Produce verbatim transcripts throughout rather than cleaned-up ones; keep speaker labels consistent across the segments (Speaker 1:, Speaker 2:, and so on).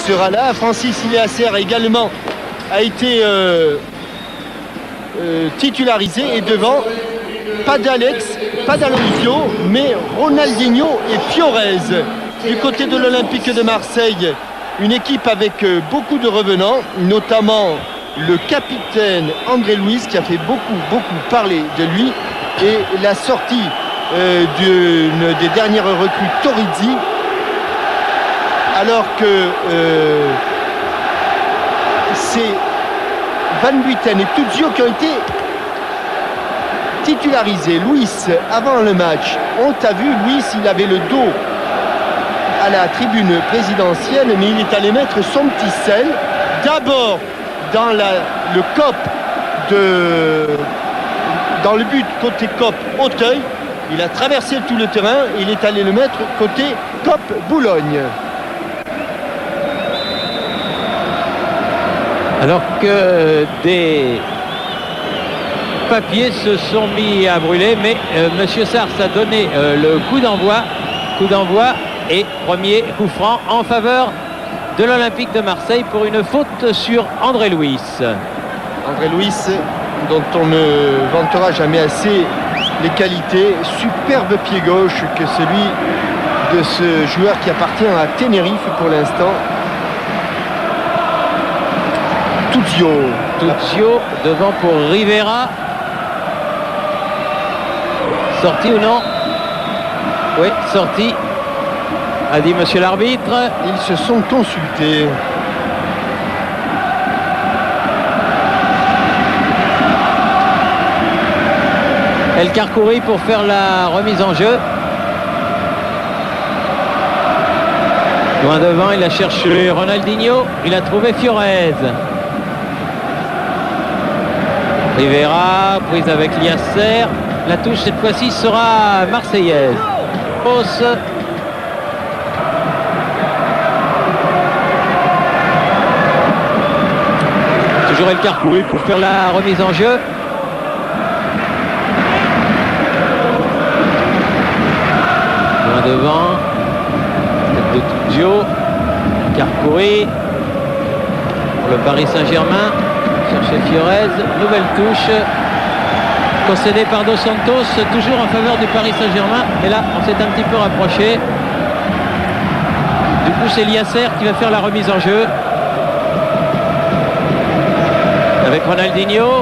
Speaker 1: sera là. Francis Iliasser également a été euh, euh, titularisé. Et devant, pas d'Alex, pas d'Aloisio, mais Ronaldinho et Fiorez. Du côté de l'Olympique de Marseille, une équipe avec euh, beaucoup de revenants, notamment le capitaine André Luiz qui a fait beaucoup, beaucoup parler de lui. Et la sortie euh, d'une des dernières recrues, Torizzi, alors que euh, c'est Van Buiten et Tuzio qui ont été titularisés. Luiz, avant le match, on t'a vu, Luiz, il avait le dos à la tribune présidentielle, mais il est allé mettre son petit sel, d'abord dans la, le C O P de... dans le but côté C O P Auteuil. Il a traversé tout le terrain et il est allé le mettre côté C O P Boulogne.
Speaker 2: Alors que des papiers se sont mis à brûler, mais euh, Monsieur Sars a donné euh, le coup d'envoi. Coup d'envoi et premier coup franc en faveur de l'Olympique de Marseille pour une faute sur André Luiz.
Speaker 1: André Luiz, dont on ne vantera jamais assez les qualités, superbe pied gauche que celui de ce joueur qui appartient à Tenerife pour l'instant. Tuzio.
Speaker 2: Tuzio devant pour Rivera. Sorti ou non? Oui, sorti, a dit monsieur l'arbitre.
Speaker 1: Ils se sont consultés.
Speaker 2: El Karkouri pour faire la remise en jeu. Loin devant, il a cherché Ronaldinho. Il a trouvé Fiorez. Rivera, prise avec Liasser. La touche cette fois-ci sera marseillaise. Hausse. Toujours El Karkouri pour faire la remise en jeu. Loin devant. Tête de Tuzio. Karkouri. Pour le Paris Saint-Germain. Chercher Fiorez, nouvelle touche concédée par Dos Santos, toujours en faveur du Paris Saint-Germain, et là on s'est un petit peu rapproché. Du coup c'est Liasser qui va faire la remise en jeu avec Ronaldinho.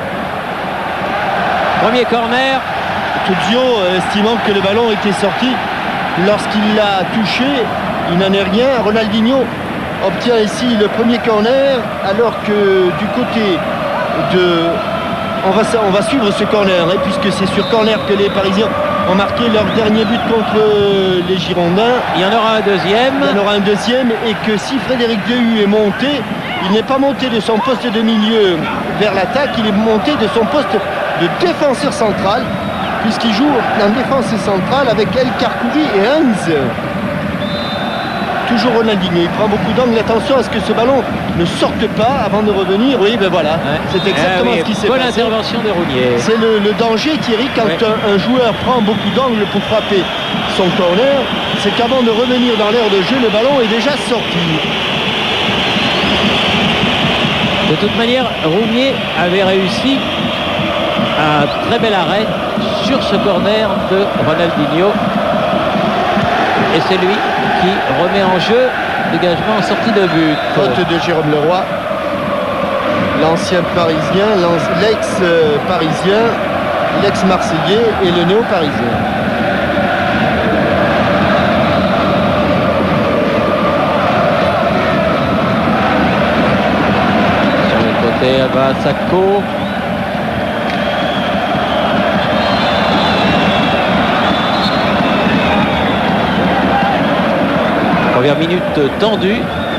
Speaker 2: Premier corner.
Speaker 1: Tuzio, estimant que le ballon était sorti lorsqu'il l'a touché, il n'en est rien. Ronaldinho obtient ici le premier corner, alors que du côté de... On va, on va suivre ce corner, hein, puisque c'est sur corner que les Parisiens ont marqué leur dernier but contre les Girondins.
Speaker 2: Il y en aura un deuxième.
Speaker 1: Il y en aura un deuxième, et que si Frédéric Dehu est monté, il n'est pas monté de son poste de milieu vers l'attaque, il est monté de son poste de défenseur central, puisqu'il joue en défense centrale avec El Karkouri et Heinz. Toujours Ronaldinho, il prend beaucoup d'angles. Attention à ce que ce ballon ne sorte pas avant de revenir. Oui, ben voilà, ouais. C'est exactement ah oui, ce qui s'est passé.
Speaker 2: Bonne intervention de Rounier.
Speaker 1: C'est le, le danger, Thierry, quand ouais. un, un joueur prend beaucoup d'angles pour frapper son corner, c'est qu'avant de revenir dans l'aire de jeu, le ballon est déjà sorti.
Speaker 2: De toute manière, Rounier avait réussi un très bel arrêt sur ce corner de Ronaldinho. Et c'est lui qui remet en jeu, dégagement en sortie de but.
Speaker 1: Faute de Jérôme Leroy, l'ancien parisien, l'ex-parisien, l'ex-marseillais et le néo-parisien.
Speaker 2: Sur le côté, Abba Sakho. Première minute tendue.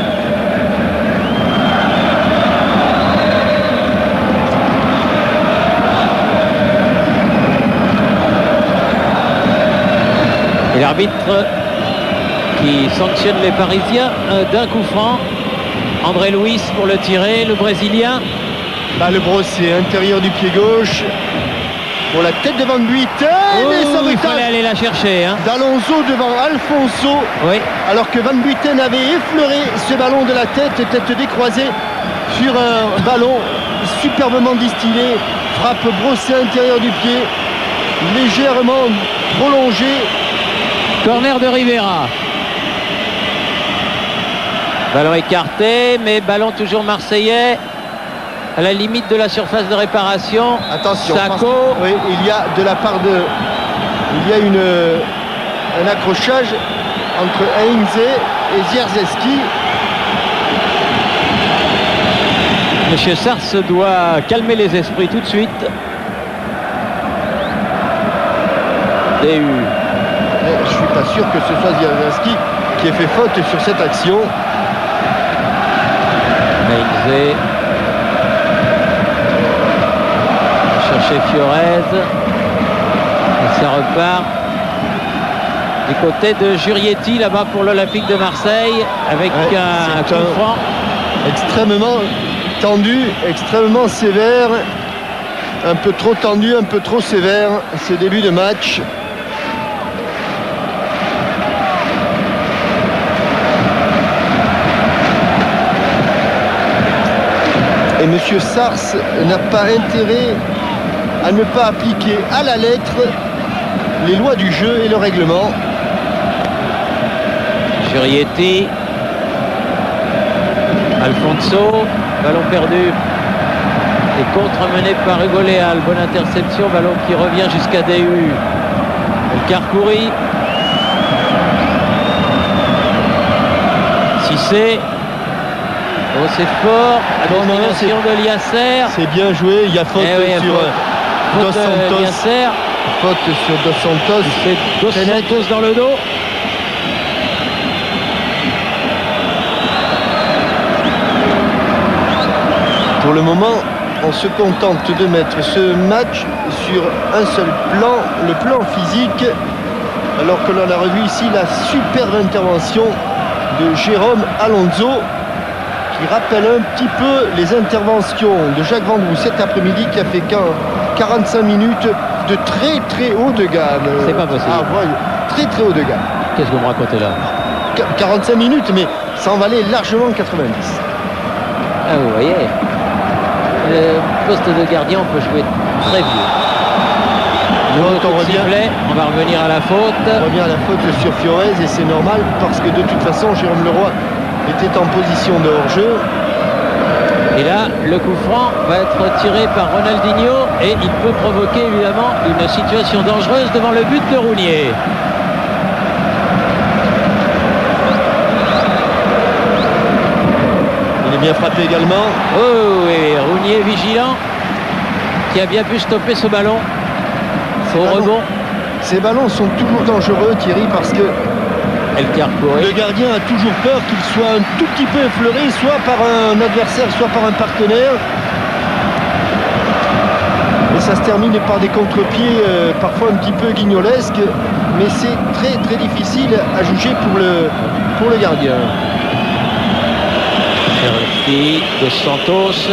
Speaker 2: Et l'arbitre qui sanctionne les Parisiens d'un coup franc. André Luiz pour le tirer, le Brésilien.
Speaker 1: Bah, le brossé intérieur du pied gauche. pour la tête de Van Buiten.
Speaker 2: Oh,
Speaker 1: et ça
Speaker 2: il fallait aller la chercher. Hein.
Speaker 1: D'Alonso devant Alfonso.
Speaker 2: Oui.
Speaker 1: Alors que Van Buiten avait effleuré ce ballon de la tête, tête décroisée sur un ballon superbement distillé. Frappe brossée intérieur du pied, légèrement prolongée.
Speaker 2: Corner de Rivera. Ballon écarté, mais ballon toujours marseillais. À la limite de la surface de réparation.
Speaker 1: Attention,
Speaker 2: Sacco.
Speaker 1: Oui, il y a de la part de... Il y a une, un accrochage entre Heinze et Zierzewski.
Speaker 2: Monsieur Sars doit calmer les esprits tout de suite. D U.
Speaker 1: Je ne suis pas sûr que ce soit Zierzewski qui ait fait faute sur cette action.
Speaker 2: Heinze. Chercher Fiorez. Et ça repart du côté de Jurietti là-bas pour l'Olympique de Marseille avec ouais, un coup franc
Speaker 1: extrêmement tendu, extrêmement sévère, un peu trop tendu, un peu trop sévère ce début de match. Et monsieur Sars n'a pas intérêt à ne pas appliquer à la lettre les lois du jeu et le règlement.
Speaker 2: Jurietti, Alfonso, ballon perdu et contre mené par Hugo Léal. Bonne interception, ballon qui revient jusqu'à D U. El Karkouri. Cissé. Oh, c'est fort. À destination de Liasser.
Speaker 1: C'est bien joué. Il y a faute eh oui, sur
Speaker 2: faute,
Speaker 1: Dos Santos.
Speaker 2: Liasser.
Speaker 1: Faute sur Dos Santos.
Speaker 2: C'est Dos Santos dans le dos.
Speaker 1: Pour le moment, on se contente de mettre ce match sur un seul plan, le plan physique, alors que l'on a revu ici la superbe intervention de Jérôme Alonso, qui rappelle un petit peu les interventions de Jacques Vendroux cet après-midi, qui a fait quarante-cinq minutes de très très haut de gamme.
Speaker 2: C'est pas possible.
Speaker 1: Ah, ouais, très très haut de gamme.
Speaker 2: Qu'est-ce que vous me racontez là?
Speaker 1: quarante-cinq minutes, mais ça en valait largement quatre-vingt-dix.
Speaker 2: Ah, vous voyez, le poste de gardien, on peut jouer très vieux.
Speaker 1: Donc, on, revient,
Speaker 2: sifflet, on va revenir à la faute.
Speaker 1: On revient à la faute sur Fiorez, et c'est normal parce que de toute façon, Jérôme Leroy était en position de hors-jeu.
Speaker 2: Et là, le coup franc va être tiré par Ronaldinho et il peut provoquer évidemment une situation dangereuse devant le but de Rounier.
Speaker 1: Il est bien frappé également.
Speaker 2: Oh oui, Rounier vigilant qui a bien pu stopper ce ballon. Au rebond.
Speaker 1: Ces ballons sont toujours dangereux, Thierry, parce que
Speaker 2: El Karkouri.
Speaker 1: Le gardien a toujours peur qu'il soit un tout petit peu effleuré, soit par un adversaire, soit par un partenaire. Et ça se termine par des contre-pieds euh, parfois un petit peu guignolesques, mais c'est très très difficile à juger pour le, pour le gardien.
Speaker 2: Cherki, Dos Santos,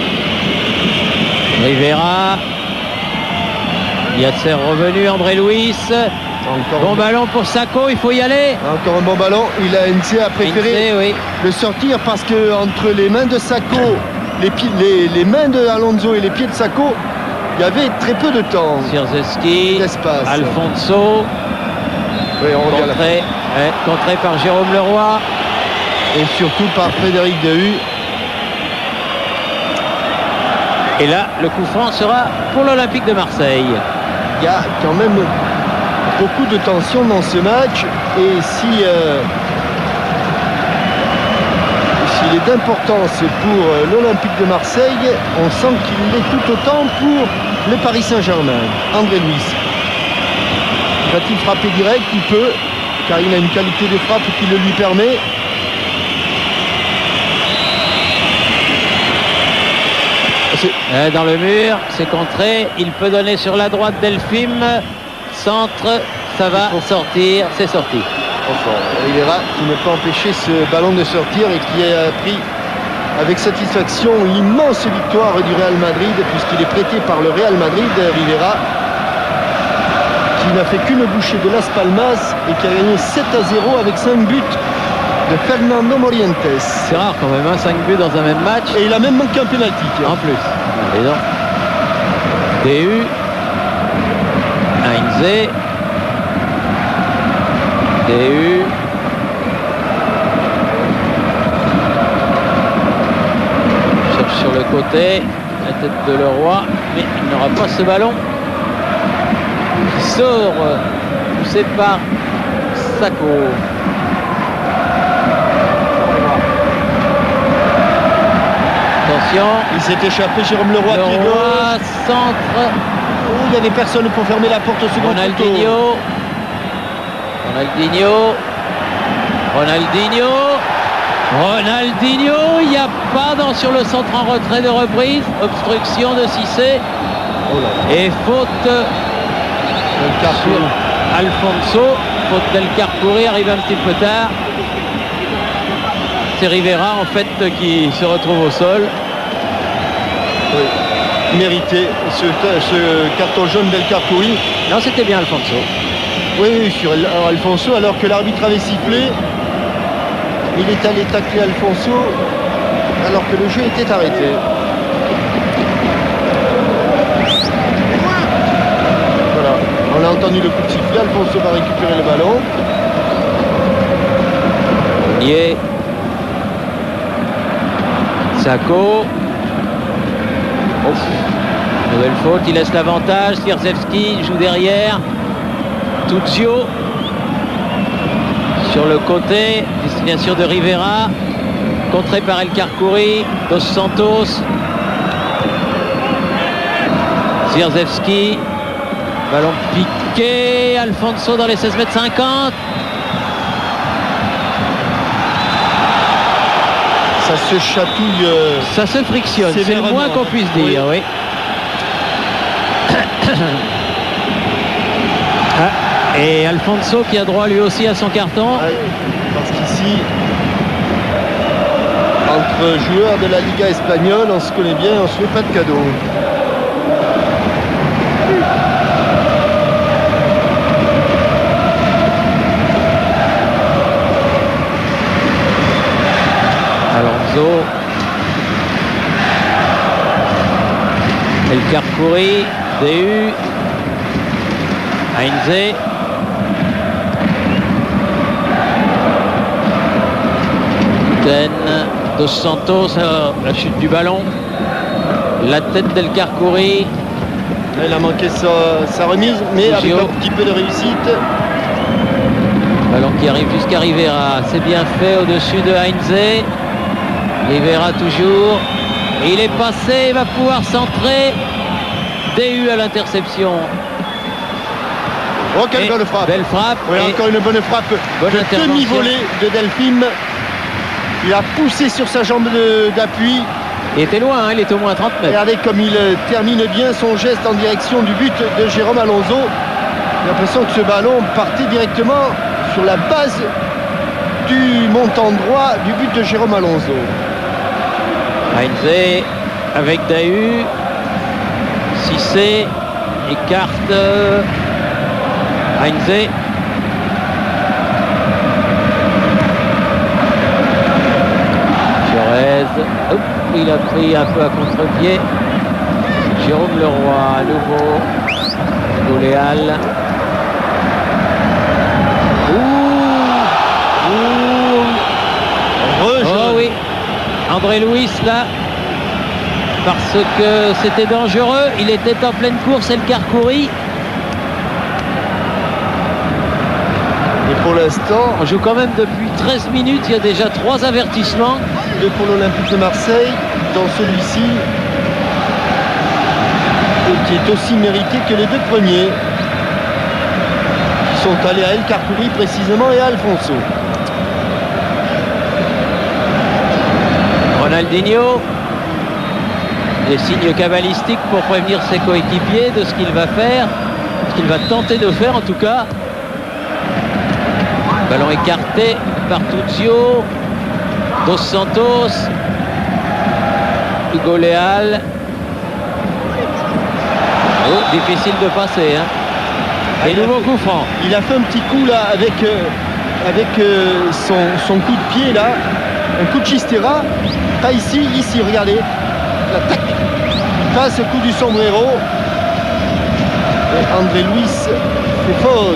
Speaker 2: Rivera, Liasser revenu, André Luis. Encore bon ballon pour Sacco, il faut y aller.
Speaker 1: Encore un bon ballon. Il a Heinze a préféré
Speaker 2: Heinze, oui.
Speaker 1: le sortir parce que entre les mains de Sacco, les, les, les mains de Alonso et les pieds de Sacco, il y avait très peu de temps.
Speaker 2: Zierzewski,
Speaker 1: d'espace.
Speaker 2: Alfonso.
Speaker 1: Oui, on
Speaker 2: contré, ouais, contré par Jérôme Leroy.
Speaker 1: Et surtout par Frédéric Dehu.
Speaker 2: Et là, le coup franc sera pour l'Olympique de Marseille.
Speaker 1: Il y a quand même beaucoup de tension dans ce match, et si euh, s'il est d'importance pour euh, l'Olympique de Marseille, on sent qu'il l'est tout autant pour le Paris Saint-Germain. André Luis va-t-il frapper direct? Il peut, car il a une qualité de frappe qui le lui permet.
Speaker 2: Dans le mur, c'est contré, il peut donner sur la droite Delphine, centre, ça va sortir, c'est sorti.
Speaker 1: Rivera qui ne peut empêcher ce ballon de sortir et qui a pris avec satisfaction l'immense victoire du Real Madrid, puisqu'il est prêté par le Real Madrid. Rivera qui n'a fait qu'une bouchée de Las Palmas et qui a gagné sept à zéro avec cinq buts de Fernando Morientes.
Speaker 2: C'est rare quand même, hein, cinq buts dans un même match.
Speaker 1: Et il a même manqué un pénalty.
Speaker 2: En plus. Allez donc. D U. Heinze. D U. Cherche sur le côté. La tête de Leroy. Mais il n'aura pas ce ballon. Qui sort. Poussé par Sacco. Attention.
Speaker 1: Il s'est échappé, Jérôme Leroy,
Speaker 2: Leroy,
Speaker 1: pied gauche.
Speaker 2: centre.
Speaker 1: Oh, il n'y avait personne pour fermer la porte au second poteau.
Speaker 2: Ronaldinho. Ronaldinho. Ronaldinho. Ronaldinho. Il n'y a pas dans, sur le centre en retrait de reprise. Obstruction de Cissé.
Speaker 1: Oh là là.
Speaker 2: Et faute sur Alfonso. Faute d'El Karkouri, arrive un petit peu tard. C'est Rivera en fait qui se retrouve au sol.
Speaker 1: Oui. Mérité ce, ce carton jaune d'El Karkouri.
Speaker 2: Non, c'était bien Alfonso.
Speaker 1: Oui, oui, sur Alfonso, alors que l'arbitre avait sifflé. Il est allé tacler Alfonso alors que le jeu était arrêté. Voilà, on a entendu le coup de sifflet. Alfonso va récupérer le ballon.
Speaker 2: Nier. Sacco. Ouf. Nouvelle faute, il laisse l'avantage. Sierzewski joue derrière. Tuzio. Sur le côté, destination de Rivera. Contré par El Karkouri. Dos Santos. Sierzewski. Ballon piqué. Alfonso dans les seize mètres cinquante.
Speaker 1: Ça se chatouille. Euh,
Speaker 2: Ça se frictionne, c'est le moins qu'on puisse dire, oui. oui. Ah, et Alfonso qui a droit lui aussi à son carton.
Speaker 1: Ouais, parce qu'ici, entre joueurs de la Liga espagnole, on se connaît bien, on se fait pas de cadeaux.
Speaker 2: Alonso. El Karkouri. D U. Heinze. Ten. Dos Santos. Alors, la chute du ballon. La tête d'El Karkouri.
Speaker 1: Il a manqué sa, sa remise, mais avec un petit peu de réussite.
Speaker 2: Ballon qui arrive jusqu'à Rivera. C'est bien fait au-dessus de Heinze. Rivera toujours. Il est passé, il va pouvoir centrer. D U à l'interception.
Speaker 1: Oh, quelle belle frappe.
Speaker 2: Belle frappe.
Speaker 1: Oui, encore une bonne frappe.
Speaker 2: Bonne
Speaker 1: de demi-volée de Delphine. Il a poussé sur sa jambe d'appui.
Speaker 2: Il était loin, hein, il était au moins trente mètres.
Speaker 1: Regardez comme il termine bien son geste en direction du but de Jérôme Alonso. J'ai l'impression que ce ballon partait directement sur la base du montant droit du but de Jérôme Alonso.
Speaker 2: Heinze avec Dahu. Cissé écarte Heinze. Fiorez. Hop, il a pris un peu à contre-pied. Jérôme Leroy à nouveau. Goléal. Oh oui, André Louis là, parce que c'était dangereux, il était en pleine course, El Karkouri.
Speaker 1: Et pour l'instant,
Speaker 2: on joue quand même depuis treize minutes, il y a déjà trois avertissements.
Speaker 1: Deux pour l'Olympique de Marseille, dans celui-ci, qui est aussi mérité que les deux premiers, qui sont allés à El Karkouri précisément et à Alfonso.
Speaker 2: Ronaldinho, des signes cabalistiques pour prévenir ses coéquipiers de ce qu'il va faire, ce qu'il va tenter de faire en tout cas. Ballon écarté par Tuzio, Dos Santos, Hugo Leal. Oh, difficile de passer, hein. Et nouveau coup franc.
Speaker 1: Il a fait un petit coup là avec, euh, avec euh, son, son coup de pied là. Un coup de chistera. Pas ici, ici, regardez. Là, tac. Passe le coup du sombrero. Et André Luis fait faute.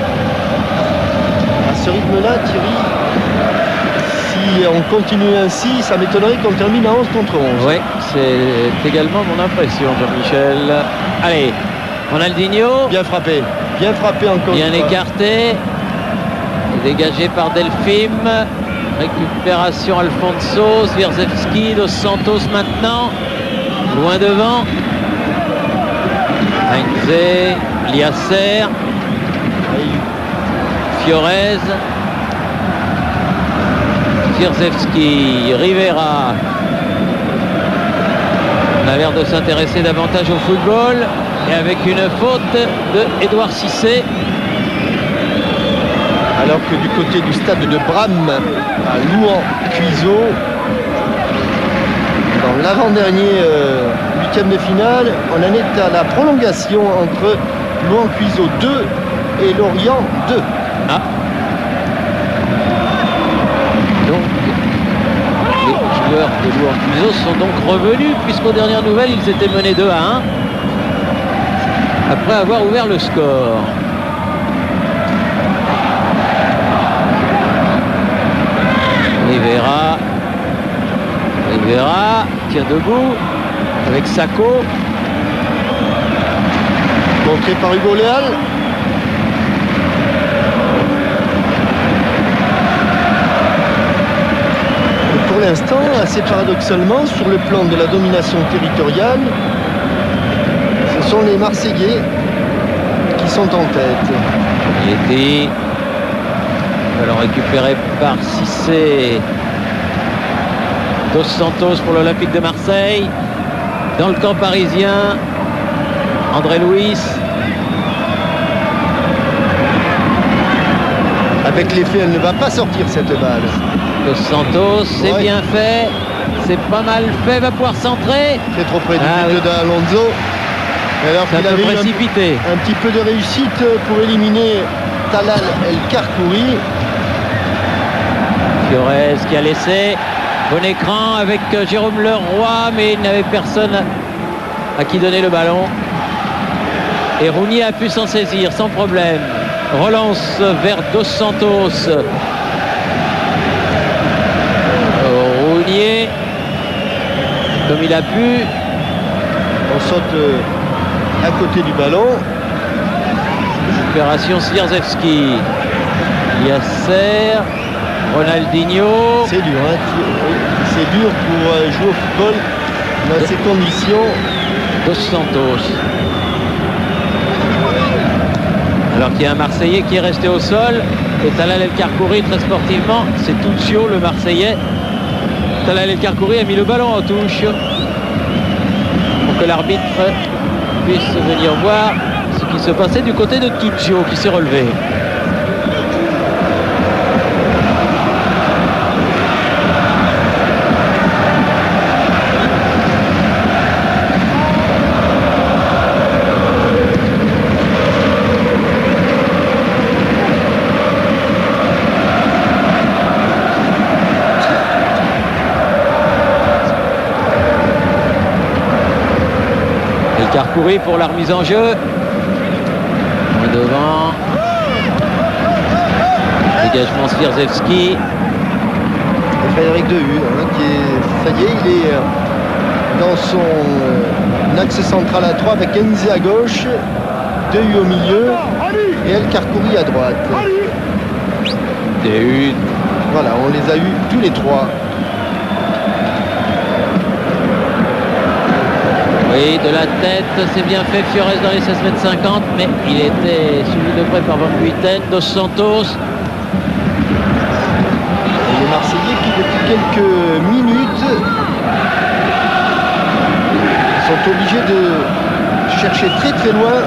Speaker 1: À ce rythme-là, Thierry, si on continue ainsi, ça m'étonnerait qu'on termine à onze contre onze.
Speaker 2: Oui, c'est également mon impression, Jean-Michel. Allez, Ronaldinho.
Speaker 1: Bien frappé. Bien frappé encore.
Speaker 2: Bien écarté. Dégagé par Delphine. Récupération Alfonso. Swirzewski, Dos Santos maintenant. Loin devant. Heinze, Liasser. Fiorez. Swirzewski, Rivera. On a l'air de s'intéresser davantage au football. Et avec une faute de Édouard Cissé.
Speaker 1: Alors que du côté du stade de Bram, à Louhans-Cuiseaux, dans l'avant-dernier euh, huitième de finale, on en est à la prolongation entre Louhans-Cuiseaux deux et Lorient deux.
Speaker 2: Ah. Donc, les joueurs de Louhans-Cuiseaux sont donc revenus, puisqu'aux dernières nouvelles, ils étaient menés deux à un. Après avoir ouvert le score. Rivera. Rivera tient debout avec Sacco.
Speaker 1: Montré par Hugo Léal. Et pour l'instant, assez paradoxalement, sur le plan de la domination territoriale, ce sont les Marseillais qui sont en tête.
Speaker 2: Il était alors récupéré par Cissé. Dos Santos pour l'Olympique de Marseille. Dans le camp parisien, André Luis.
Speaker 1: Avec l'effet, elle ne va pas sortir cette balle.
Speaker 2: Dos Santos, c'est ouais. Bien fait. C'est pas mal fait, va pouvoir centrer.
Speaker 1: C'est trop près du
Speaker 2: ah,
Speaker 1: but oui. d'Alonso. Alors qu'il avait
Speaker 2: précipité.
Speaker 1: Un, un petit peu de réussite pour éliminer Talal El Karkouri.
Speaker 2: Fiorez qui a laissé. Bon écran avec Jérôme Leroy, mais il n'avait personne à qui donner le ballon. Et Rounier a pu s'en saisir sans problème. Relance vers Dos Santos. Rounier, comme il a pu.
Speaker 1: On saute à côté du ballon.
Speaker 2: Opération Swirzewski. Liasser. Ronaldinho.
Speaker 1: C'est dur, hein. C'est dur pour jouer au football dans ces conditions.
Speaker 2: Dos Santos. Alors qu'il y a un Marseillais qui est resté au sol. Et Talal El Karkouri, très sportivement, c'est Tuccio, le Marseillais. Talal El Karkouri a mis le ballon en touche pour que l'arbitre puisse venir voir ce qui se passait du côté de Tuccio qui s'est relevé. Karkouri pour la remise en jeu. Loin devant. Dégagement Swirzewski.
Speaker 1: Et Frédéric Dehu, hein, qui est, ça y est, il est dans son euh, axe central à trois avec Heinze à gauche, Dehu au milieu et El Karkouri à droite.
Speaker 2: Dehu.
Speaker 1: Voilà, on les a eus tous les trois.
Speaker 2: Oui, de la tête, c'est bien fait. Fiorez dans les seize mètres cinquante, mais il était suivi de près par Van Buiten. Dos Santos.
Speaker 1: Et les Marseillais qui, depuis quelques minutes, sont obligés de chercher très très loin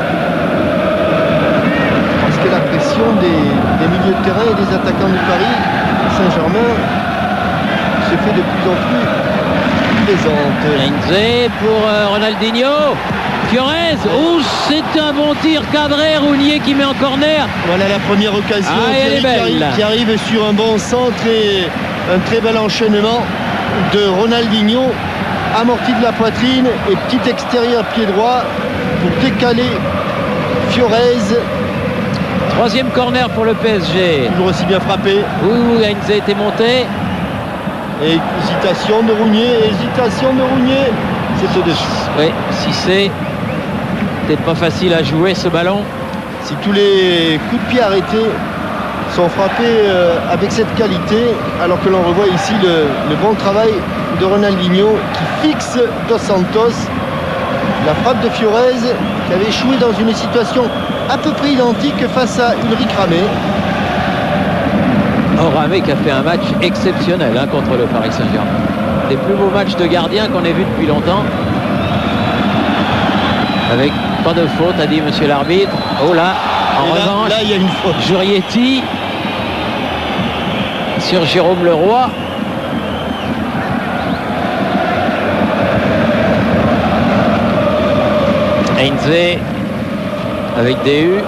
Speaker 1: parce que la pression des, des milieux de terrain et des attaquants du Paris Saint-Germain se fait de plus en plus.
Speaker 2: Heinze pour euh, Ronaldinho. Fiorez, oh, c'est un bon tir cadré. Rougnier qui met en corner.
Speaker 1: Voilà la première occasion
Speaker 2: ah,
Speaker 1: qui,
Speaker 2: elle est belle.
Speaker 1: Arrive, qui arrive sur un bon centre et un très bel enchaînement de Ronaldinho, amorti de la poitrine et petit extérieur pied droit pour décaler Fiorez.
Speaker 2: Troisième corner pour le P S G.
Speaker 1: Toujours aussi bien frappé.
Speaker 2: Oui, oui, Heinze était monté.
Speaker 1: Et hésitation de Rougnier, hésitation de Rougnier. C'est au-dessus.
Speaker 2: Oui, si c'est peut-être pas facile à jouer ce ballon.
Speaker 1: Si tous les coups de pied arrêtés sont frappés euh, avec cette qualité, alors que l'on revoit ici le, le bon travail de Ronaldinho qui fixe Dos Santos. La frappe de Fiorez qui avait échoué dans une situation à peu près identique face à Ulrich Ramé.
Speaker 2: Oh, Ramé qui a fait un match exceptionnel hein, contre le Paris Saint-Germain. Des plus beaux matchs de gardien qu'on ait vu depuis longtemps. Avec pas de faute, a dit monsieur l'arbitre. Oh là, en
Speaker 1: Et là,
Speaker 2: revanche,
Speaker 1: là, il y a une faute.
Speaker 2: Jurietti sur Jérôme Leroy. Heinze avec D U.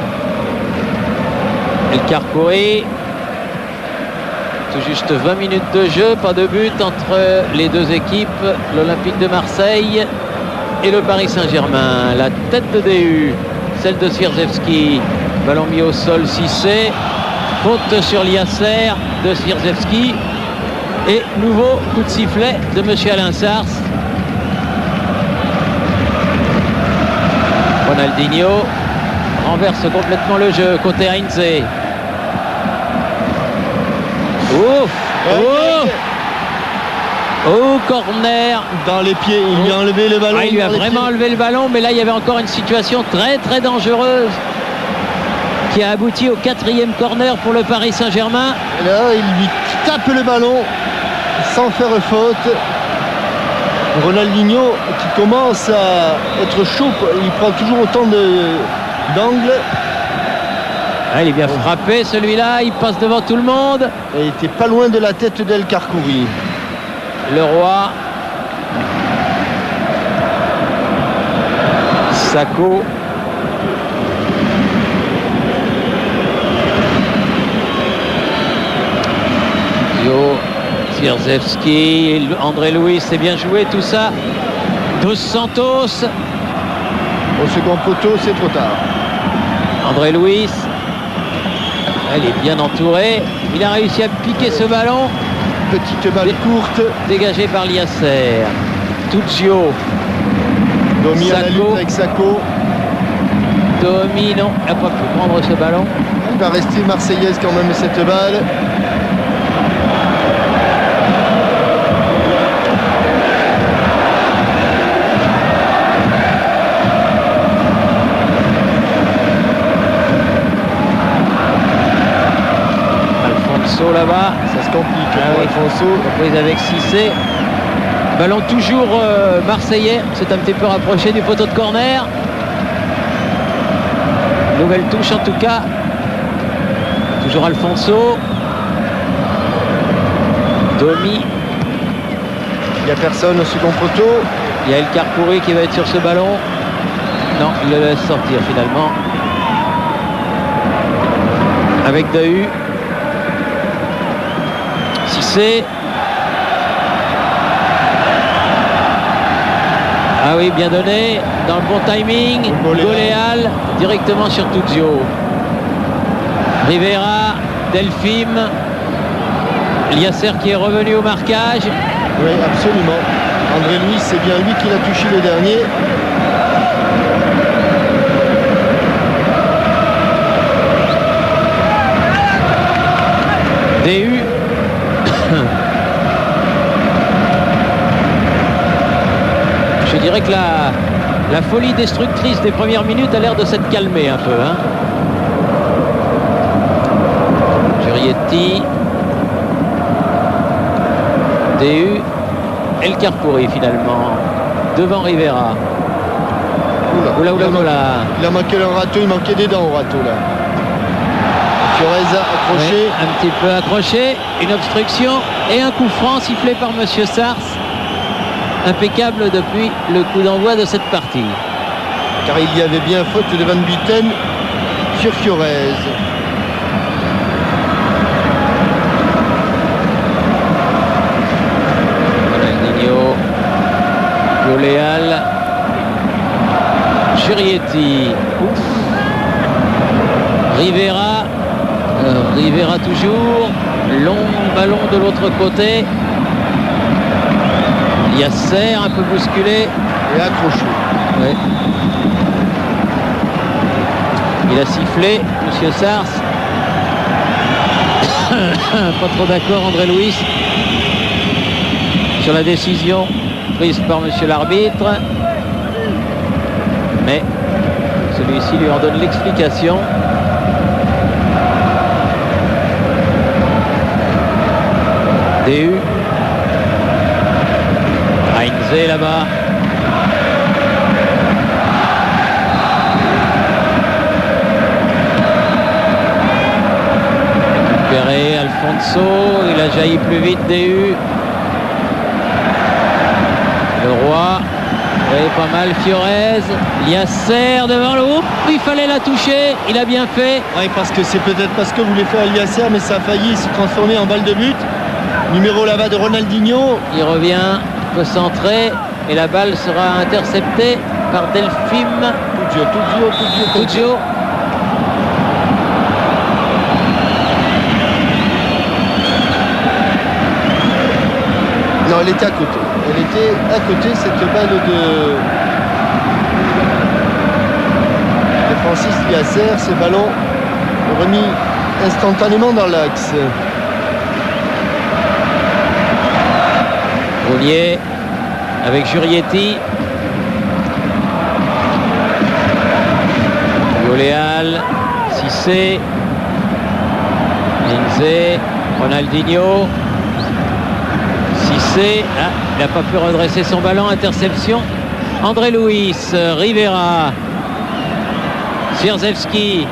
Speaker 2: El Karkouri. Tout juste vingt minutes de jeu, pas de but entre les deux équipes, l'Olympique de Marseille et le Paris Saint-Germain. La tête de D U, celle de Swierdzelski. Ballon mis au sol, Cissé. Faute sur Liasser de Swierdzelski. Et nouveau coup de sifflet de monsieur Alain Sars. Ronaldinho renverse complètement le jeu côté Heinze. Oh, oh, oh, corner.
Speaker 1: Dans les pieds, il lui a enlevé le ballon.
Speaker 2: Ah, il lui a vraiment enlevé le ballon, mais là il y avait encore une situation très très dangereuse qui a abouti au quatrième corner pour le Paris Saint-Germain.
Speaker 1: Là, il lui tape le ballon sans faire faute. Ronaldinho qui commence à être chaud, il prend toujours autant d'angles.
Speaker 2: Ah, il est bien frappé celui-là, il passe devant tout le monde.
Speaker 1: Et il était pas loin de la tête d'El Karkouri.
Speaker 2: Leroy. Sacco. Yo. Swierdzelski. André Louis, c'est bien joué tout ça. Dos Santos.
Speaker 1: Au second poteau, c'est trop tard.
Speaker 2: André Louis. Elle est bien entourée. Il a réussi à piquer ce ballon.
Speaker 1: Petite balle courte.
Speaker 2: Dégagée par Liasser. Tuzio.
Speaker 1: Domi à la lutte avec Sacco.
Speaker 2: Domi, non, il n'a pas pu prendre ce ballon.
Speaker 1: Il va rester marseillaise quand même cette balle.
Speaker 2: Là-bas,
Speaker 1: ça se complique
Speaker 2: ah oui.
Speaker 1: Alfonso.
Speaker 2: Reprise avec Cissé. Ballon toujours euh, marseillais. C'est un petit peu rapproché du poteau de corner. Nouvelle touche en tout cas. Toujours Alfonso. Domi.
Speaker 1: Il n'y a personne au second poteau.
Speaker 2: Il y a El Karkouri qui va être sur ce ballon. Non, il le laisse sortir finalement. Avec Dahu. Cissé. Ah oui, bien donné, dans le bon timing. Goléal, directement sur Tuzio. Rivera, Delphine. Liasser qui est revenu au marquage.
Speaker 1: Oui, absolument. André Louis, c'est bien lui qui l'a touché le dernier.
Speaker 2: D U. Je dirais que la, la folie destructrice des premières minutes a l'air de s'être calmée un peu. Hein. Jurietti. D U. El Karkouri finalement. Devant Rivera. Oula, oula, oula.
Speaker 1: Il a manqué un râteau, il manquait des dents au râteau là. Fiorez accroché.
Speaker 2: Oui, un petit peu accroché. Une obstruction et un coup franc sifflé par monsieur Sars. Impeccable depuis le coup d'envoi de cette partie.
Speaker 1: car il y avait bien faute de Van Buiten sur Fiorez.
Speaker 2: Ronaldinho, Goléal, Jurietti, Rivera, euh, Rivera toujours, long ballon de l'autre côté. Yasser un peu bousculé.
Speaker 1: Et accroché.
Speaker 2: Ouais. Il a sifflé, Monsieur Sars. Pas trop d'accord, André Louis, sur la décision prise par Monsieur l'arbitre. Mais celui-ci lui en donne l'explication. D U. Heinze là-bas. Récupéré Alfonso. Il a jailli plus vite, D U. Le roi. Oui, pas mal, Fiorez. Yasser devant le groupe. Il fallait la toucher. Il a bien fait.
Speaker 1: Oui, parce que c'est peut-être parce que voulait faire Yasser, mais ça a failli se transformer en balle de but. Numéro là-bas de Ronaldinho.
Speaker 2: Il revient, peut centrer. Et la balle sera interceptée par Delphine.
Speaker 1: Tuggio, Tuggio, Tuggio,
Speaker 2: Tuggio.
Speaker 1: Non, elle était à côté. Elle était à côté, cette balle de, de Francis Yasser. Ce ballon remis instantanément dans l'axe.
Speaker 2: Roulier avec Jurietti. Goléal, Cissé, Heinze, Ronaldinho. Cissé, ah, il n'a pas pu redresser son ballon, interception. André Louis, Rivera, Swirzewski,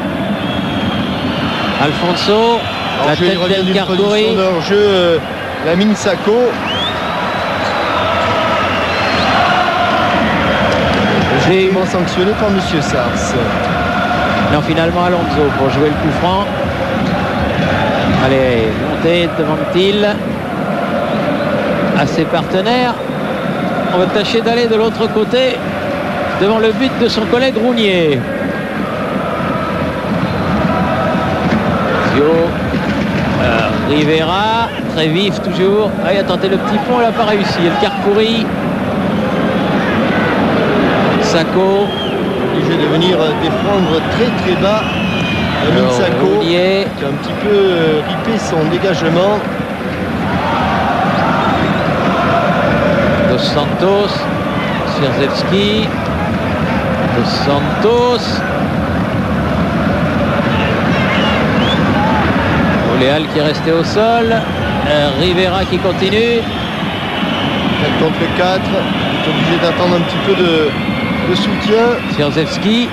Speaker 2: Alfonso, la
Speaker 1: Alors,
Speaker 2: tête d'El Karkouri.
Speaker 1: Jeu, euh, Lamine Sako. Légèrement sanctionné par Monsieur Sars.
Speaker 2: Non, finalement Alonso pour jouer le coup franc. Allez, montée demande-t-il à ses partenaires. On va tâcher d'aller de l'autre côté devant le but de son collègue Rounier. Zio, euh, Rivera, très vif toujours. Ah, il a tenté le petit pont, il n'a pas réussi. El Karkouri. Sako.
Speaker 1: Obligé de venir défendre très très bas. Lamine Sako qui a un petit peu euh, ripé son dégagement.
Speaker 2: Dos Santos, Swirzewski, Dos Santos. Goléal qui est resté au sol. Euh, Rivera qui continue.
Speaker 1: quatre contre quatre. Il est obligé d'attendre un petit peu de, de soutien.
Speaker 2: Swirzewski.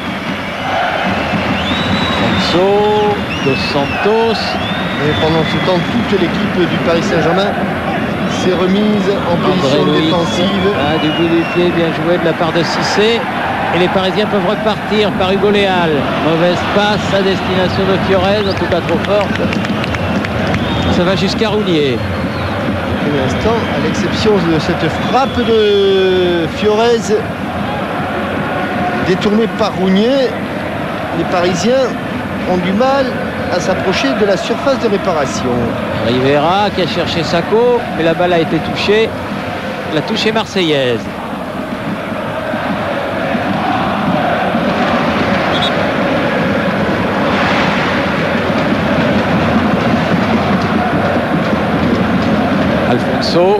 Speaker 2: Fonso, Dos Santos.
Speaker 1: Et pendant ce temps, toute l'équipe du Paris Saint-Germain s'est remise en position défensive.
Speaker 2: Ah, du bout du pied, bien joué de la part de Cissé. Et les Parisiens peuvent repartir par Hugo Léal. Mauvaise passe à destination de Fiorez, en tout cas trop forte. Ça va jusqu'à Rounier.
Speaker 1: Pour l'instant, à l'exception de cette frappe de Fiorez détournée par Rounier, les Parisiens ont du mal à s'approcher de la surface de réparation.
Speaker 2: Rivera qui a cherché Sako, mais la balle a été touchée. La touche est marseillaise. Alfonso.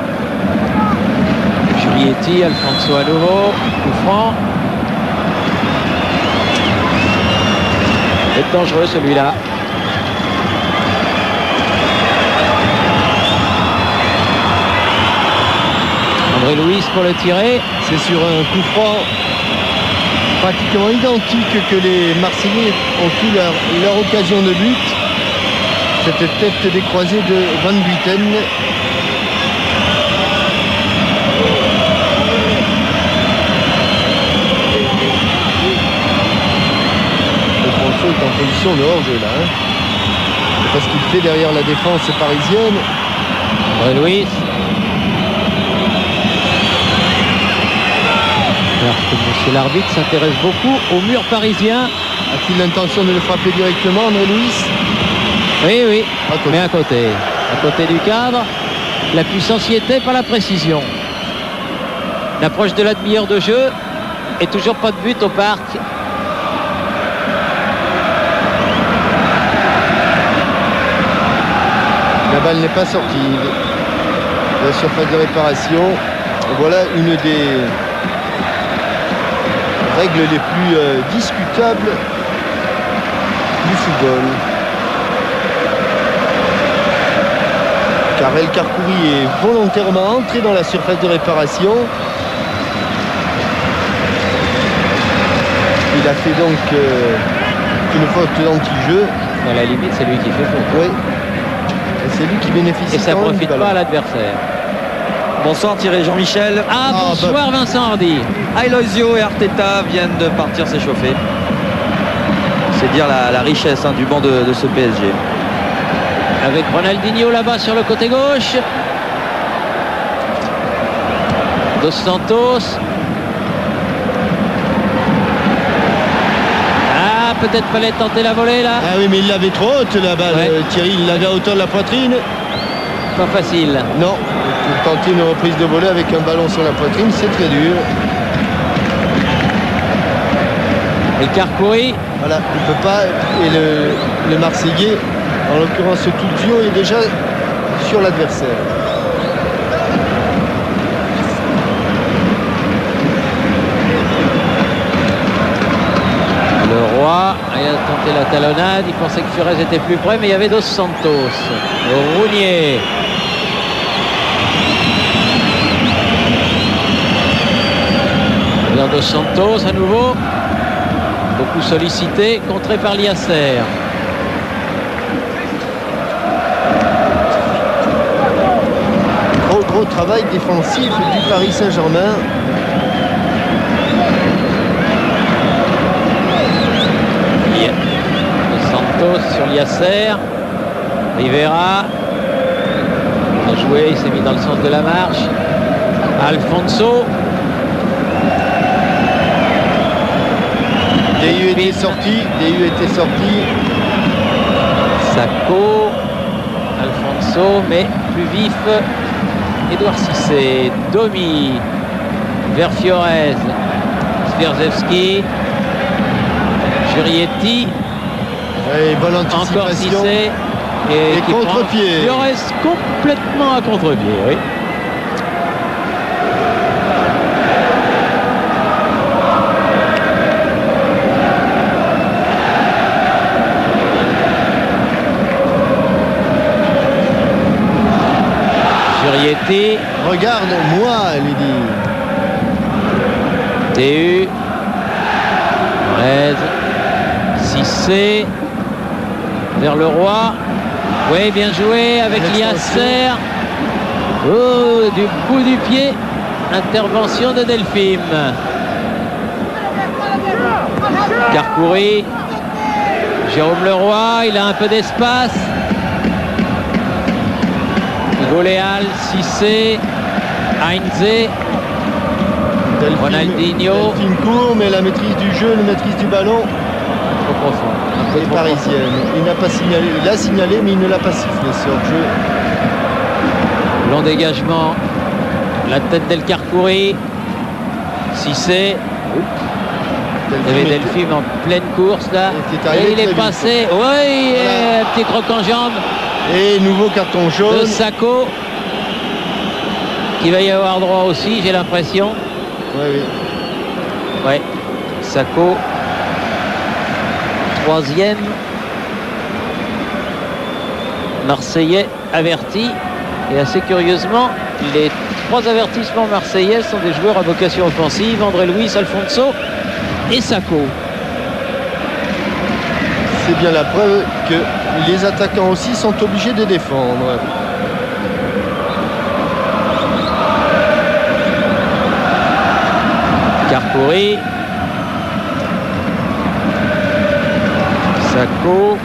Speaker 2: Jurietti, Alfonso à nouveau. Coup franc. C'est dangereux celui-là. André Louis pour le tirer.
Speaker 1: C'est sur un coup franc pratiquement identique que les Marseillais ont eu leur, leur occasion de but. Cette tête décroisée de Van Buiten. question de hors-jeu là. Hein. C'est parce qu'il fait derrière la défense parisienne.
Speaker 2: André Louis. Alors que monsieur l'arbitre s'intéresse beaucoup au mur parisien.
Speaker 1: A-t-il l'intention de le frapper directement, André Louis?
Speaker 2: Oui, oui,
Speaker 1: à côté.
Speaker 2: mais à côté. À côté du cadre. La puissance y était, pas la précision. L'approche de la demi-heure de jeu et toujours pas de but au parc.
Speaker 1: La balle n'est pas sortie de la surface de réparation. Voilà une des règles les plus euh, discutables du football. Car El Kharkouri est volontairement entré dans la surface de réparation. Il a fait donc euh, une faute d'anti-jeu.
Speaker 2: À la limite, c'est lui qui fait faute.
Speaker 1: Oui. Et c'est lui qui bénéficie.
Speaker 2: Et ça ne
Speaker 1: quand même du
Speaker 2: profite
Speaker 1: ballon.
Speaker 2: pas à l'adversaire.
Speaker 3: Bonsoir Thierry Jean-Michel.
Speaker 2: Ah,
Speaker 1: Ah,
Speaker 2: bonsoir Vincent Hardy.
Speaker 3: Aloisio et Arteta viennent de partir s'échauffer. C'est dire la, la richesse hein, du banc de, de ce P S G.
Speaker 2: Avec Ronaldinho là-bas sur le côté gauche. Dos Santos. Ah, peut-être fallait tenter la volée là.
Speaker 1: Ah oui, mais il l'avait trop haute la balle.
Speaker 2: Ouais.
Speaker 1: Euh, Thierry, il l'avait à hauteur de la poitrine.
Speaker 2: Pas facile.
Speaker 1: Non, pour tenter une reprise de volée avec un ballon sur la poitrine, c'est très dur.
Speaker 2: El Kharkouri.
Speaker 1: Voilà, il ne peut pas. Et le, le Marseillais, en l'occurrence Tuzio, est déjà sur l'adversaire.
Speaker 2: Le Roi il a tenté la talonnade. Il pensait que Furez était plus près, mais il y avait Dos Santos. Rounier. Vers Dos Santos à nouveau. Beaucoup sollicité, contré par Liasser.
Speaker 1: Gros, gros travail défensif du Paris Saint-Germain.
Speaker 2: Dos Santos sur Liasser. Rivera. Il a joué, il s'est mis dans le sens de la marche. Alfonso.
Speaker 1: D U était sorti, D U était sorti.
Speaker 2: Sacco. Alfonso, mais plus vif. Edouard Cissé. Domi. Vers Fiorez. Svirzewski. Jurietti.
Speaker 1: Et bonne
Speaker 2: Encore
Speaker 1: anticipation.
Speaker 2: Cissé.
Speaker 1: Et
Speaker 2: qui prend
Speaker 1: contre-pied.
Speaker 2: Fiorez complètement à contre-pied, oui. Jurietti.
Speaker 1: Regarde-moi, lui dit.
Speaker 2: T U. Rez. Cissé. Vers le Roi. Oui, bien joué avec Liasser. Oh, du bout du pied. Intervention de Delphine. Kharkouri. Jérôme Leroy, il a un peu d'espace. Goléal, Cissé, Heinze,
Speaker 1: Delphine,
Speaker 2: Ronaldinho.
Speaker 1: Delphine court, mais la maîtrise du jeu, la maîtrise du ballon
Speaker 2: Trop profond. Un peu
Speaker 1: est
Speaker 2: trop
Speaker 1: parisienne. Il n'a pas signalé, il l'a signalé, mais il ne l'a pas sifflé ce hors-jeu.
Speaker 2: profond. Long dégagement. La tête d'El Kharkouri. Cissé. Il y avait
Speaker 1: Delphine
Speaker 2: Delphine en pleine course là.
Speaker 1: Et c'est arrivé
Speaker 2: Et il
Speaker 1: très
Speaker 2: est
Speaker 1: vite.
Speaker 2: passé. Oui,
Speaker 1: Voilà.
Speaker 2: un petit croc en jambe
Speaker 1: Et nouveau carton
Speaker 2: de
Speaker 1: jaune.
Speaker 2: Sacco. Qui va y avoir droit aussi, j'ai l'impression.
Speaker 1: Oui, oui.
Speaker 2: Ouais. Sacco. Troisième. Marseillais averti. Et assez curieusement, les trois avertissements marseillais sont des joueurs à vocation offensive. André Louis, Alfonso et Sacco.
Speaker 1: C'est bien la preuve que les attaquants aussi sont obligés de défendre.
Speaker 2: Kharkouri. Sacco.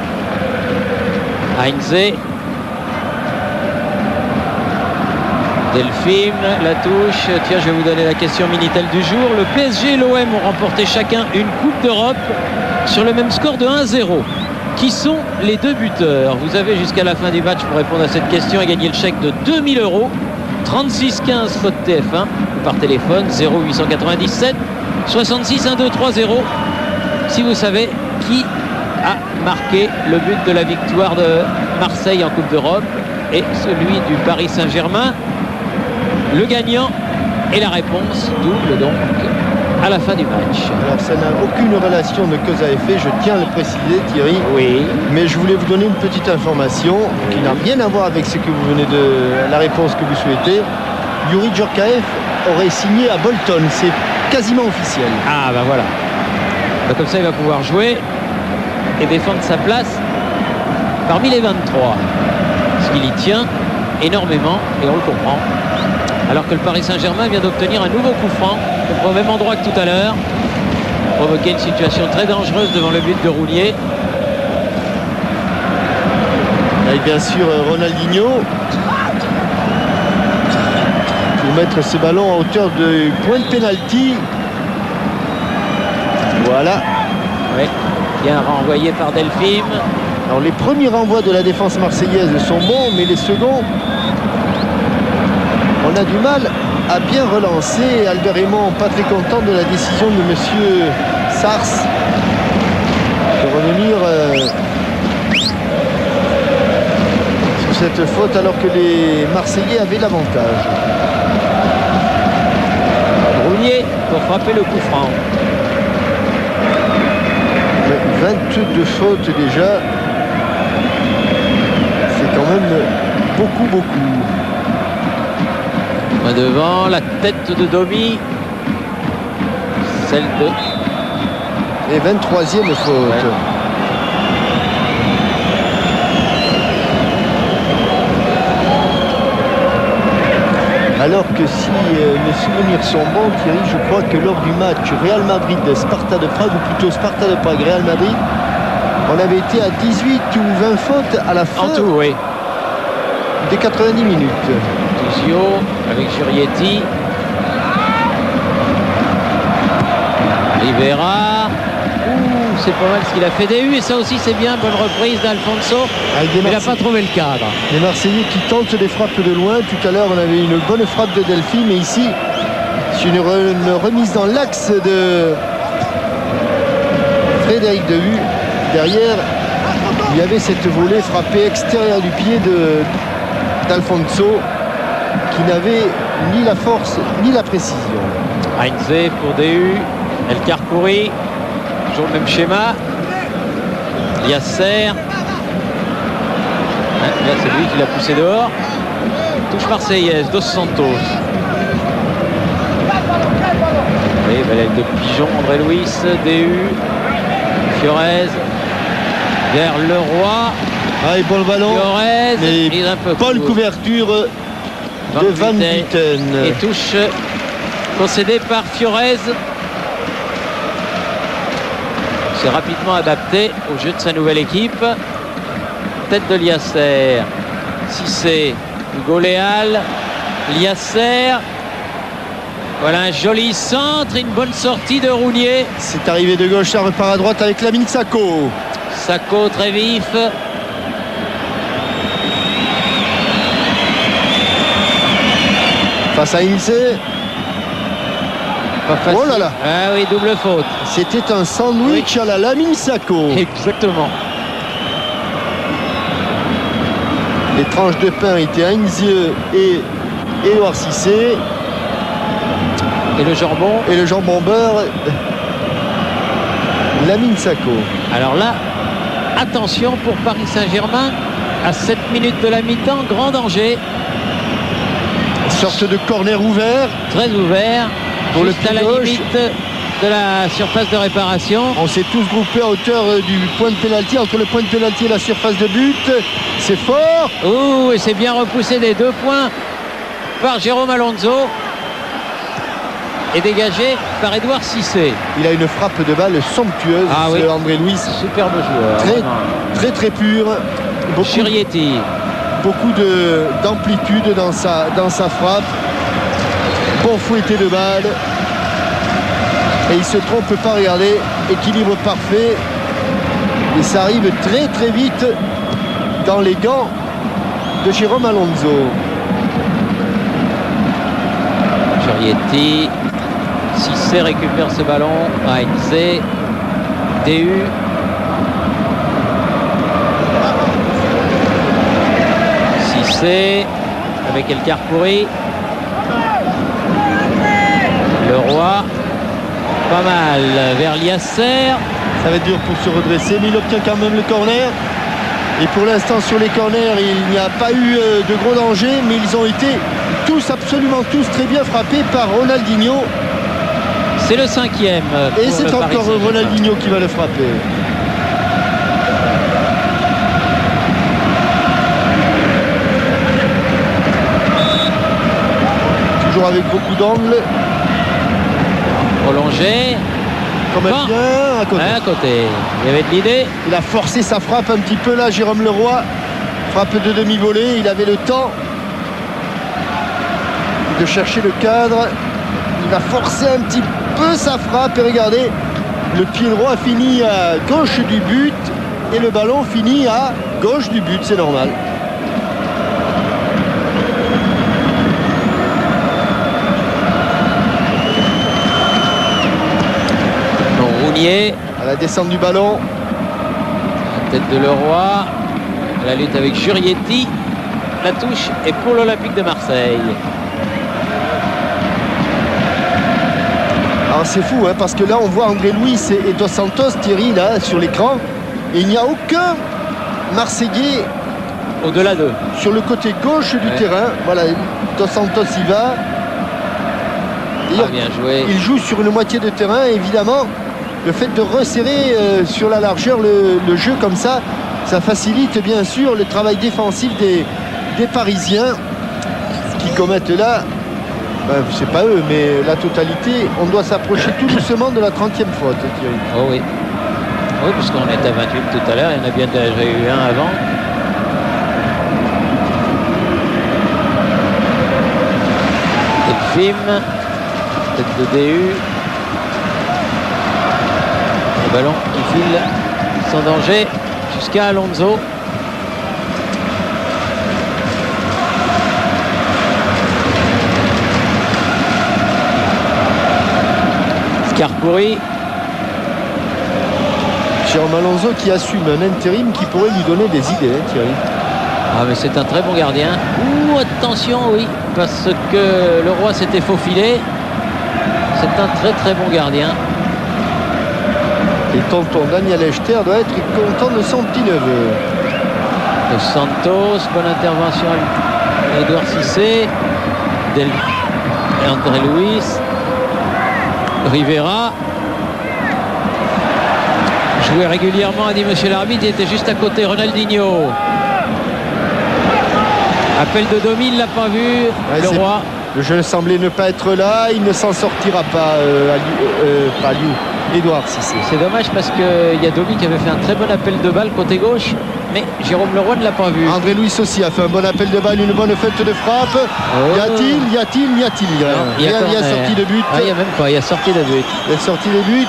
Speaker 2: Heinze. Delphine, la touche. Tiens, je vais vous donner la question Minitel du jour. Le P S G et l'O M ont remporté chacun une Coupe d'Europe sur le même score de un à zéro. Qui sont les deux buteurs? Vous avez jusqu'à la fin du match pour répondre à cette question et gagner le chèque de deux mille euros. trente-six quinze code T F un ou par téléphone zéro huit cent quatre-vingt-dix-sept soixante-six un deux trois zéro. Si vous savez qui a marqué le but de la victoire de Marseille en Coupe d'Europe et celui du Paris Saint-Germain, le gagnant et la réponse double donc à la fin du match.
Speaker 1: Alors ça n'a aucune relation de cause à effet, je tiens à le préciser Thierry.
Speaker 2: Oui.
Speaker 1: Mais je voulais vous donner une petite information qui n'a rien à voir avec ce que vous venez de la réponse que vous souhaitez. Youri Djorkaeff aurait signé à Bolton, c'est quasiment officiel.
Speaker 2: Ah ben voilà. Ben, comme ça il va pouvoir jouer et défendre sa place parmi les vingt-trois. Ce qu'il y tient énormément et on le comprend. Alors que le Paris Saint-Germain vient d'obtenir un nouveau coup franc au même endroit que tout à l'heure, provoquer une situation très dangereuse devant le but de Roulier.
Speaker 1: Et bien sûr Ronaldinho pour mettre ce ballon à hauteur de point de pénalty. Voilà.
Speaker 2: Oui, bien renvoyé par Delphine.
Speaker 1: Alors les premiers renvois de la défense marseillaise sont bons, mais les seconds, on a du mal à bien relancer. Albert Raymond, pas très content de la décision de monsieur Sars de revenir euh, sur cette faute alors que les Marseillais avaient l'avantage.
Speaker 2: Roulier pour frapper le coup franc.
Speaker 1: vingt-deux fautes déjà. C'est quand même beaucoup, beaucoup.
Speaker 2: Devant, la tête de Domi, celle de...
Speaker 1: Et vingt-troisième faute. Ouais. Alors que si euh, mes souvenirs sont bons, Thierry, je crois que lors du match Real Madrid-Sparta de Prague, ou plutôt Sparta de Prague-Real Madrid, on avait été à dix-huit ou vingt fautes à la fin
Speaker 2: en tout, oui.
Speaker 1: des quatre-vingt-dix minutes.
Speaker 2: Tuzio avec Jurietti. Rivera. Ouh, c'est pas mal ce qu'il a fait des U et ça aussi c'est bien. Bonne reprise d'Alfonso. Il n'a pas trouvé le cadre.
Speaker 1: Les Marseillais qui tentent des frappes de loin. Tout à l'heure on avait une bonne frappe de Delphine, mais ici c'est une, re une remise dans l'axe de Frédéric Dehu. Derrière il y avait cette volée frappée extérieure du pied de d'Alfonso qui n'avait ni la force ni la précision.
Speaker 2: Heinze pour Dehu, El Karkouri, toujours le même schéma. Yasser, là c'est lui qui l'a poussé dehors. Touche marseillaise, Dos Santos. Et belle aile de pigeon, André Luis, Dehu, Fiorez, vers Leroy.
Speaker 1: Ah, et pour le ballon,
Speaker 2: Fiorez,
Speaker 1: mais
Speaker 2: il est un peu
Speaker 1: bonne
Speaker 2: court.
Speaker 1: couverture de Van Buiten.
Speaker 2: Et touche concédée par Fiorez. C'est rapidement adapté au jeu de sa nouvelle équipe. Tête de Liasser, Cissé, Hugo Léal, Liasser. Voilà un joli centre, une bonne sortie de Roulier.
Speaker 1: C'est arrivé de gauche, ça repart à droite avec Lamine Sacco.
Speaker 2: Sacco très vif.
Speaker 1: Face à Heinze.
Speaker 2: Pas facile.
Speaker 1: Oh là là.
Speaker 2: Ah oui, double faute.
Speaker 1: C'était un sandwich oui. à la Lamine Sacco.
Speaker 2: Exactement.
Speaker 1: Les tranches de pain étaient Heinze et Édouard Cissé.
Speaker 2: Et le jambon.
Speaker 1: Et le jambon beurre, Lamine Sacco.
Speaker 2: Alors là, attention pour Paris Saint-Germain. À sept minutes de la mi-temps, grand danger.
Speaker 1: Sorte de corner ouvert.
Speaker 2: Très ouvert.
Speaker 1: Pour
Speaker 2: juste
Speaker 1: le
Speaker 2: à la
Speaker 1: gauche.
Speaker 2: limite de la surface de réparation.
Speaker 1: On s'est tous groupés à hauteur du point de pénalty, entre le point de pénalty et la surface de but. C'est fort.
Speaker 2: Ouh, et c'est bien repoussé des deux points par Jérôme Alonso. est dégagé par Édouard Cissé.
Speaker 1: Il a une frappe de balle somptueuse,
Speaker 2: Ah oui.
Speaker 1: André Louis.
Speaker 2: Superbe joueur.
Speaker 1: Très,
Speaker 2: vraiment.
Speaker 1: très, très pur. Beaucoup,
Speaker 2: Chirietti.
Speaker 1: beaucoup de- d'amplitude dans sa, dans sa frappe. Bon fouetté de balle. Et il se trompe pas, regardez. Équilibre parfait. Et ça arrive très très vite dans les gants de Jérôme Alonso.
Speaker 2: Chirietti. Cissé récupère ce ballon. Heinze. D U. Cissé avec El Karkouri. Le Roi. Pas mal vers Liasser.
Speaker 1: Ça va être dur pour se redresser, mais il obtient quand même le corner. Et pour l'instant, sur les corners, il n'y a pas eu euh, de gros danger, mais ils ont été tous, absolument tous, très bien frappés par Ronaldinho.
Speaker 2: C'est le cinquième.
Speaker 1: Et
Speaker 2: pour
Speaker 1: c'est
Speaker 2: le Paris
Speaker 1: encore
Speaker 2: Saint-Germain.
Speaker 1: Ronaldinho qui va le frapper. Toujours avec beaucoup d'angles.
Speaker 2: Prolongé.
Speaker 1: Comme elle
Speaker 2: Bon.
Speaker 1: vient, à côté.
Speaker 2: À côté. Il y avait de l'idée.
Speaker 1: Il a forcé sa frappe un petit peu là, Jérôme Leroy. Frappe de demi-volée, il avait le temps de chercher le cadre. Il a forcé un petit peu sa frappe et regardez, le pied droit finit à gauche du but et le ballon finit à gauche du but, c'est normal.
Speaker 2: Rounier.
Speaker 1: À la descente du ballon,
Speaker 2: La tête de Leroy. La lutte avec Jurietti. La touche est pour l'Olympique de Marseille.
Speaker 1: alors c'est fou hein, parce que là on voit André Louis et, et Dos Santos, Thierry là sur l'écran, et il n'y a aucun Marseillais
Speaker 2: Au-delà d'eux.
Speaker 1: sur le côté gauche du
Speaker 2: Ouais.
Speaker 1: terrain. Voilà, Dos Santos y va. D'ailleurs,
Speaker 2: Ah, bien joué.
Speaker 1: il joue sur une moitié de terrain, évidemment. Le fait de resserrer euh, sur la largeur le, le jeu comme ça, ça facilite bien sûr le travail défensif des, des Parisiens qui commettent là, ben, c'est pas eux, mais la totalité. On doit s'approcher tout doucement de la trentième faute, Thierry.
Speaker 2: Oh oui. Oui, puisqu'on était à vingt-huit tout à l'heure. Il y en a bien déjà eu un avant. Delphine. Tête de D U. Le ballon qui file sans danger jusqu'à Alonso. Karkouri.
Speaker 1: Jérôme Alonso qui assume un intérim qui pourrait lui donner des idées, hein, Thierry.
Speaker 2: Ah mais c'est un très bon gardien. Ouh, attention, oui, parce que le Roi s'était faufilé. C'est un très très bon gardien.
Speaker 1: Et tonton Daniel Echter doit être content de son petit neveu.
Speaker 2: Dos Santos, bonne intervention à Édouard Cissé. Del... et André Louis. Rivera. Joué régulièrement, a dit monsieur l'arbitre, il était juste à côté. Ronaldinho. Appel de Domi, il ne l'a pas vu.
Speaker 1: Ouais,
Speaker 2: le
Speaker 1: c'est-
Speaker 2: Roi.
Speaker 1: Le jeu semblait ne pas être là, il ne s'en sortira pas, euh, Aliou, euh, pas Aliou, Édouard Cissé.
Speaker 2: C'est dommage parce qu'il y a Domi qui avait fait un très bon appel de balle côté gauche. Mais Jérôme Leroy ne l'a pas vu.
Speaker 1: André Louis aussi a fait un bon appel de balle, une bonne fête de frappe.
Speaker 2: Oh.
Speaker 1: Y a-t-il, y a-t-il, y a-t-il rien.
Speaker 2: Non, il y a
Speaker 1: Rien, il y a
Speaker 2: corner.
Speaker 1: sorti de but.
Speaker 2: Ah, il n'y a même pas, il y a sorti de but.
Speaker 1: Il y a sorti de but.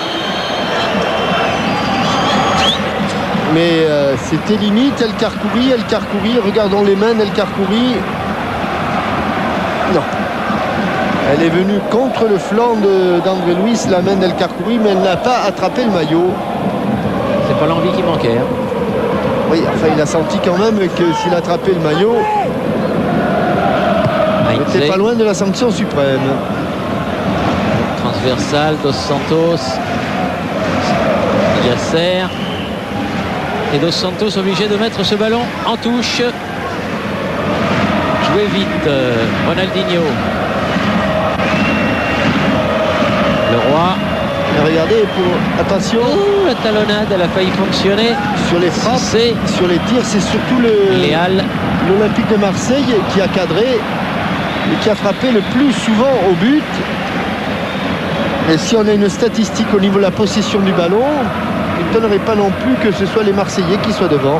Speaker 1: Mais euh, c'était limite, El Karkouri, El Karkouri, regardons les mains d'El Karkouri. Non. Elle est venue contre le flanc de- d'André Louis, la main d'El Karkouri, mais elle n'a pas attrapé le maillot.
Speaker 2: C'est pas l'envie qui manquait. hein.
Speaker 1: Oui, enfin il a senti quand même que s'il attrapait le maillot, il
Speaker 2: Heinze,
Speaker 1: n'était pas loin de la sanction suprême.
Speaker 2: transversal, Dos Santos, Yasser. Et Dos Santos obligé de mettre ce ballon en touche. Jouez vite, euh, Ronaldinho. Le Roi.
Speaker 1: Et regardez, pour... attention,
Speaker 2: Ouh, la talonnade, elle a failli fonctionner.
Speaker 1: sur les frappes,
Speaker 2: C'est
Speaker 1: sur les tirs, c'est surtout le...
Speaker 2: Léal.
Speaker 1: l'Olympique de Marseille qui a cadré et qui a frappé le plus souvent au but. Et si on a une statistique au niveau de la possession du ballon, il ne donnerait pas non plus que ce soit les Marseillais qui soient devant.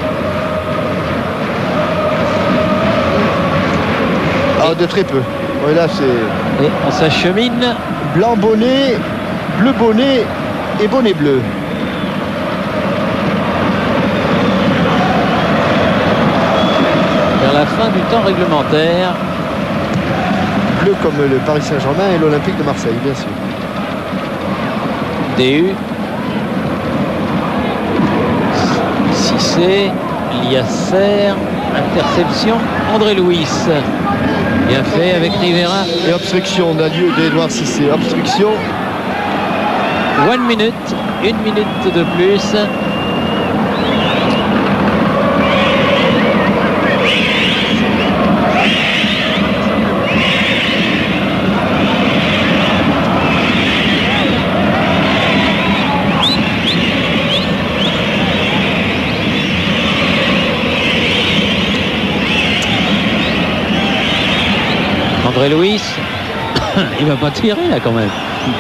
Speaker 1: Ah, de très peu. Oui, là, c'est...
Speaker 2: Et on s'achemine.
Speaker 1: Blanc bonnet, bleu bonnet et bonnet bleu.
Speaker 2: Vers la fin du temps réglementaire.
Speaker 1: Bleu comme le Paris Saint-Germain et l'Olympique de Marseille, bien sûr.
Speaker 2: D U. Cissé. Liasser. Interception. André Louis. Bien fait avec Rivera.
Speaker 1: Et obstruction d'Edouard Cissé. Obstruction.
Speaker 2: One minute. Une minute de plus. André Louis, il va pas tirer là quand même.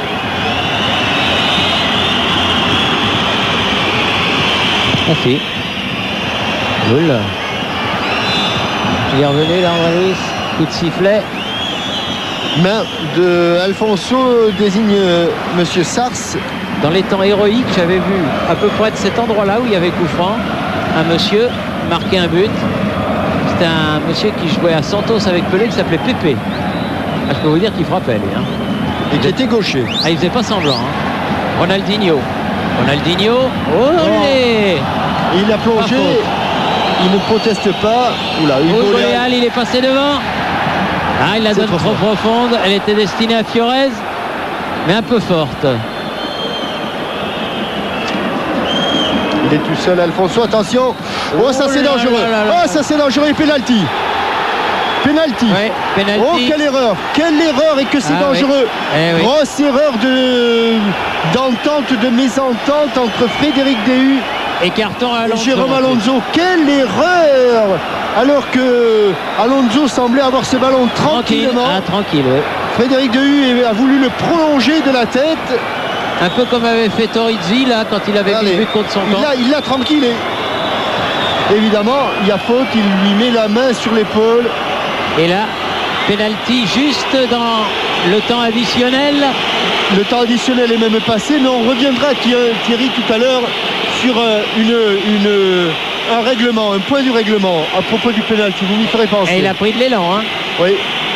Speaker 2: Ah si. Cool. Il est revenu là, André Louis. Coup de sifflet.
Speaker 1: Main de Alfonso désigne euh, Monsieur Sars.
Speaker 2: Dans les temps héroïques, j'avais vu à peu près de cet endroit-là où il y avait coup franc, un monsieur marquer un but. C'était un monsieur qui jouait à Santos avec Pelé qui s'appelait Pépé. Ah, je peux vous dire qu'il frappait lui. Hein.
Speaker 1: Et qui était gaucher.
Speaker 2: Ah, il faisait pas semblant. Hein. Ronaldinho. Ronaldinho. Olé
Speaker 1: oh. Il a plongé. Il ne proteste pas. Oula,
Speaker 2: Hugo Léal, il est passé devant. Ah, il la donne trop, trop profonde. Elle était destinée à Fiorez, mais un peu forte.
Speaker 1: Il est tout seul, Alfonso. Attention. Oh, ça c'est dangereux. Oh, ça c'est dangereux. Et penalty. Penalty.
Speaker 2: Ouais, penalty.
Speaker 1: Oh, quelle erreur. Quelle erreur et que c'est ah, dangereux. Oui. Eh, oui. Grosse erreur de d'entente, de mésentente entre Frédéric Déhu
Speaker 2: et carton à Alonso.
Speaker 1: Et Jérôme Alonso. Quelle erreur. Alors que Alonso semblait avoir ce ballon tranquillement.
Speaker 2: Tranquille, ah, tranquille oui.
Speaker 1: Frédéric Déhu a voulu le prolonger de la tête.
Speaker 2: Un peu comme avait fait Torizzi là quand il avait mis le but contre son camp.
Speaker 1: Il l'a tranquillé. Évidemment, il y a faute, il lui met la main sur l'épaule.
Speaker 2: Et là, penalty juste dans le temps additionnel.
Speaker 1: Le temps additionnel est même passé, mais on reviendra Thierry tout à l'heure sur une, une, un règlement, un point du règlement à propos du penalty. Vous m'y ferez penser.
Speaker 2: Et il a pris de l'élan. Hein.
Speaker 1: Oui.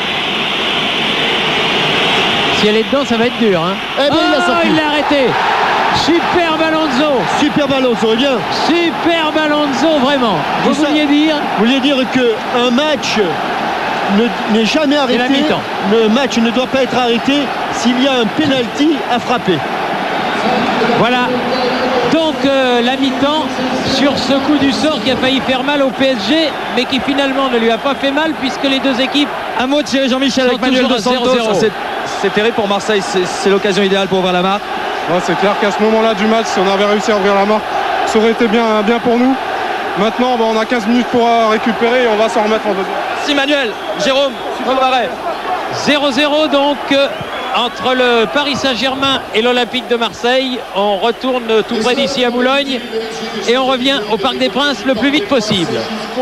Speaker 2: Si elle est dedans, ça va être dur. Hein.
Speaker 1: Eh bien,
Speaker 2: oh,
Speaker 1: il l'a sorti.
Speaker 2: Il l'a arrêté. Superbe Alonso.
Speaker 1: Superbe Alonso, eh bien.
Speaker 2: Superbe Alonso, vraiment. Vous
Speaker 1: ça,
Speaker 2: vouliez dire
Speaker 1: Vous vouliez dire qu'un match n'est jamais arrêté. Le match ne doit pas être arrêté s'il y a un penalty à frapper.
Speaker 2: Voilà. Donc euh, la mi-temps sur ce coup du sort qui a failli faire mal au P S G, mais qui finalement ne lui a pas fait mal puisque les deux équipes.
Speaker 3: Un mot de Thierry Jean-Michel avec Manuel Dos Santos. C'est terrible pour Marseille, c'est l'occasion idéale pour ouvrir la marque.
Speaker 4: Ouais, c'est clair qu'à ce moment-là du match, si on avait réussi à ouvrir la marque, ça aurait été bien, bien pour nous. Maintenant, bah, on a quinze minutes pour récupérer et on va s'en remettre en deuxième.
Speaker 3: Si Manuel, Jérôme,
Speaker 2: zéro zéro donc euh, entre le Paris Saint-Germain et l'Olympique de Marseille. On retourne tout près d'ici à Boulogne et on revient au Parc des Princes le plus vite possible.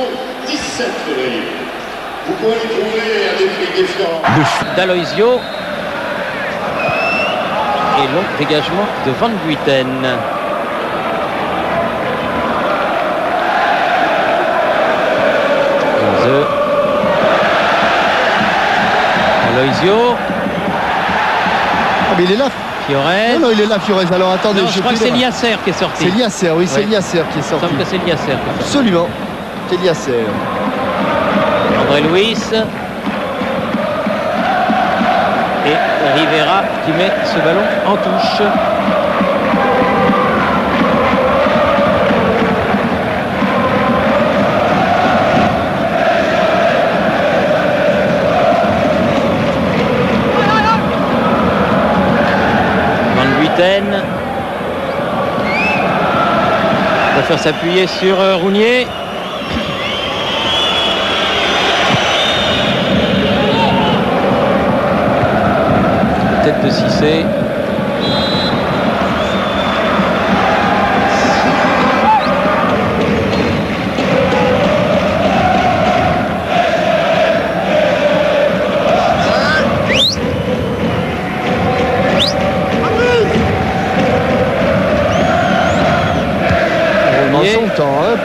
Speaker 2: D'Aloisio. Et long dégagement de Van Buiten. Aloisio.
Speaker 1: Ah mais il est là.
Speaker 2: Fiorez.
Speaker 1: Non, non, il est là, Fiorez. Alors attendez.
Speaker 2: Non, je, je crois que c'est Liasser qui est sorti.
Speaker 1: C'est Liasser, oui, c'est ouais. Liasser qui est sorti.
Speaker 2: Il me semble que c'est Liasser.
Speaker 1: Absolument. C'est Liasser.
Speaker 2: André Louis. Et Rivera qui met ce ballon en touche. Van Buiten. Il va faire s'appuyer sur Rounier. De Cissé.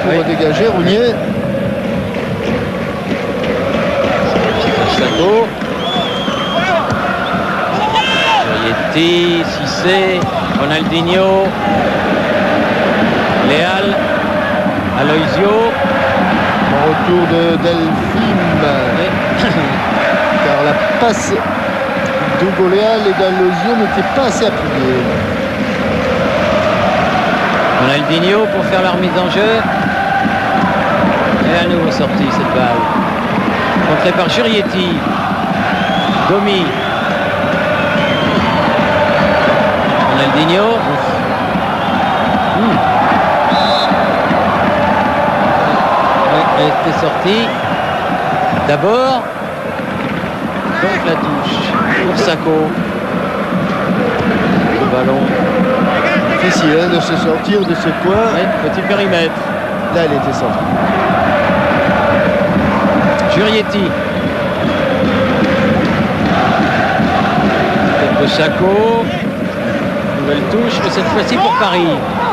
Speaker 1: pour
Speaker 2: Oui.
Speaker 1: dégager Rougnier.
Speaker 2: Sago. Jurietti, Cissé, Ronaldinho, Léal, Aloisio.
Speaker 1: En retour de Delphine. Car la passe d'Hugo Léal et d'Alosio n'était pas assez appuyée.
Speaker 2: Ronaldinho pour faire la remise en jeu. Et à nouveau sortie cette balle. Contrée par Jurietti. Domi. Ronaldinho. Hmm. Ouais, elle était sortie. D'abord. Donc la touche pour Sacco. Le ballon.
Speaker 1: Difficile hein, de se sortir de ce coin.
Speaker 2: Ouais, petit périmètre.
Speaker 1: Là, elle était sortie.
Speaker 2: Jurietti. Tête de Sacco. Nouvelle touche, mais cette fois-ci pour Paris.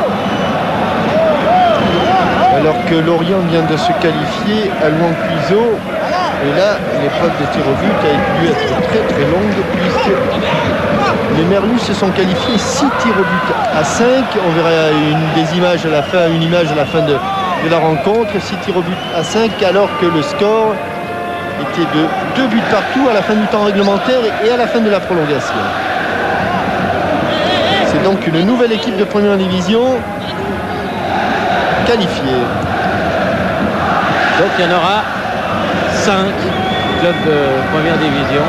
Speaker 1: Alors que Lorient vient de se qualifier à Louan-Cuiseau. Et là, l'épreuve de tir au but a dû être très très longue puisque les Merlus se sont qualifiés six tirs au but à cinq. On verra une des images à la fin, une image à la fin de, de la rencontre. six tirs au but à cinq alors que le score était de deux buts partout à la fin du temps réglementaire et à la fin de la prolongation. C'est donc une nouvelle équipe de première division qualifiée.
Speaker 2: Donc il y en aura cinq clubs de première division.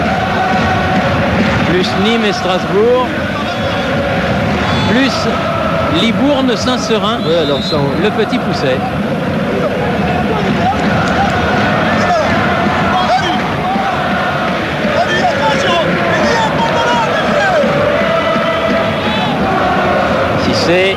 Speaker 2: Plus Nîmes et Strasbourg. Plus Libourne, Saint-Seurin.
Speaker 1: Ouais, alors ça, on...
Speaker 2: Le Petit Pousset. Cissé.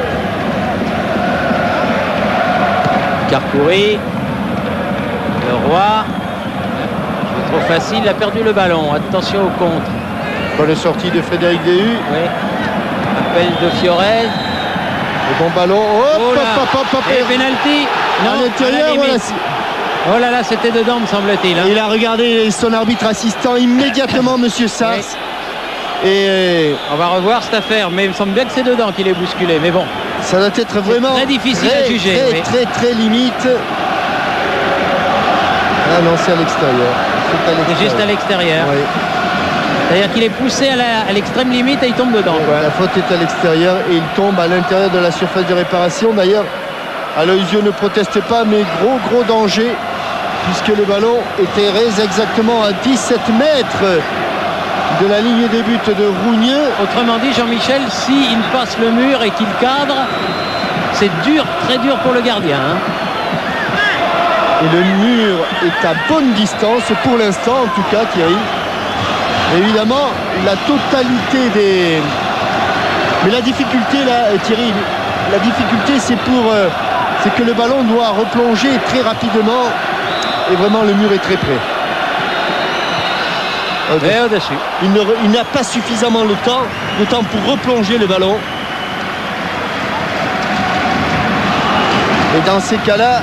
Speaker 2: Carcouri. Le Roi. Trop facile, il a perdu le ballon. Attention au contre.
Speaker 1: Bonne sortie de Frédéric Déhu.
Speaker 2: Oui. Appel de Fiorez.
Speaker 1: Le bon ballon. Hop,
Speaker 2: Oh là.
Speaker 1: hop, hop, hop, hop.
Speaker 2: Et penalty. Non,
Speaker 1: À
Speaker 2: à
Speaker 1: l'intérieur,
Speaker 2: la
Speaker 1: voilà.
Speaker 2: limite. Oh là là, c'était dedans, me semble-t-il. hein.
Speaker 1: Il a regardé son arbitre assistant immédiatement, Monsieur Sars. Et
Speaker 2: On va revoir cette affaire, mais il me semble bien que c'est dedans qu'il est bousculé. Mais bon,
Speaker 1: ça doit être vraiment
Speaker 2: très difficile
Speaker 1: très,
Speaker 2: à juger,
Speaker 1: Très,
Speaker 2: oui.
Speaker 1: très, très limite. Ah non, c'est à l'extérieur. C'est à
Speaker 2: c'est juste à l'extérieur.
Speaker 1: Oui.
Speaker 2: C'est-à-dire qu'il est poussé à la- à l'extrême limite et il tombe dedans.
Speaker 1: La faute est à l'extérieur et il tombe à l'intérieur de la surface de réparation. D'ailleurs, Aloisio ne proteste pas, mais gros, gros danger, puisque le ballon était exactement à dix-sept mètres de la ligne des buts de Rougneux.
Speaker 2: Autrement dit, Jean-Michel, s'il passe le mur et qu'il cadre, c'est dur, très dur pour le gardien. hein.
Speaker 1: Et le mur est à bonne distance, pour l'instant en tout cas, Thierry. Évidemment, la totalité des... Mais la difficulté, là, Thierry, la difficulté, c'est pour... euh, c'est que le ballon doit replonger très rapidement. Et vraiment, le mur est très près. Ok.
Speaker 2: Et au-dessus.
Speaker 1: Il ne re- il n'a pas suffisamment le temps, le temps pour replonger le ballon. Et dans ces cas-là,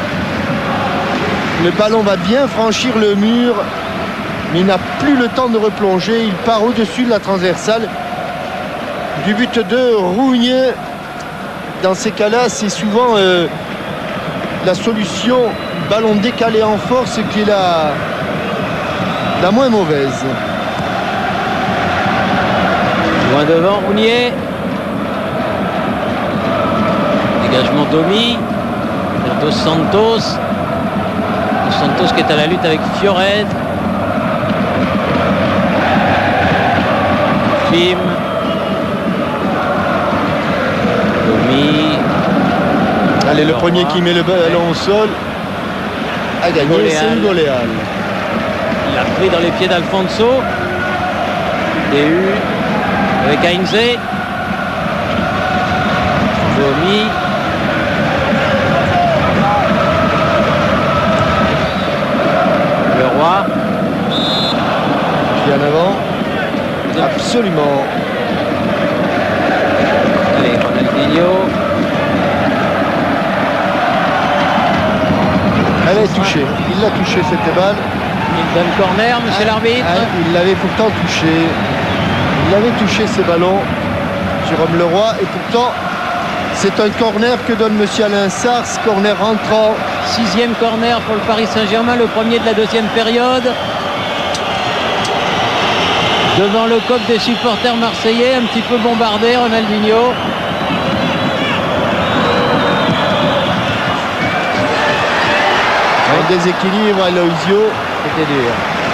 Speaker 1: le ballon va bien franchir le mur, mais il n'a plus le temps de replonger. Il part au-dessus de la transversale du but de Rougneux. Dans ces cas-là, c'est souvent euh, la solution ballon décalé en force qui est la, la moins mauvaise.
Speaker 2: Loin devant, Rounier. Dégagement Domi. Vers Dos Santos. Dos Santos qui est à la lutte avec Fiorez. Fim. Domi.
Speaker 1: Allez, le
Speaker 2: Alors,
Speaker 1: premier
Speaker 2: voilà.
Speaker 1: qui met le ballon au sol a
Speaker 2: Hugo
Speaker 1: gagné, c'est
Speaker 2: Léal.
Speaker 1: Hugo Léal.
Speaker 2: Il a pris dans les pieds d'Alfonso. D U avec Heinze. Domi. Le Roi.
Speaker 1: Qui est en avant. Absolument.
Speaker 2: Allez, Ronaldinho.
Speaker 1: touché. Il l'a touché cette balle.
Speaker 2: Il donne corner, monsieur
Speaker 1: Ah,
Speaker 2: l'arbitre.
Speaker 1: ah, il l'avait pourtant touché. Il avait touché ces ballons, Jérôme Leroy, et pourtant c'est un corner que donne monsieur Alain Sars, corner rentrant.
Speaker 2: Sixième corner pour le Paris Saint-Germain, le premier de la deuxième période. Devant le coq des supporters marseillais, un petit peu bombardé, Ronaldinho.
Speaker 1: En déséquilibre, Aloisio.
Speaker 2: C'était dur.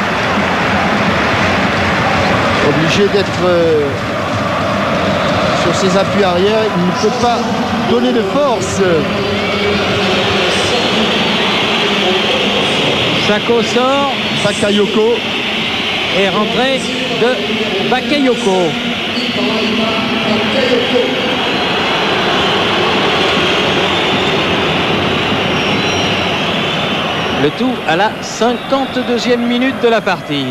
Speaker 1: Obligé d'être euh, sur ses appuis arrière, il ne peut pas donner de force.
Speaker 2: Sako sort
Speaker 1: Bakayoko.
Speaker 2: et rentrée de Bakayoko. Le tout à la cinquante-deuxième minute de la partie.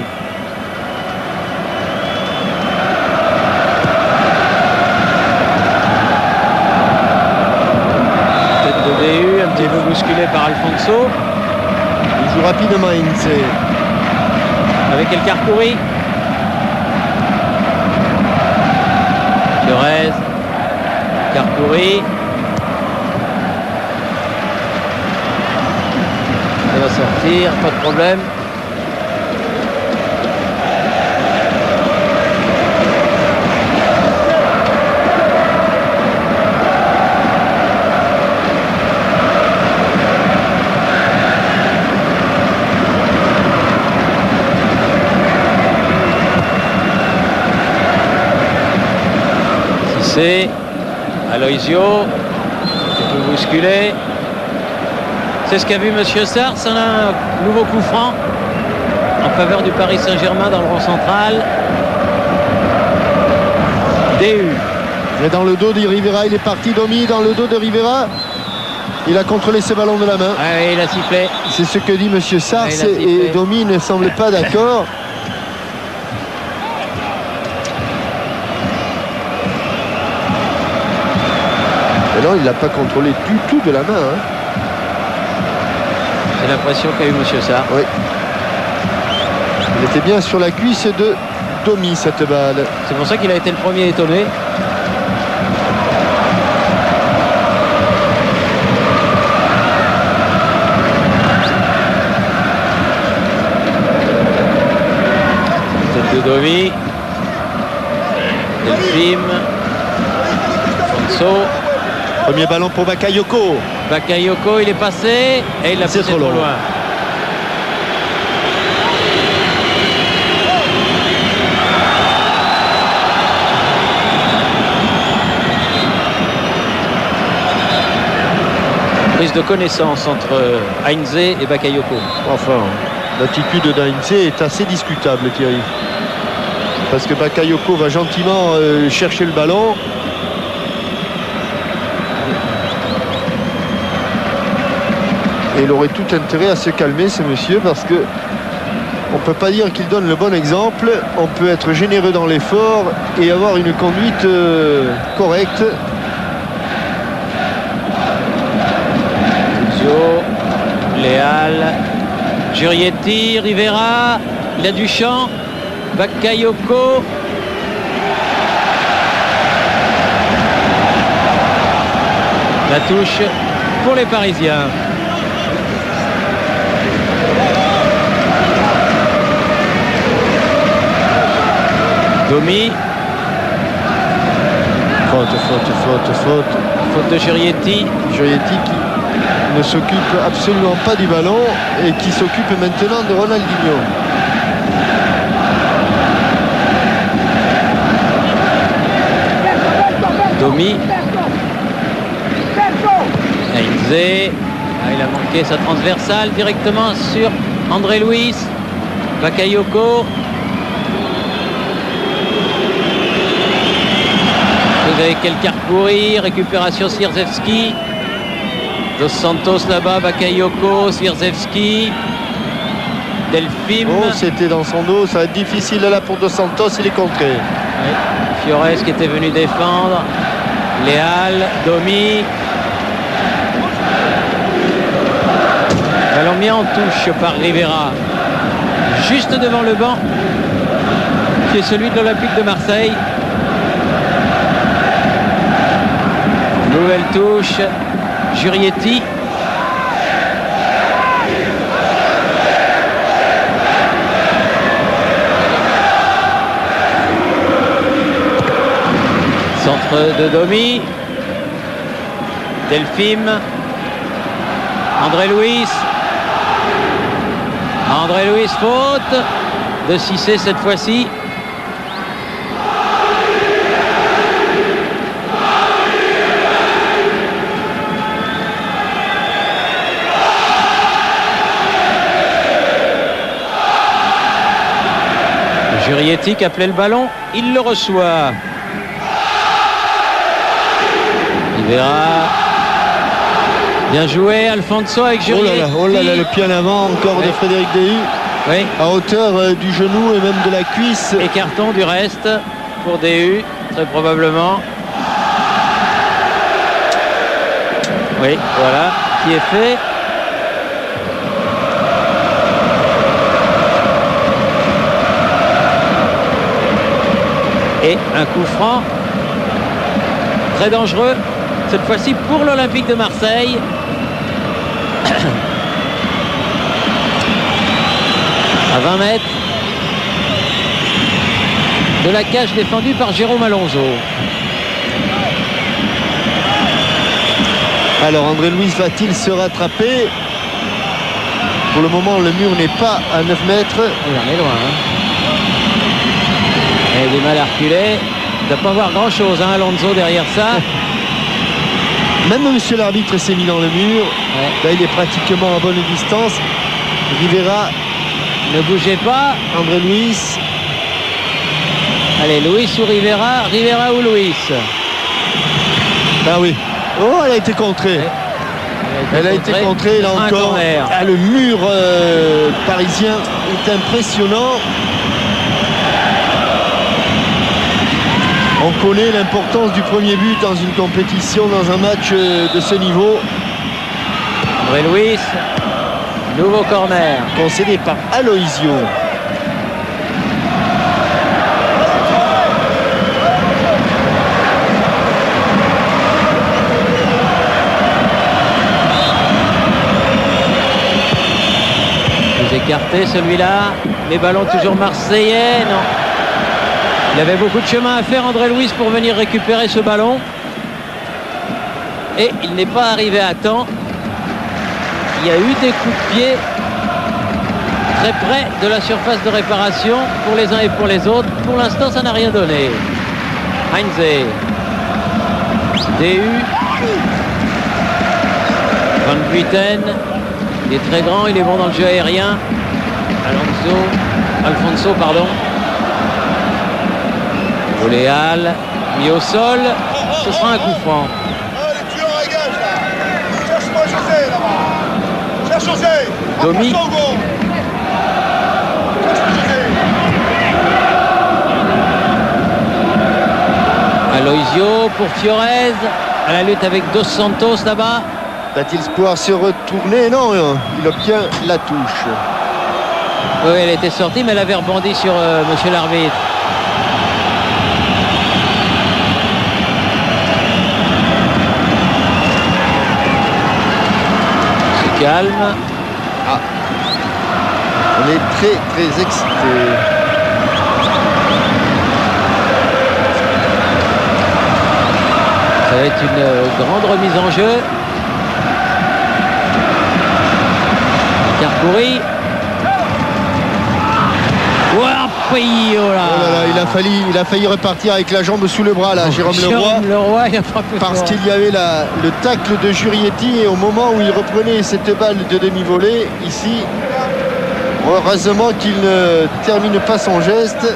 Speaker 2: Tête de D U, un petit peu bousculé par Alfonso.
Speaker 1: Il joue rapidement Ince.
Speaker 2: Avec El Karkouri. Fiorez. Karkouri. Ça va sortir, pas de problème. Cissé, Aloisio, un peu bousculé. C'est ce qu'a vu monsieur Sars, un nouveau coup franc en faveur du Paris Saint-Germain dans le rond central. D U.
Speaker 1: Mais dans le dos de Rivera, il est parti. Domi dans le dos de Rivera. Il a contrôlé ses ballons de la main.
Speaker 2: Ouais, il a sifflé.
Speaker 1: C'est ce que dit monsieur Sars,
Speaker 2: Ouais, il a sifflé.
Speaker 1: et Domi ne semble pas d'accord. Et non, il n'a pas contrôlé du tout de la main. Hein.
Speaker 2: C'est l'impression qu'a eu monsieur Sars.
Speaker 1: Oui. Il était bien sur la cuisse de Domi, cette balle.
Speaker 2: C'est pour ça qu'il a été le premier étonné. Tête de Domi. Delphine. Fonso.
Speaker 1: Premier ballon pour Bakayoko.
Speaker 2: Bakayoko, il est passé et il l'a
Speaker 1: C'est
Speaker 2: poussé
Speaker 1: trop
Speaker 2: trop
Speaker 1: long.
Speaker 2: loin. Prise de connaissance entre Heinze et Bakayoko.
Speaker 1: Enfin, l'attitude d'Heinze est assez discutable, Thierry. Parce que Bakayoko va gentiment euh, chercher le ballon. Et il aurait tout intérêt à se calmer, ce monsieur, parce que on ne peut pas dire qu'il donne le bon exemple. On peut être généreux dans l'effort et avoir une conduite euh, correcte.
Speaker 2: Tuzio, Léal, Jurietti, Rivera, il a du champ, Bakayoko. La touche pour les Parisiens. Domi.
Speaker 1: Faute, faute, faute, faute.
Speaker 2: Faute de Jurietti.
Speaker 1: Jurietti qui ne s'occupe absolument pas du ballon et qui s'occupe maintenant de Ronaldinho.
Speaker 2: Domi. Heinze. Ah, il a manqué sa transversale directement sur André Luis. Bakayoko. Vous avez quel Karkouri, récupération Swirzewski. Dos Santos là-bas, Bakayoko, Swirzewski. Delphine.
Speaker 1: Oh, c'était dans son dos, ça va être difficile là pour Dos Santos, il est contré.
Speaker 2: Ouais. Fiorez qui était venu défendre. Léal, Domi. Ballon Ballon mis en touche par Rivera. Juste devant le banc, qui est celui de l'Olympique de Marseille. Nouvelle touche. Jurietti. Centre de Domi. Delphine. André Louis. André Louis, faute de Cissé cette fois-ci. Jurietti qui appelait le ballon, il le reçoit. Rivera. Bien joué, Alfonso avec Jurietti.
Speaker 1: Oh là là, oh là là, le pied en avant encore oui. de Frédéric Déhu.
Speaker 2: Oui.
Speaker 1: À hauteur euh, du genou et même de la cuisse.
Speaker 2: Et carton du reste pour Déhu, très probablement. Oui, voilà, qui est fait. Et un coup franc très dangereux, cette fois-ci pour l'Olympique de Marseille. À vingt mètres de la cage défendue par Jérôme Alonso.
Speaker 1: Alors André Louis va-t-il se rattraper? Pour le moment, le mur n'est pas à neuf mètres.
Speaker 2: Il en est loin. Hein. Et il est mal à reculer. Il ne doit pas voir grand-chose, hein, Alonso, derrière ça.
Speaker 1: Même monsieur l'arbitre s'est mis dans le mur.
Speaker 2: Ouais.
Speaker 1: Là, il est pratiquement à bonne distance. Rivera.
Speaker 2: Ne bougez pas.
Speaker 1: André Louis.
Speaker 2: Allez, Louis ou Rivera. Rivera ou Louis.
Speaker 1: Ah oui. Oh, elle a été contrée. Ouais. Elle a été contrée, là encore. Ah, le mur euh, parisien est impressionnant. On connaît l'importance du premier but dans une compétition, dans un match de ce niveau.
Speaker 2: André Louis, nouveau corner.
Speaker 1: Concédé par Aloisio.
Speaker 2: Vous écartez celui-là. Les ballons toujours marseillais, non. Il avait beaucoup de chemin à faire, André Louis, pour venir récupérer ce ballon. Et il n'est pas arrivé à temps. Il y a eu des coups de pied très près de la surface de réparation pour les uns et pour les autres. Pour l'instant, ça n'a rien donné. Heinze. Déhu. Van Buiten. Il est très grand, il est bon dans le jeu aérien. Alonso. Alfonso, pardon. Oléal, mis au sol, ce sera un coup franc. Domi. Aloisio pour Fiorez, à la lutte avec Dos Santos là-bas.
Speaker 1: Va-t-il pouvoir se retourner? Non, il obtient la touche.
Speaker 2: Oui, elle était sortie, mais elle avait rebondi sur euh, monsieur l'arbitre. Calme.
Speaker 1: Ah. On est très très excité.
Speaker 2: Ça va être une grande remise en jeu. Carcouri. Wow, pays, oh là.
Speaker 1: Oh là là, il a failli, il a failli repartir avec la jambe sous le bras là, oh, Jérôme Leroy.
Speaker 2: Leroy il a frappé
Speaker 1: parce qu'il y avait la, le tacle de Jurietti et au moment où il reprenait cette balle de demi-volée, ici, heureusement qu'il ne termine pas son geste.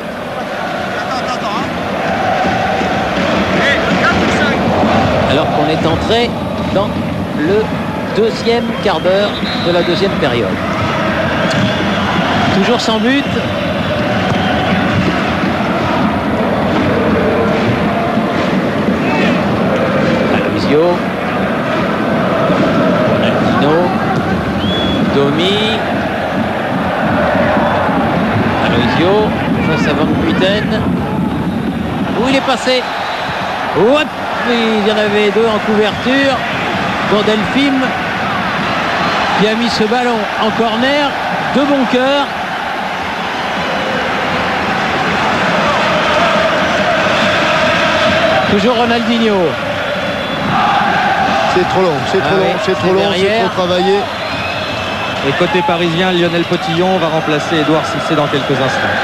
Speaker 2: Alors qu'on est entré dans le deuxième quart d'heure de la deuxième période. Toujours sans but. Aloisio. Altino. Domi. Aloisio face à Van Buiten. Où il est passé. Hop, il y en avait deux en couverture, dont Delphine qui a mis ce ballon en corner de bon cœur. Toujours Ronaldinho.
Speaker 1: C'est trop long, c'est trop
Speaker 2: Ah
Speaker 1: long,
Speaker 2: oui,
Speaker 1: c'est trop
Speaker 2: c'est
Speaker 1: long, c'est
Speaker 2: derrière.
Speaker 1: trop travaillé.
Speaker 3: Et côté parisien, Lionel Potillon va remplacer Édouard Cissé dans quelques instants.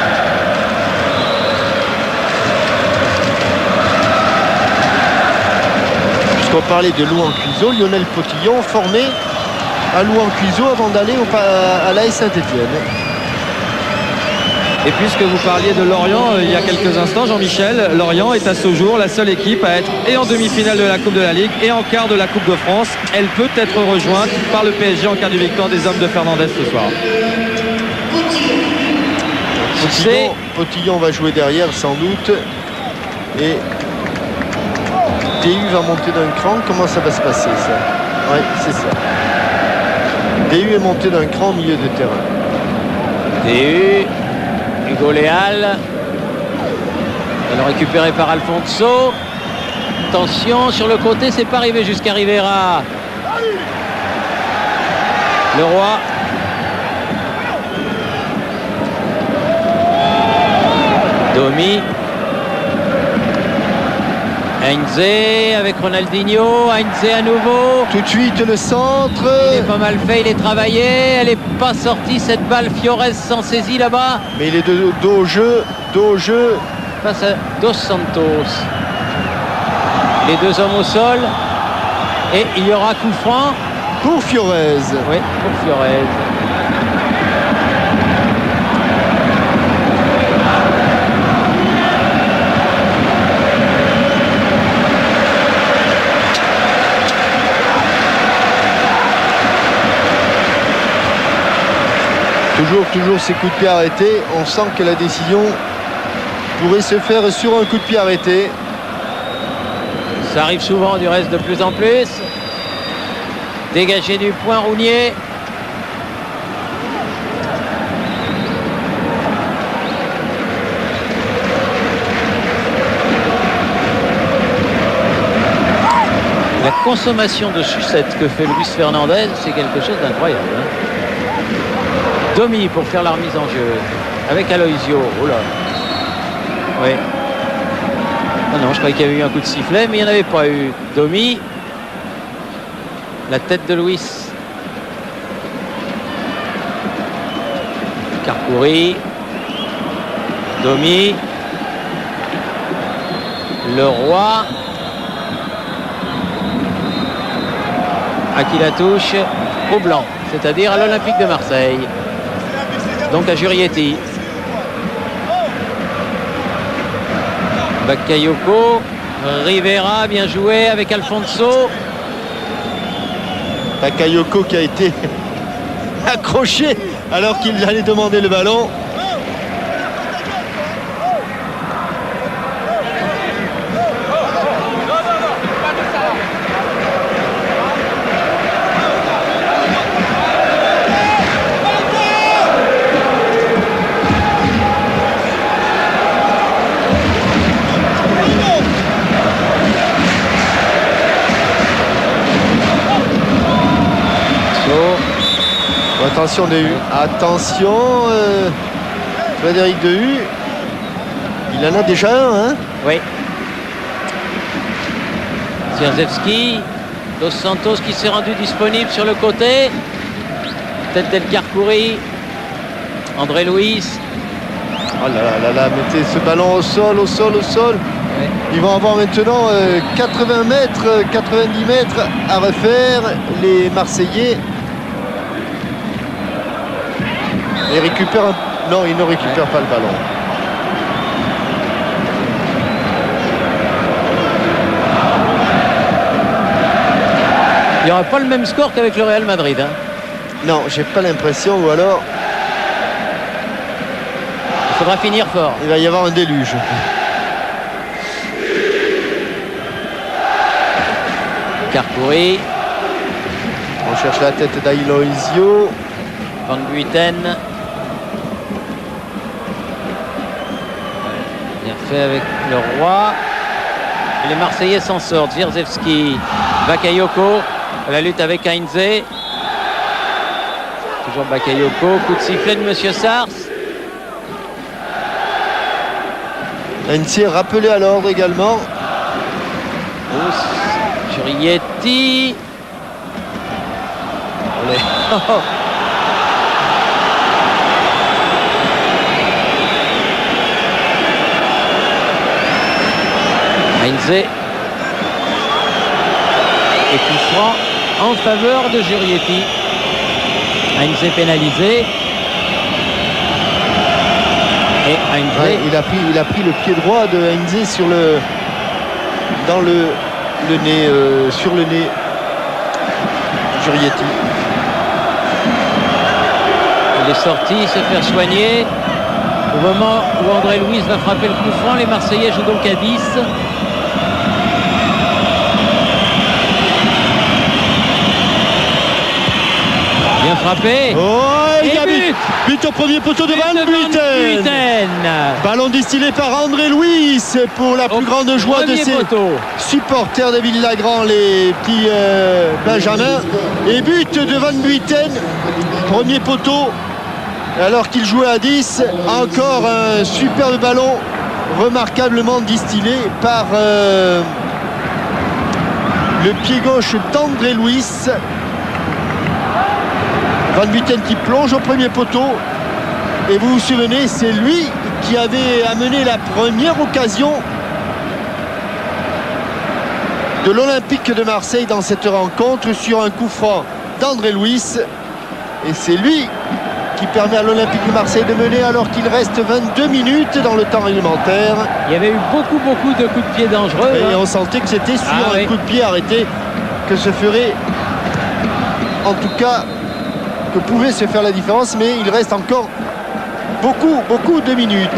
Speaker 1: Puisqu'on parlait de Louan Cuiseau, Lionel Potillon formé à Louan Cuiseau avant d'aller au, à l'A S Saint-Étienne.
Speaker 3: Et puisque vous parliez de Lorient euh, il y a quelques instants, Jean-Michel, Lorient est à ce jour la seule équipe à être et en demi-finale de la Coupe de la Ligue et en quart de la Coupe de France. Elle peut être rejointe par le P S G en cas de victoire des hommes de Fernandez ce soir.
Speaker 1: Potillon, Potillon va jouer derrière sans doute. Et D U va monter d'un cran. Comment ça va se passer ça? Oui, c'est ça. D U est monté d'un cran au milieu de terrain.
Speaker 2: D U, Hugo Léal. Ballon récupéré par Alfonso. Attention sur le côté, c'est pas arrivé jusqu'à Rivera. Le Roi. Domi. Heinze avec Ronaldinho. Heinze à nouveau.
Speaker 1: Tout de suite le centre.
Speaker 2: Il est pas mal fait, il est travaillé. Elle n'est pas sortie cette balle. Fiorez s'en saisit là-bas.
Speaker 1: Mais il est de dos au jeu, dos au jeu.
Speaker 2: Face à Dos Santos. Les deux hommes au sol. Et il y aura coup franc.
Speaker 1: Pour Fiorez.
Speaker 2: Oui, pour Fiorez.
Speaker 1: Toujours, toujours ces coups de pied arrêtés. On sent que la décision pourrait se faire sur un coup de pied arrêté.
Speaker 2: Ça arrive souvent du reste de plus en plus. Dégagé du point Rounier. La consommation de sucette que fait Luis Fernandez, c'est quelque chose d'incroyable. Hein. Domi pour faire la remise en jeu avec Aloisio. Oh là. Oui. Ah non, je croyais qu'il y avait eu un coup de sifflet, mais il n'y en avait pas eu. Domi. La tête de Luis. Carcouri. Domi. Le Roi. À qui la touche? Au blanc, c'est-à-dire à, à l'Olympique de Marseille. Donc à Jurietti. Bakayoko. Rivera, bien joué avec Alfonso.
Speaker 1: Bakayoko qui a été accroché alors qu'il allait demander le ballon. Attention D U, attention euh, Frédéric D U, il en a déjà un hein.
Speaker 2: Oui. Zierzewski, Dos Santos qui s'est rendu disponible sur le côté. Tête del Carcouri. André Luis.
Speaker 1: Oh là là là là, mettez ce ballon au sol, au sol, au sol.
Speaker 2: Oui.
Speaker 1: Ils vont avoir maintenant euh, quatre-vingts mètres, quatre-vingt-dix mètres à refaire, les Marseillais. Il récupère un... Non, il ne récupère pas le ballon.
Speaker 2: Il n'y aura pas le même score qu'avec le Real Madrid. Hein.
Speaker 1: Non, j'ai pas l'impression, ou alors...
Speaker 2: Il faudra finir fort.
Speaker 1: Il va y avoir un déluge.
Speaker 2: Carcouri.
Speaker 1: On cherche la tête d'Aloisio.
Speaker 2: Van Buiten. Bien fait avec le roi. Et les Marseillais s'en sortent. Zierzewski, Bakayoko, la lutte avec Heinze. Toujours Bakayoko, coup de sifflet de Monsieur Sars.
Speaker 1: Heinze rappelé à l'ordre également.
Speaker 2: Jurietti. Oh. Heinze. Et coup franc en faveur de Jurietti. Heinze pénalisé. Et Heinze.
Speaker 1: Ouais, il, a pris, il a pris le pied droit de Heinze sur le, dans le, le nez, euh, sur le nez. Jurietti.
Speaker 2: Il est sorti, il se fait soigner. Au moment où André Louis va frapper le coup franc, les Marseillais jouent donc à dix. Bien frappé.
Speaker 1: Oh, il y a
Speaker 2: but.
Speaker 1: but au premier poteau de Van Buiten. Ballon distillé par André Louis pour la plus au grande joie de ses poteau. supporters de Villagrand, les petits euh, Benjamins. Et but de Van Buiten, premier poteau, alors qu'il jouait à dix. Encore un superbe ballon, remarquablement distillé par euh, le pied gauche d'André Louis. Van Buiten qui plonge au premier poteau. Et vous vous souvenez, c'est lui qui avait amené la première occasion de l'Olympique de Marseille dans cette rencontre sur un coup franc d'André Louis. Et c'est lui qui permet à l'Olympique de Marseille de mener alors qu'il reste vingt-deux minutes dans le temps réglementaire.
Speaker 2: Il y avait eu beaucoup, beaucoup de coups de pied dangereux.
Speaker 1: Et
Speaker 2: hein.
Speaker 1: on sentait que c'était sur
Speaker 2: ah,
Speaker 1: un
Speaker 2: oui.
Speaker 1: coup de pied arrêté que se ferait, en tout cas, que pouvait se faire la différence, mais il reste encore beaucoup, beaucoup de minutes.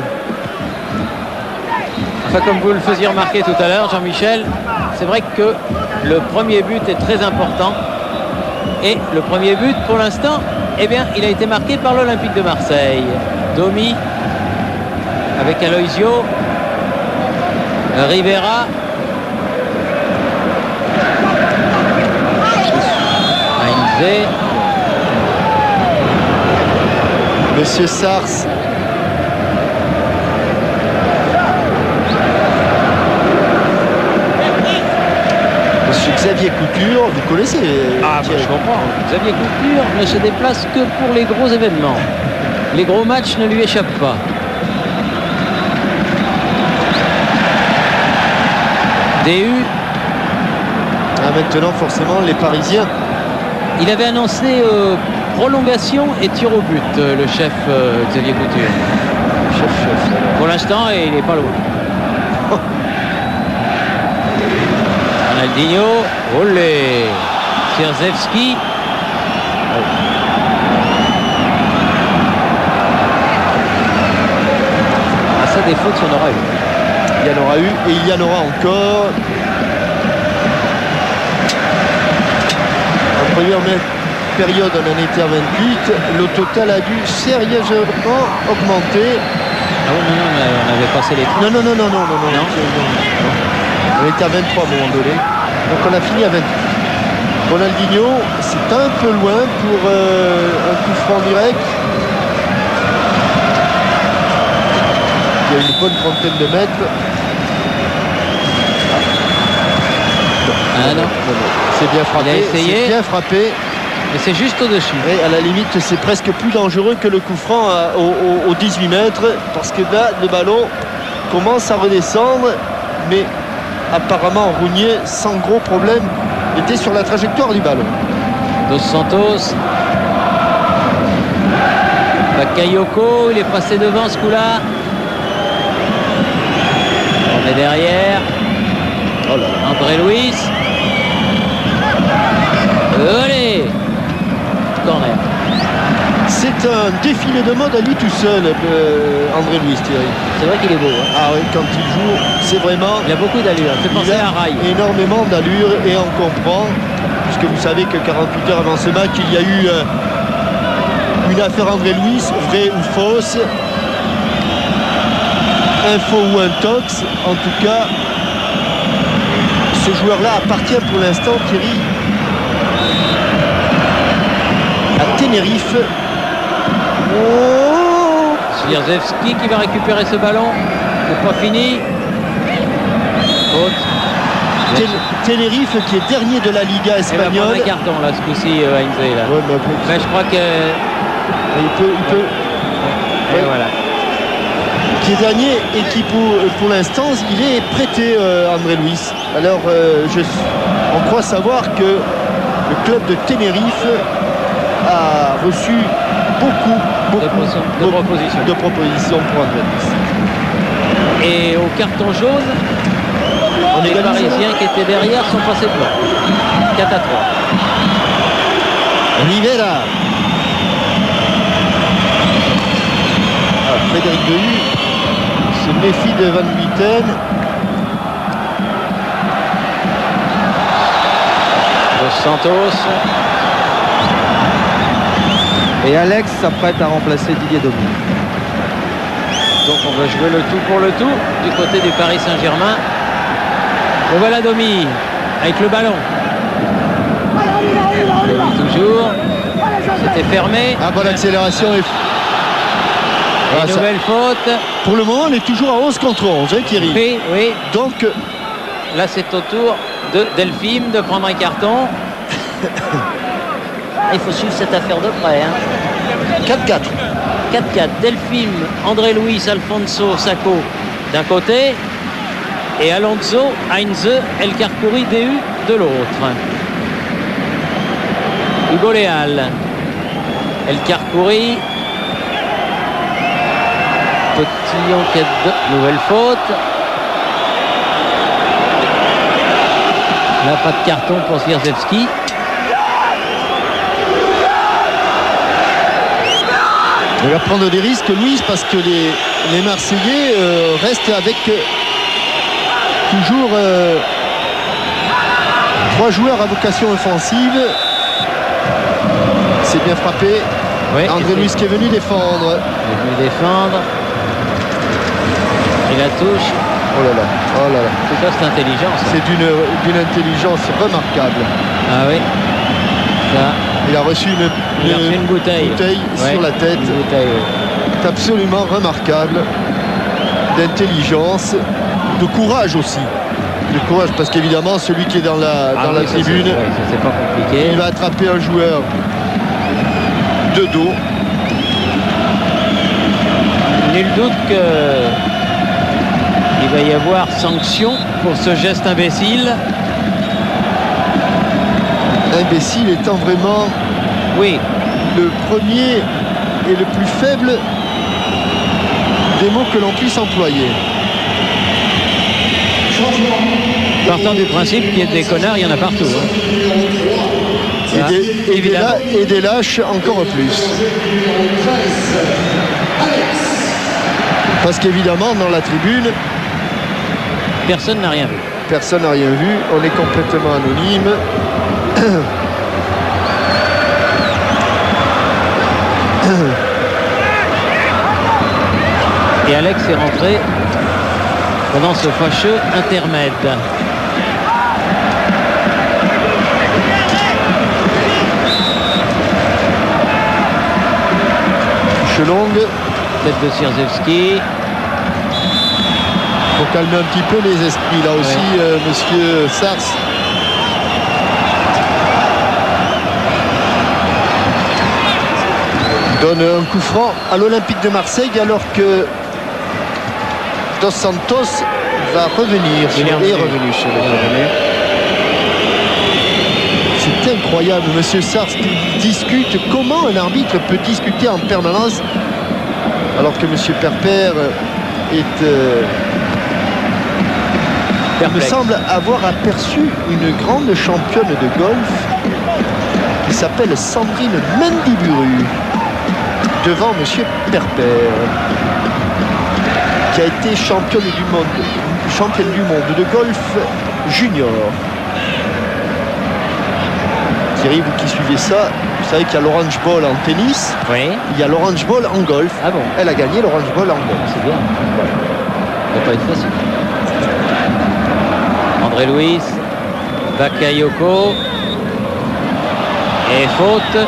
Speaker 2: Enfin, comme vous le faisiez remarquer tout à l'heure, Jean-Michel, c'est vrai que le premier but est très important. Et le premier but, pour l'instant, eh bien, il a été marqué par l'Olympique de Marseille. Domi, avec Aloisio, Rivera. Heinze.
Speaker 1: Monsieur Sars. Monsieur Xavier Couture, vous connaissez?
Speaker 2: Ah, bah, je comprends. Xavier Couture ne se déplace que pour les gros événements. Les gros matchs ne lui échappent pas. D U.
Speaker 1: Ah, maintenant, forcément, les Parisiens.
Speaker 2: Il avait annoncé euh, prolongation et tir au but, euh, le chef euh, Xavier Couture.
Speaker 1: Chef, chef.
Speaker 2: Pour l'instant, il n'est pas loin. Ronaldinho, olé. Zierzewski. Ah, ça, des fautes, il y en aura eu.
Speaker 1: Il y en aura eu et il y en aura encore. En première période, on en était à vingt-huit. Le total a dû sérieusement augmenter.
Speaker 2: Ah oui, non, non, mais on avait passé les trente.
Speaker 1: Non, non, non, non, non, non, non.
Speaker 2: Non.
Speaker 1: On était à vingt-trois à un moment donné. Donc on a fini à vingt-huit. Ronaldinho, c'est un peu loin pour euh, un coup franc direct. Il y a une bonne trentaine de mètres.
Speaker 2: Ah non.
Speaker 1: C'est bien frappé.
Speaker 2: Il a essayé.
Speaker 1: C'est bien frappé.
Speaker 2: Mais c'est juste au-dessus.
Speaker 1: Et à la limite, c'est presque plus dangereux que le coup franc à, au, au, au dix-huit mètres. Parce que là, le ballon commence à redescendre. Mais apparemment, Rougnier, sans gros problème, était sur la trajectoire du ballon.
Speaker 2: Dos Santos. Bakayoko, il est passé devant ce coup-là. On est derrière.
Speaker 1: Oh là là.
Speaker 2: André Louis. Allez. Corner.
Speaker 1: C'est un défilé de mode à lui tout seul, euh, André Louis, Thierry.
Speaker 2: C'est vrai qu'il est beau. Hein.
Speaker 1: Ah oui, quand il joue, c'est vraiment...
Speaker 2: Il a beaucoup d'allure. Il fait penser
Speaker 1: il a
Speaker 2: à Rai.
Speaker 1: énormément d'allure et on comprend, puisque vous savez que quarante-huit heures avant ce match, il y a eu euh, une affaire André Louis, vraie ou fausse. info ou un tox, en tout cas, ce joueur-là appartient pour l'instant, Thierry, à Tenerife. Oh,
Speaker 2: Swirzewski qui va récupérer ce ballon. C'est pas fini. Faute.
Speaker 1: Ten Tenerife qui est dernier de la Liga
Speaker 2: Il va prendre
Speaker 1: espagnole.
Speaker 2: un carton là, ce coup-ci, euh, Heinze, là.
Speaker 1: Ouais, mais après,
Speaker 2: Mais je crois que.
Speaker 1: il peut, il peut,
Speaker 2: Et
Speaker 1: Ouais.
Speaker 2: voilà.
Speaker 1: qui est dernier et qui pour, pour l'instant il est prêté, euh, André Luis. Alors euh, je, on croit savoir que le club de Tenerife a reçu beaucoup, beaucoup
Speaker 2: De pro- de
Speaker 1: beaucoup
Speaker 2: propositions.
Speaker 1: de propositions pour André Luis.
Speaker 2: Et au carton jaune,
Speaker 1: On
Speaker 2: les
Speaker 1: égalise.
Speaker 2: Parisiens qui étaient derrière sont passés devant. quatre à trois.
Speaker 1: Rivera. Ah, Frédéric Dehu se méfie de Van Buiten.
Speaker 2: Dos Santos.
Speaker 3: Et Alex s'apprête à remplacer Didier Domi.
Speaker 2: Donc on va jouer le tout pour le tout du côté du Paris Saint-Germain. Le voilà Domi avec le ballon. Domi toujours. C'était fermé.
Speaker 1: Ah, bonne accélération. Et...
Speaker 2: Et
Speaker 1: Ah, ça-
Speaker 2: nouvelle faute.
Speaker 1: Pour le moment, on est toujours à onze contre onze, hein, Thierry.
Speaker 2: Oui, oui.
Speaker 1: Donc,
Speaker 2: Là c'est au tour de Delphine de prendre un carton. Il faut suivre cette affaire de près. Hein.
Speaker 1: quatre quatre.
Speaker 2: quatre quatre. Delphine, André Luis, Alfonso, Sacco d'un côté. Et Alonso, Heinze, El Karkouri, D U de l'autre. Hugo Léal. El Karkouri. Petit enquête de nouvelle faute. Là, pas de carton pour Swirzewski.
Speaker 1: Il va prendre des risques, Louise, parce que les, les Marseillais euh, restent avec euh, toujours euh, trois joueurs à vocation offensive. C'est bien frappé.
Speaker 2: Oui,
Speaker 1: André Luis qui est venu défendre.
Speaker 2: Il est venu défendre. Et la touche.
Speaker 1: Oh là là, oh là là.
Speaker 2: En tout cas, c'est intelligent. Ça.
Speaker 1: C'est d'une d'une intelligence remarquable.
Speaker 2: Ah oui. Ça,
Speaker 1: Il a reçu une,
Speaker 2: il a reçu une bouteille,
Speaker 1: bouteille
Speaker 2: Ouais,
Speaker 1: sur la tête.
Speaker 2: une bouteille, oui.
Speaker 1: C'est absolument remarquable. D'intelligence, de courage aussi. De courage, parce qu'évidemment, celui qui est dans la,
Speaker 2: Ah
Speaker 1: dans
Speaker 2: oui,
Speaker 1: la
Speaker 2: ça,
Speaker 1: tribune,
Speaker 2: c'est- ouais, ça, c'est pas compliqué.
Speaker 1: il va attraper un joueur de dos.
Speaker 2: Nul doute que il va y avoir sanction pour ce geste imbécile.
Speaker 1: Imbécile étant vraiment
Speaker 2: Oui,
Speaker 1: le premier et le plus faible des mots que l'on puisse employer.
Speaker 2: partant du principe qu'il y a des connards, il y en a partout. hein.
Speaker 1: Et
Speaker 2: Ah,
Speaker 1: des, et des
Speaker 2: évidemment.
Speaker 1: la- et des lâches encore plus. Parce qu'évidemment, dans la tribune,
Speaker 2: Personne n'a rien vu.
Speaker 1: personne n'a rien vu. On est complètement anonyme.
Speaker 2: Et Alex est rentré pendant ce fâcheux intermède.
Speaker 1: Touche longue.
Speaker 2: Tête de Swirzewski.
Speaker 1: Pour calmer un petit peu les esprits. Là aussi,
Speaker 2: Ouais.
Speaker 1: euh, monsieur Sars. Donne un coup franc à l'Olympique de Marseille alors que Dos Santos va revenir.
Speaker 2: Il est
Speaker 1: sur-
Speaker 2: revenu.
Speaker 1: est revenu sur
Speaker 2: Il est
Speaker 1: le
Speaker 2: revenu.
Speaker 1: C'est incroyable, monsieur Sars qui discute. Comment un arbitre peut discuter en permanence alors que monsieur Perper est, euh, il me
Speaker 2: Perplexe.
Speaker 1: semble avoir aperçu une grande championne de golf qui s'appelle Sandrine Mendiburu devant monsieur Perper, qui a été championne du monde, championne du monde de golf junior. Thierry, vous qui suivez ça, vous savez qu'il y a l'Orange Bowl en tennis,
Speaker 2: Oui,
Speaker 1: il y a l'Orange Bowl en golf.
Speaker 2: ah bon,
Speaker 1: Elle a gagné l'Orange Bowl en golf.
Speaker 2: c'est bien. Ça va pas être facile. André Luis, Bakayoko. Et faute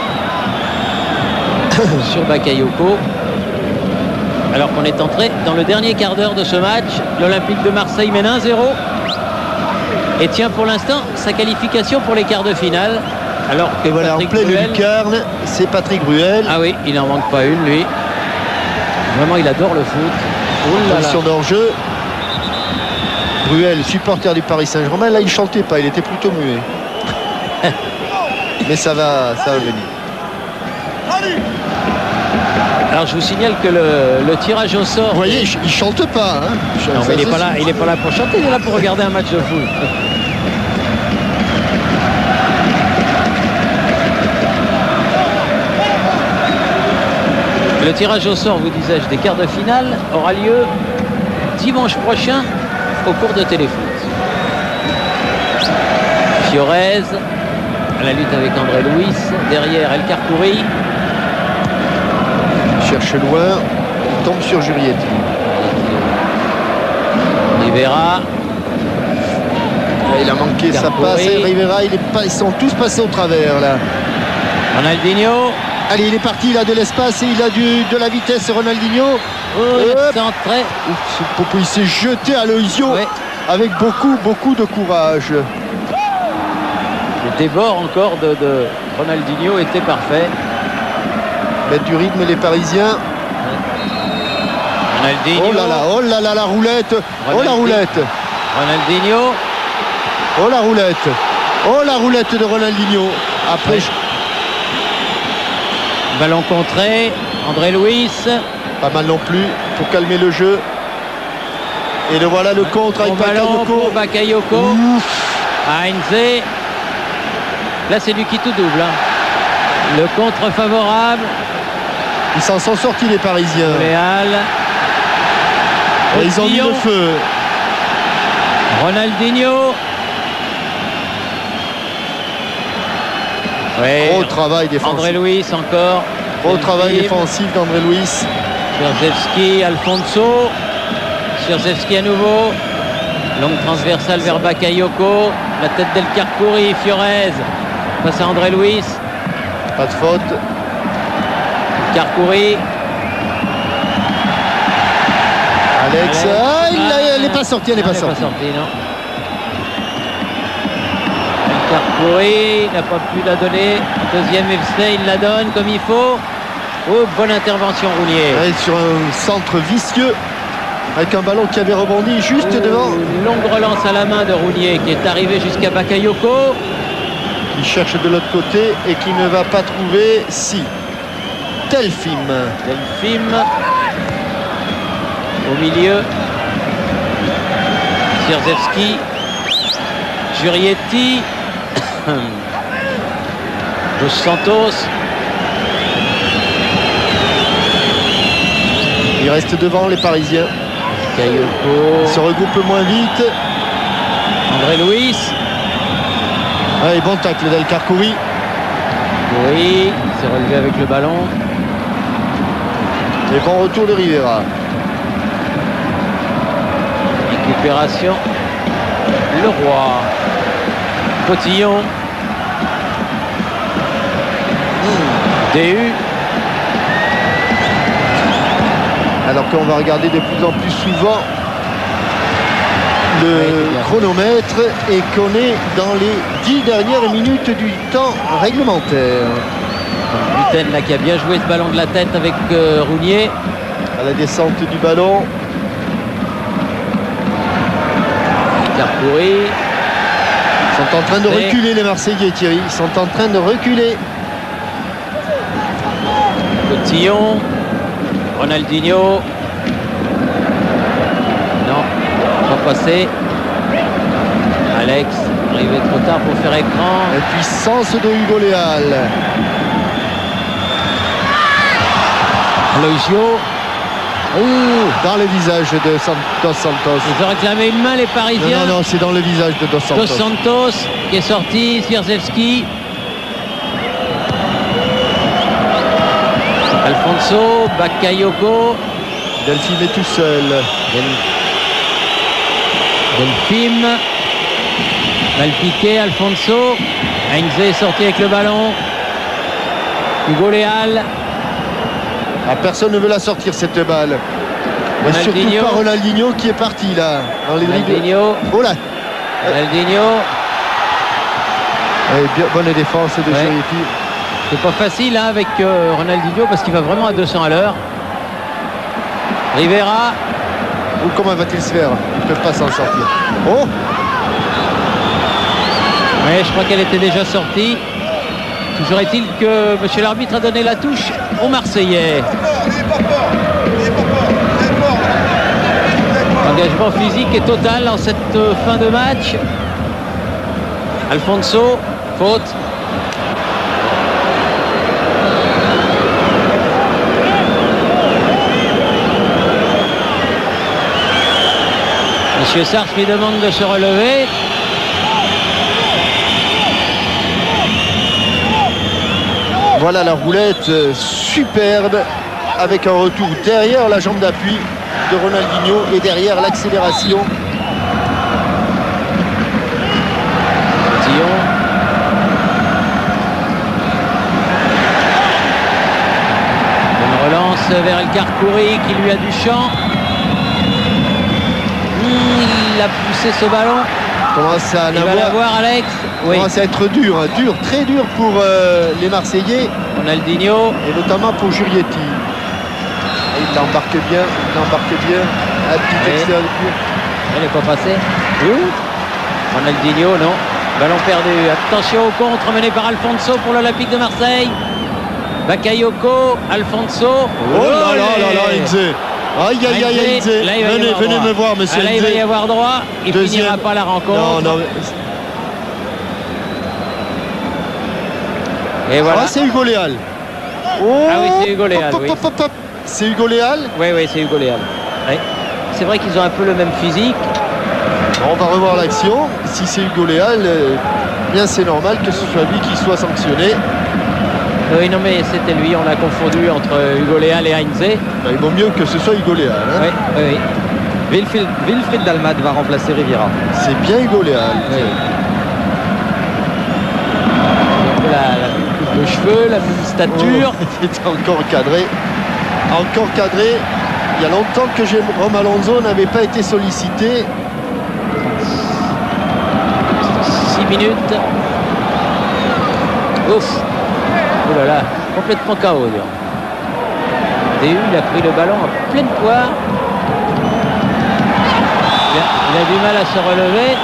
Speaker 2: sur Bakayoko. Alors qu'on est entré dans le dernier quart d'heure de ce match. L'Olympique de Marseille mène un zéro. Et tient pour l'instant sa qualification pour les quarts de finale. Alors que
Speaker 1: et voilà,
Speaker 2: Patrick
Speaker 1: en pleine
Speaker 2: Bruel...
Speaker 1: lucarne, c'est Patrick Bruel.
Speaker 2: Ah oui, il n'en manque pas une, lui. Vraiment, il adore le foot. Oh là là.
Speaker 1: Position d'hors-jeu. Bruel, supporter du Paris Saint-Germain. Là, il chantait pas, il était plutôt muet. Mais ça va, ça va venir.
Speaker 2: Alors, je vous signale que le, le tirage au sort...
Speaker 1: Vous voyez, il, il chante pas. Hein.
Speaker 2: Non,
Speaker 1: Ça,
Speaker 2: mais il n'est
Speaker 1: c'est
Speaker 2: pas là,
Speaker 1: sûr.
Speaker 2: il est pas là pour chanter, il est là pour regarder un match de foot. Le tirage au sort, vous disais-je, des quarts de finale aura lieu dimanche prochain au cours de Téléfoot. Fiorez à la lutte avec André Luis. Derrière, El Karkouri.
Speaker 1: Il cherche loin. Il tombe sur Jurietti.
Speaker 2: Rivera.
Speaker 1: Là, il a manqué sa
Speaker 2: Karkouri.
Speaker 1: passe. Et Rivera, il est pas, ils sont tous passés au travers là.
Speaker 2: Ronaldinho.
Speaker 1: Allez, il est parti, il a de l'espace et il a du, de la vitesse, Ronaldinho.
Speaker 2: Oh, il est
Speaker 1: Hop.
Speaker 2: centré.
Speaker 1: Ouf, Popo, il s'est jeté à Loisio
Speaker 2: Ouais.
Speaker 1: avec beaucoup, beaucoup de courage.
Speaker 2: Le débord encore de, de Ronaldinho était parfait.
Speaker 1: Mettre du rythme les Parisiens.
Speaker 2: Ronaldinho.
Speaker 1: Oh là là, oh là là, la roulette. Oh la roulette.
Speaker 2: Ronaldinho.
Speaker 1: Oh la roulette. Oh la roulette de Ronaldinho. Après,
Speaker 2: Ouais. Ballon contré. André Luis.
Speaker 1: pas mal non plus pour calmer le jeu. Et le voilà le contre avec
Speaker 2: Bon ballon pour
Speaker 1: Bakayoko.
Speaker 2: Bakayoko.
Speaker 1: Ouf.
Speaker 2: Heinze. Là, c'est lui qui tout double. hein. Le contre favorable.
Speaker 1: Ils s'en sont sortis les Parisiens.
Speaker 2: Léal.
Speaker 1: Et ils ont mis
Speaker 2: Postillon.
Speaker 1: le feu.
Speaker 2: Ronaldinho. Ouais.
Speaker 1: Gros travail défensif.
Speaker 2: André Luis encore.
Speaker 1: Gros travail
Speaker 2: Delphine.
Speaker 1: défensif d'André Luis.
Speaker 2: Sierzewski, Alfonso. Sierzewski à nouveau. Longue transversale vers Bakayoko. La tête d'El Karkouri. Fiorez. Face à André Luis.
Speaker 1: Pas de faute.
Speaker 2: Karkouri.
Speaker 1: Alex.
Speaker 2: Alex.
Speaker 1: Ah, il
Speaker 2: Ah,
Speaker 1: n'est pas sorti, elle n'est
Speaker 2: non,
Speaker 1: pas
Speaker 2: elle
Speaker 1: sortie.
Speaker 2: non. El Karkouri n'a pas pu la donner. Deuxième essai, il la donne comme il faut. Oh, bonne intervention, Rounier.
Speaker 1: Ouais, sur un centre vicieux avec un ballon qui avait rebondi juste
Speaker 2: Oh,
Speaker 1: devant.
Speaker 2: Une longue relance à la main de Rounier qui est arrivé jusqu'à Bakayoko.
Speaker 1: Qui cherche de l'autre côté et qui ne va pas trouver. Si. Delphine.
Speaker 2: Delphine. Au milieu. Sierzewski. Jurietti. Dos Santos.
Speaker 1: Il reste devant les Parisiens.
Speaker 2: Bakayoko.
Speaker 1: Il se regroupe moins vite.
Speaker 2: André Luis.
Speaker 1: Allez, bon tacle d'El Karkouri.
Speaker 2: Oui, il s'est relevé avec le ballon.
Speaker 1: Et bon retour de Rivera.
Speaker 2: Récupération. Le Roi. Potillon. D U.
Speaker 1: Alors qu'on va regarder de plus en plus souvent le
Speaker 2: Ouais, c'est bien.
Speaker 1: chronomètre et qu'on est dans les dix dernières minutes du temps réglementaire.
Speaker 2: Buten là qui a bien joué ce ballon de la tête avec euh, Rounier.
Speaker 1: À la descente du ballon.
Speaker 2: Karkouri.
Speaker 1: Ils sont en train de
Speaker 2: Et-
Speaker 1: reculer les Marseillais, Thierry. Ils sont en train de reculer.
Speaker 2: Potillon. Ronaldinho. Non, pas passé. Alex, arrivé trop tard pour faire écran.
Speaker 1: La puissance de Hugo Léal.
Speaker 2: Loisio. Ouh,
Speaker 1: Dans le visage de San- Dos Santos.
Speaker 2: ils ont réclamé une main les
Speaker 1: Non,
Speaker 2: Parisiens.
Speaker 1: non, non, c'est dans le visage de Dos Santos.
Speaker 2: Dos Santos qui est sorti, Sierzewski. Alfonso, Bakayoko.
Speaker 1: Delphine est tout seul.
Speaker 2: Delphine. Mal piqué, Alfonso. Heinze est sorti avec le ballon. Hugo Léal.
Speaker 1: Ah, personne ne veut la sortir cette balle. Mais surtout pas Ronaldinho qui est parti là. Dans les
Speaker 2: Ronaldinho.
Speaker 1: Oh là.
Speaker 2: Ronaldinho.
Speaker 1: Et bien, bonne défense de
Speaker 2: ouais.
Speaker 1: Cherifi.
Speaker 2: C'est pas facile hein, avec euh, Ronaldinho parce qu'il va vraiment à deux cents à l'heure. Rivera.
Speaker 1: Ou comment va-t-il se faire? Il ne peut pas s'en sortir. Oh.
Speaker 2: Oui, je crois qu'elle était déjà sortie. Toujours est-il que monsieur l'arbitre a donné la touche aux Marseillais. L'engagement physique est total en cette fin de match. Alfonso, faute. Monsieur Sartre lui demande de se relever.
Speaker 1: Voilà la roulette superbe avec un retour derrière la jambe d'appui de Ronaldinho et derrière l'accélération.
Speaker 2: Tillon. Une relance vers El Karkouri qui lui a du champ. Il a poussé ce ballon.
Speaker 1: Commence à
Speaker 2: Il va l'avoir, Alex.
Speaker 1: Oui. Commence à être dur, hein, dur, très dur pour euh, les Marseillais.
Speaker 2: Ronaldinho.
Speaker 1: Et notamment pour Jurietti. Il l'embarque bien, il l'embarque bien. Un petit
Speaker 2: oui.
Speaker 1: extérieur.
Speaker 2: Il n'est pas passé. Oui. Ronaldinho, non. Ballon perdu. Attention au contre mené par Alfonso pour l'Olympique de Marseille. Bakayoko, Alfonso.
Speaker 1: Oh, oh là là là là, Heinze. Aïe aïe aïe aïe, venez, venez me voir monsieur.
Speaker 2: Ah, là, il va y avoir droit, il ne finira pas la rencontre.
Speaker 1: Non, non.
Speaker 2: Et voilà.
Speaker 1: Ah, c'est Hugo Léal.
Speaker 2: Oh, ah oui, c'est Hugo Léal.
Speaker 1: Pop,
Speaker 2: oui.
Speaker 1: pop, pop, pop. C'est Hugo Léal.
Speaker 2: Oui, oui, c'est Hugo Léal. Oui. C'est vrai qu'ils ont un peu le même physique.
Speaker 1: On va revoir l'action. Si c'est Hugo Léal, euh, bien c'est normal que ce soit lui qui soit sanctionné.
Speaker 2: Oui, non, mais c'était lui, on l'a confondu entre Hugo Léal et Heinze.
Speaker 1: Ben, il vaut mieux que ce soit Hugo Léal. Hein.
Speaker 2: Oui, oui, oui.
Speaker 3: Wilfried, Wilfried Dalmat va remplacer Riviera.
Speaker 1: C'est bien Hugo Léal.
Speaker 2: Oui. La, la coupe de cheveux, la même stature.
Speaker 1: Oh, il est encore cadré. Encore cadré. Il y a longtemps que Jérôme Alonso n'avait pas été sollicité.
Speaker 2: six minutes. Ouf. Oh là là, complètement K O. D U, il a pris le ballon en pleine poire. Il a, il a du mal à se relever.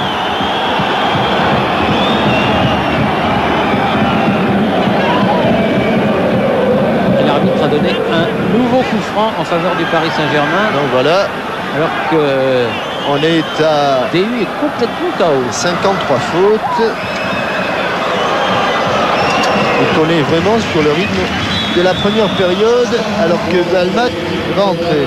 Speaker 2: Et l'arbitre a donné un nouveau coup franc en faveur du Paris Saint-Germain.
Speaker 1: Donc voilà.
Speaker 2: Alors que
Speaker 1: on est à
Speaker 2: D U est complètement K O.
Speaker 1: cinquante-trois fautes. Et qu'on est vraiment sur le rythme de la première période alors que Dalmat va entrer.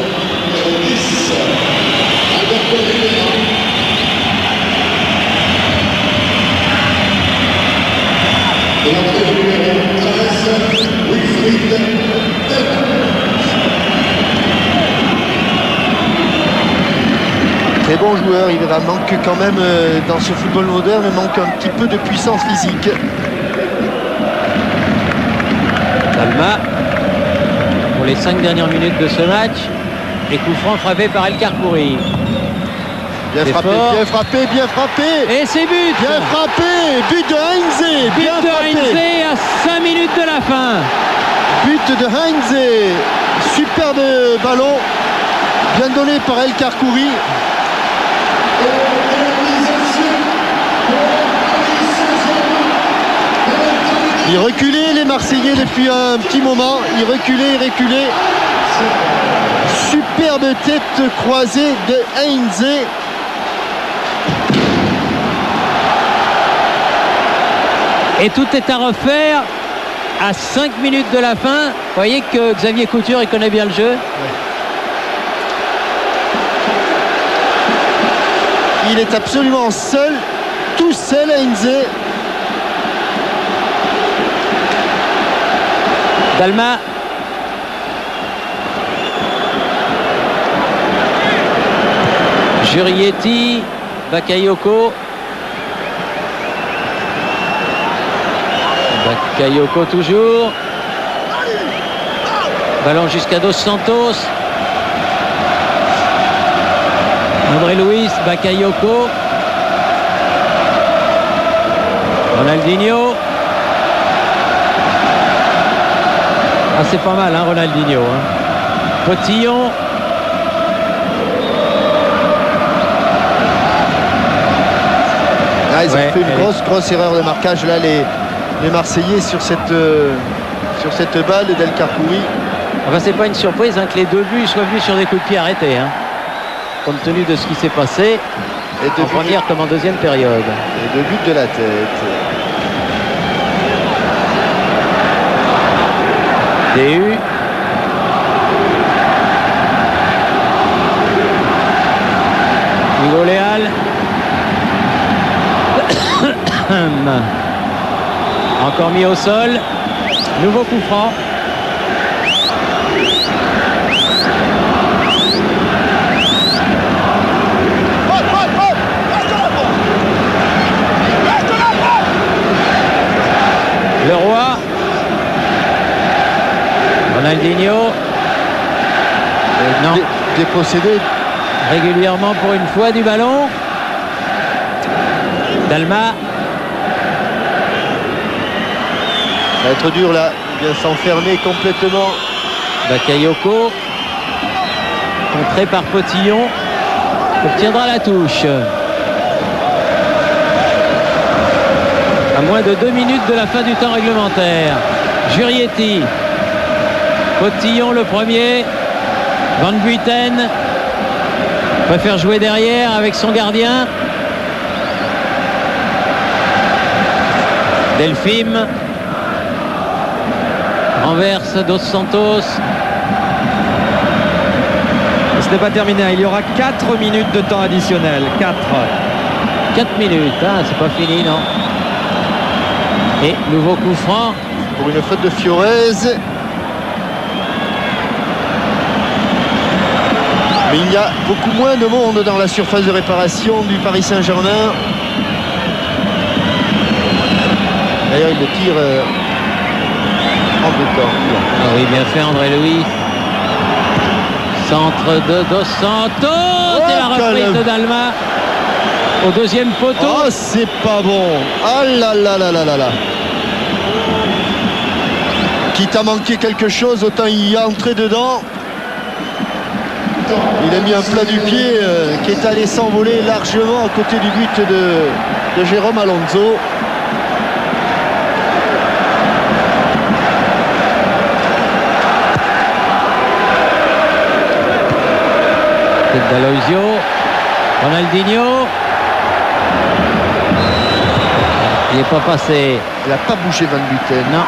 Speaker 1: Très bon joueur, il va manque quand même euh, dans ce football moderne, il manque un petit peu de puissance physique.
Speaker 2: Dalmat pour les cinq dernières minutes de ce match. Et coup franc frappé par El Karkouri.
Speaker 1: Bien frappé,
Speaker 2: fort.
Speaker 1: bien frappé, bien frappé.
Speaker 2: Et c'est but.
Speaker 1: Bien frappé. But de Heinze.
Speaker 2: But
Speaker 1: bien
Speaker 2: de
Speaker 1: frappé.
Speaker 2: Heinze à cinq minutes de la fin.
Speaker 1: But de Heinze. Superbe ballon. Bien donné par El Karkouri. Ils reculaient les Marseillais depuis un petit moment. Ils reculaient, ils reculaient. Superbe tête croisée de Heinze.
Speaker 2: Et tout est à refaire à cinq minutes de la fin. Vous voyez que Xavier Couture, il connaît bien le jeu.
Speaker 1: Ouais. Il est absolument seul, tout seul Heinze.
Speaker 2: Dalmat. Jurietti, Bakayoko. Bakayoko toujours. Ballon jusqu'à Dos Santos. André Luis, Bakayoko. Ronaldinho. Ah, c'est pas mal, hein, Ronaldinho. Hein. Potillon.
Speaker 1: Ah, ils
Speaker 2: Ouais,
Speaker 1: ont fait une
Speaker 2: elle
Speaker 1: grosse, grosse erreur de marquage là, les, les Marseillais sur cette, euh, sur cette balle d'El Kharkouri.
Speaker 2: Enfin, c'est pas une surprise hein, que les deux buts soient venus sur des coups de pied arrêtés. Hein, compte tenu de ce qui s'est passé
Speaker 1: Et deux
Speaker 2: en
Speaker 1: buts
Speaker 2: première comme en deuxième période.
Speaker 1: Et deux buts de la tête.
Speaker 2: D U. Hugo Léal. Encore mis au sol. Nouveau coup franc. Le Roi. Ronaldinho. Euh, non.
Speaker 1: Dé- Dépossédé.
Speaker 2: Régulièrement pour une fois du ballon. Dalma.
Speaker 1: Ça va être dur là. Il vient s'enfermer complètement.
Speaker 2: Bakayoko. Contré par Potillon. Obtiendra la touche. À moins de deux minutes de la fin du temps réglementaire. Jurietti. Potillon le premier. Van Buiten préfère jouer derrière avec son gardien. Delphine renverse Dos Santos.
Speaker 3: Ce n'est pas terminé. Il y aura quatre minutes de temps additionnel. quatre.
Speaker 2: quatre minutes, hein, c'est pas fini, non. Et nouveau coup franc.
Speaker 1: Pour une faute de Fiorez. Mais il y a beaucoup moins de monde dans la surface de réparation du Paris Saint-Germain. D'ailleurs, il le tire euh, en deux temps.
Speaker 2: Ah oui, bien fait André Louis. Centre de Dos Santos.
Speaker 1: Oh,
Speaker 2: et la reprise
Speaker 1: calme.
Speaker 2: de Dalma au deuxième poteau.
Speaker 1: Oh, c'est pas bon. Ah là là là là là là. Quitte à manquer quelque chose, autant y entrer dedans. Il a mis un plat du pied euh, qui est allé s'envoler largement à côté du but de, de Jérôme Alonso.
Speaker 2: Tête d'Aloisio. Ronaldinho. Il n'est pas passé.
Speaker 1: Il n'a pas bougé Van Buiten.
Speaker 2: Non.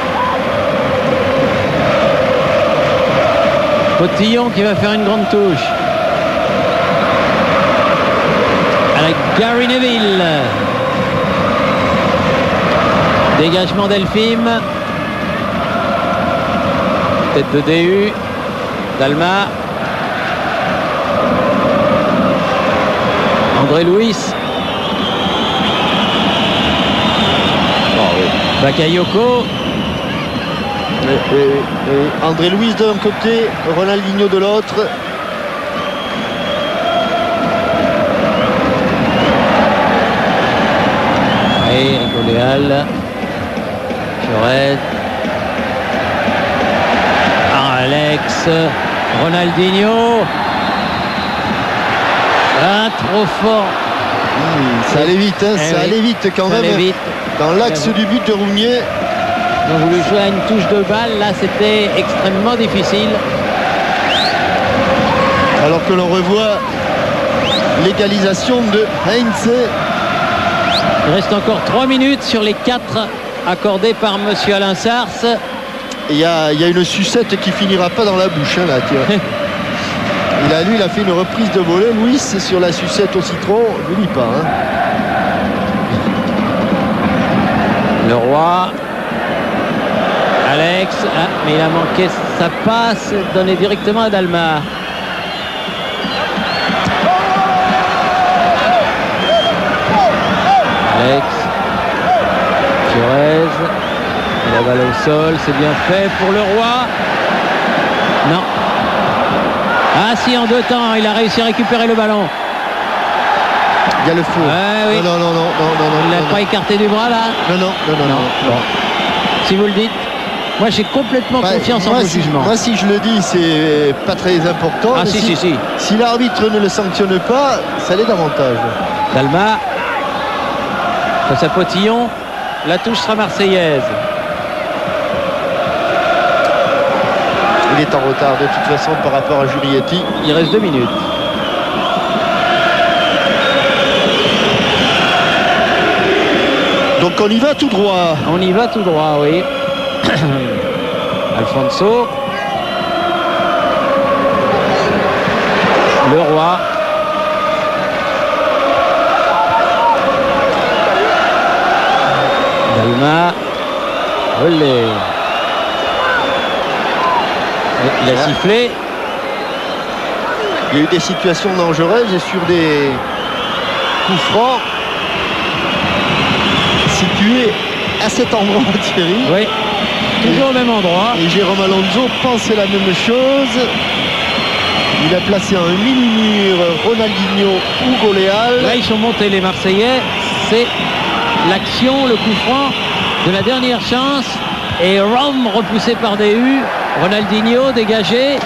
Speaker 2: Potillon qui va faire une grande touche. Avec Gary Neville. Dégagement Delphine. Tête de D U. Dalma. André Luis.
Speaker 1: Oh, oui.
Speaker 2: Bakayoko.
Speaker 1: Et, et, et André Luis d'un côté, Ronaldinho de l'autre.
Speaker 2: Et Goléal. Fiorez. Alex. Ronaldinho. Ah, trop fort.
Speaker 1: Mmh, ça allait vite, hein,
Speaker 2: Eh
Speaker 1: ça
Speaker 2: oui,
Speaker 1: allait vite quand
Speaker 2: ça
Speaker 1: même.
Speaker 2: allait vite.
Speaker 1: Dans l'axe
Speaker 2: Eh oui.
Speaker 1: du but de Rougnier.
Speaker 2: Ils ont voulu jouer à une touche de balle. Là, c'était extrêmement difficile.
Speaker 1: Alors que l'on revoit l'égalisation de Heinze.
Speaker 2: Il reste encore trois minutes sur les quatre accordées par Monsieur Alain Sars.
Speaker 1: Il y a, il y a une sucette qui finira pas dans la bouche, hein, là, tiens. Il a, lui, il a fait une reprise de volée. Louis, sur la sucette au citron, je ne dis pas. Hein.
Speaker 2: Le Roi. Alex. Ah, mais il a manqué sa passe donnée directement à Dalma. sol, c'est bien fait pour le Roi. Non. Ah si, en deux temps, il a réussi à récupérer le ballon.
Speaker 1: Il y a le faux.
Speaker 2: Ouais, oui.
Speaker 1: Non, non, non, non, non, non.
Speaker 2: Il
Speaker 1: non,
Speaker 2: n'a
Speaker 1: non.
Speaker 2: pas écarté du bras là.
Speaker 1: Non, non, non, non, non.
Speaker 2: Bon. Si vous le dites. Moi j'ai complètement
Speaker 1: Bah,
Speaker 2: confiance en
Speaker 1: moi,
Speaker 2: vos
Speaker 1: si,
Speaker 2: jugements.
Speaker 1: moi, si je le dis, c'est pas très important.
Speaker 2: Ah
Speaker 1: mais
Speaker 2: si, si, si.
Speaker 1: Si l'arbitre ne le sanctionne pas, ça l'est davantage.
Speaker 2: Dalma. Face à Potillon. La touche sera marseillaise.
Speaker 1: Il est en retard de toute façon par rapport à Jurietti.
Speaker 2: Il reste deux minutes.
Speaker 1: Donc on y va tout droit.
Speaker 2: On y va tout droit, oui. Alfonso. Le Roi. Dalma. Olé. Il a sifflé.
Speaker 1: Il y a eu des situations dangereuses et sur des coups francs situés à cet endroit, Thierry.
Speaker 2: Oui. Toujours au même endroit.
Speaker 1: Et Jérôme Alonso pensait la même chose. Il a placé un mini-mur Ronaldinho ou Goléal.
Speaker 2: Là, ils sont montés les Marseillais. C'est l'action, le coup franc de la dernière chance. Et Rome repoussé par des U. Ronaldinho dégagé.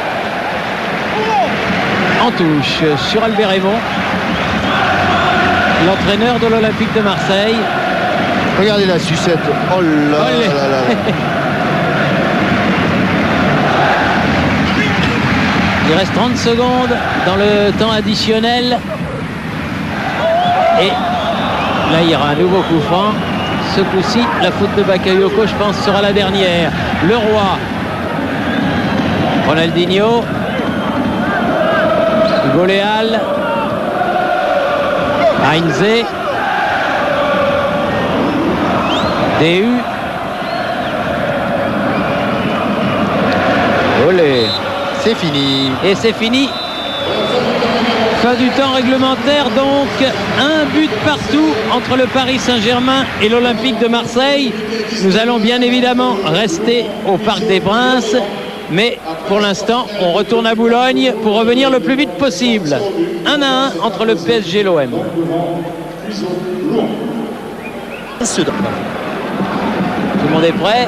Speaker 2: En touche sur Albert Raymond, l'entraîneur de l'Olympique de Marseille.
Speaker 1: Regardez la sucette. Oh là
Speaker 2: Olé.
Speaker 1: là là là.
Speaker 2: Il reste trente secondes dans le temps additionnel. Et là, il y aura un nouveau coup franc. Ce coup-ci, la faute de Bakayoko, je pense, sera la dernière. Le Roi. Ronaldinho. Goléal. Heinze. D U. Olé.
Speaker 1: C'est fini.
Speaker 2: Et c'est fini. Fin du temps réglementaire, donc un but partout entre le Paris Saint-Germain et l'Olympique de Marseille. Nous allons bien évidemment rester au Parc des Princes, mais pour l'instant on retourne à Boulogne pour revenir le plus vite possible. un à un entre le P S G et l'O M. Tout le monde est prêt.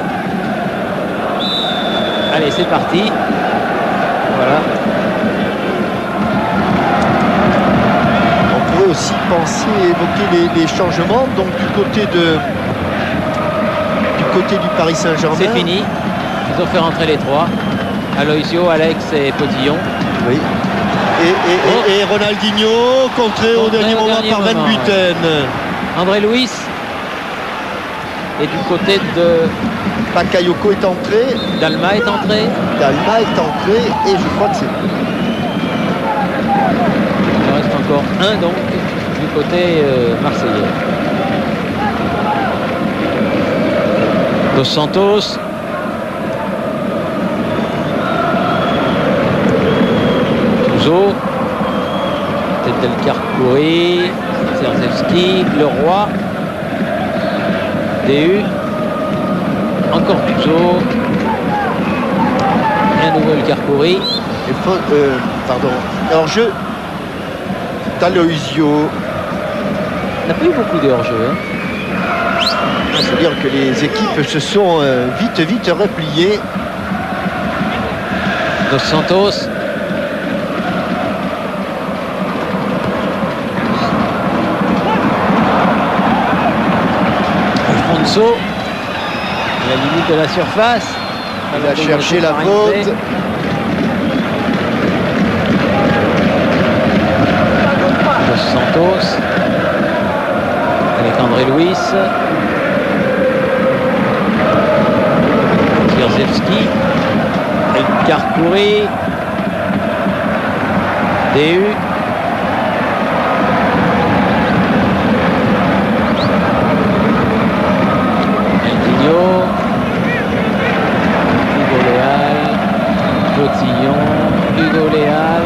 Speaker 2: Allez, c'est parti. Voilà.
Speaker 1: On pourrait aussi penser, évoquer les, les changements. Donc du côté de du côté du Paris Saint-Germain.
Speaker 2: C'est fini. Ils ont fait rentrer les trois. Aloisio, Alex et Potillon.
Speaker 1: Oui. Et, et,
Speaker 2: Oh.
Speaker 1: et, et Ronaldinho contré au
Speaker 2: Contré
Speaker 1: dernier
Speaker 2: au
Speaker 1: moment
Speaker 2: dernier
Speaker 1: par Van
Speaker 2: moment,
Speaker 1: Buiten.
Speaker 2: André Luis. Et du côté de
Speaker 1: Bakayoko est entré.
Speaker 2: Dalma est entré.
Speaker 1: Dalma est entré et je crois que c'est
Speaker 2: Il reste encore un donc du côté euh, marseillais. Dos Santos. Touzo. Tête del Carcouri. Zerzewski. Le Roi. D U. Encore Touzo. Et à nouveau le Carcouri.
Speaker 1: Et fa- euh, pardon. Alors je D'Aloisio.
Speaker 2: On n'a pas eu beaucoup de hors-jeu. Hein.
Speaker 1: Il faut dire que les équipes se sont euh, vite vite repliées.
Speaker 2: Dos Santos. Alfonso. À la limite de la surface.
Speaker 1: Il a cherché la faute.
Speaker 2: Dos Santos. Avec André Luis. Zerzewski. El Carcouri. D U. Ronaldinho. Hugo Léal. Potillon. Hugo Léal.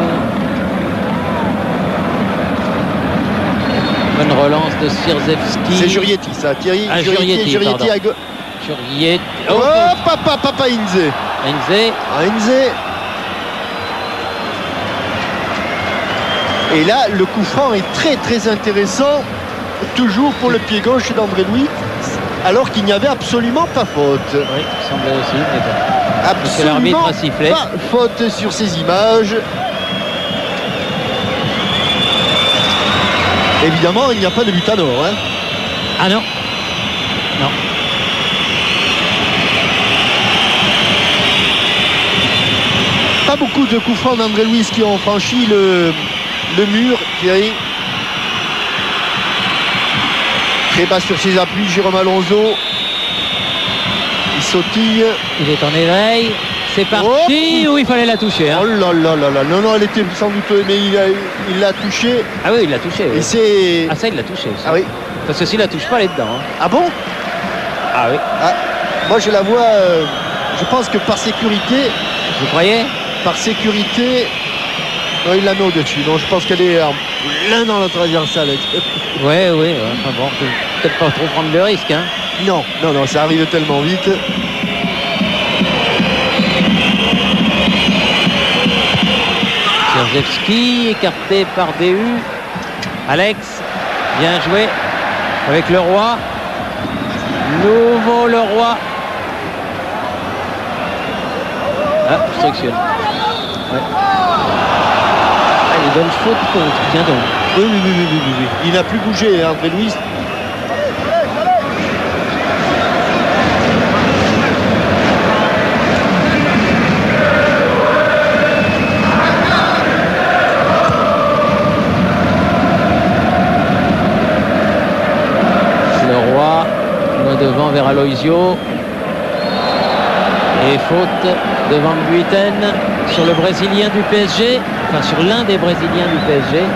Speaker 2: Bonne relance de Zerzewski.
Speaker 1: C'est Jurietti ça, Thierry.
Speaker 2: Ah, Jurietti,
Speaker 1: Jurietti,
Speaker 2: pardon.
Speaker 1: à, go-
Speaker 2: Juriet.
Speaker 1: Oh, papa, papa Inze.
Speaker 2: Inze.
Speaker 1: Inze. Et là, le coup franc est très très intéressant, toujours pour le pied gauche d'André Louis, alors qu'il n'y avait absolument pas faute.
Speaker 2: Oui, il semblait aussi, mais bon.
Speaker 1: Absolument
Speaker 2: l'arbitre a sifflé.
Speaker 1: pas faute sur ces images. Évidemment, il n'y a pas de but à nord. Hein.
Speaker 2: Ah non. Non.
Speaker 1: Pas beaucoup de coups francs d'André Louis qui ont franchi le, le mur. Thierry. Très bas sur ses appuis, Jérôme Alonso. Il sautille.
Speaker 2: Il est en éveil. C'est parti.
Speaker 1: Oh,
Speaker 2: où il fallait la toucher. Hein.
Speaker 1: Oh là là là là. Non, non, elle était sans doute, mais il l'a il l'a touché.
Speaker 2: Ah oui, il l'a touché. Oui.
Speaker 1: Et c'est.
Speaker 2: Ah ça, il l'a touché aussi.
Speaker 1: Ah oui.
Speaker 2: Parce que s'il la touche pas, elle est dedans. Hein.
Speaker 1: Ah bon?
Speaker 2: Ah oui.
Speaker 1: Ah, moi je la vois. Euh, je pense que par sécurité.
Speaker 2: Vous croyez?
Speaker 1: Par sécurité. Non, il la met au-dessus. Donc je pense qu'elle est euh, l'un dans la transversale.
Speaker 2: Ouais, oui. Ouais. Enfin bon, peut-être pas trop prendre le risque. Hein.
Speaker 1: Non, non, non, ça arrive tellement vite.
Speaker 2: Czerzewski écarté par D U. Alex, bien joué avec Leroy. Nouveau Leroy. Ah, obstruction. Ouais. Ah, il donne faute contre. Tiens donc.
Speaker 1: Oui, oui, oui, oui, oui, oui. Il n'a plus bougé, hein, André Louis.
Speaker 2: Devant vers Aloisio et faute devant Buiten sur le Brésilien du P S G, enfin sur l'un des Brésiliens du P S G.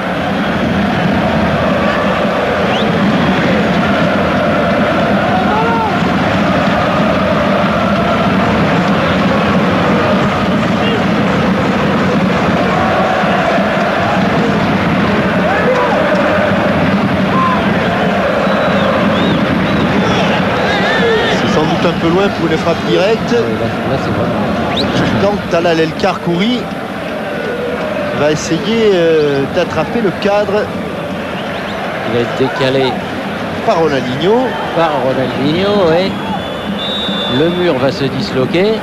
Speaker 1: Un peu loin pour une frappe directe.
Speaker 2: Oui, là, là c'est vraiment...
Speaker 1: Donc Talal El Karkouri va essayer euh, d'attraper le cadre.
Speaker 2: Il va être décalé
Speaker 1: par Ronaldinho.
Speaker 2: Par Ronaldinho, oui. Le mur va se disloquer.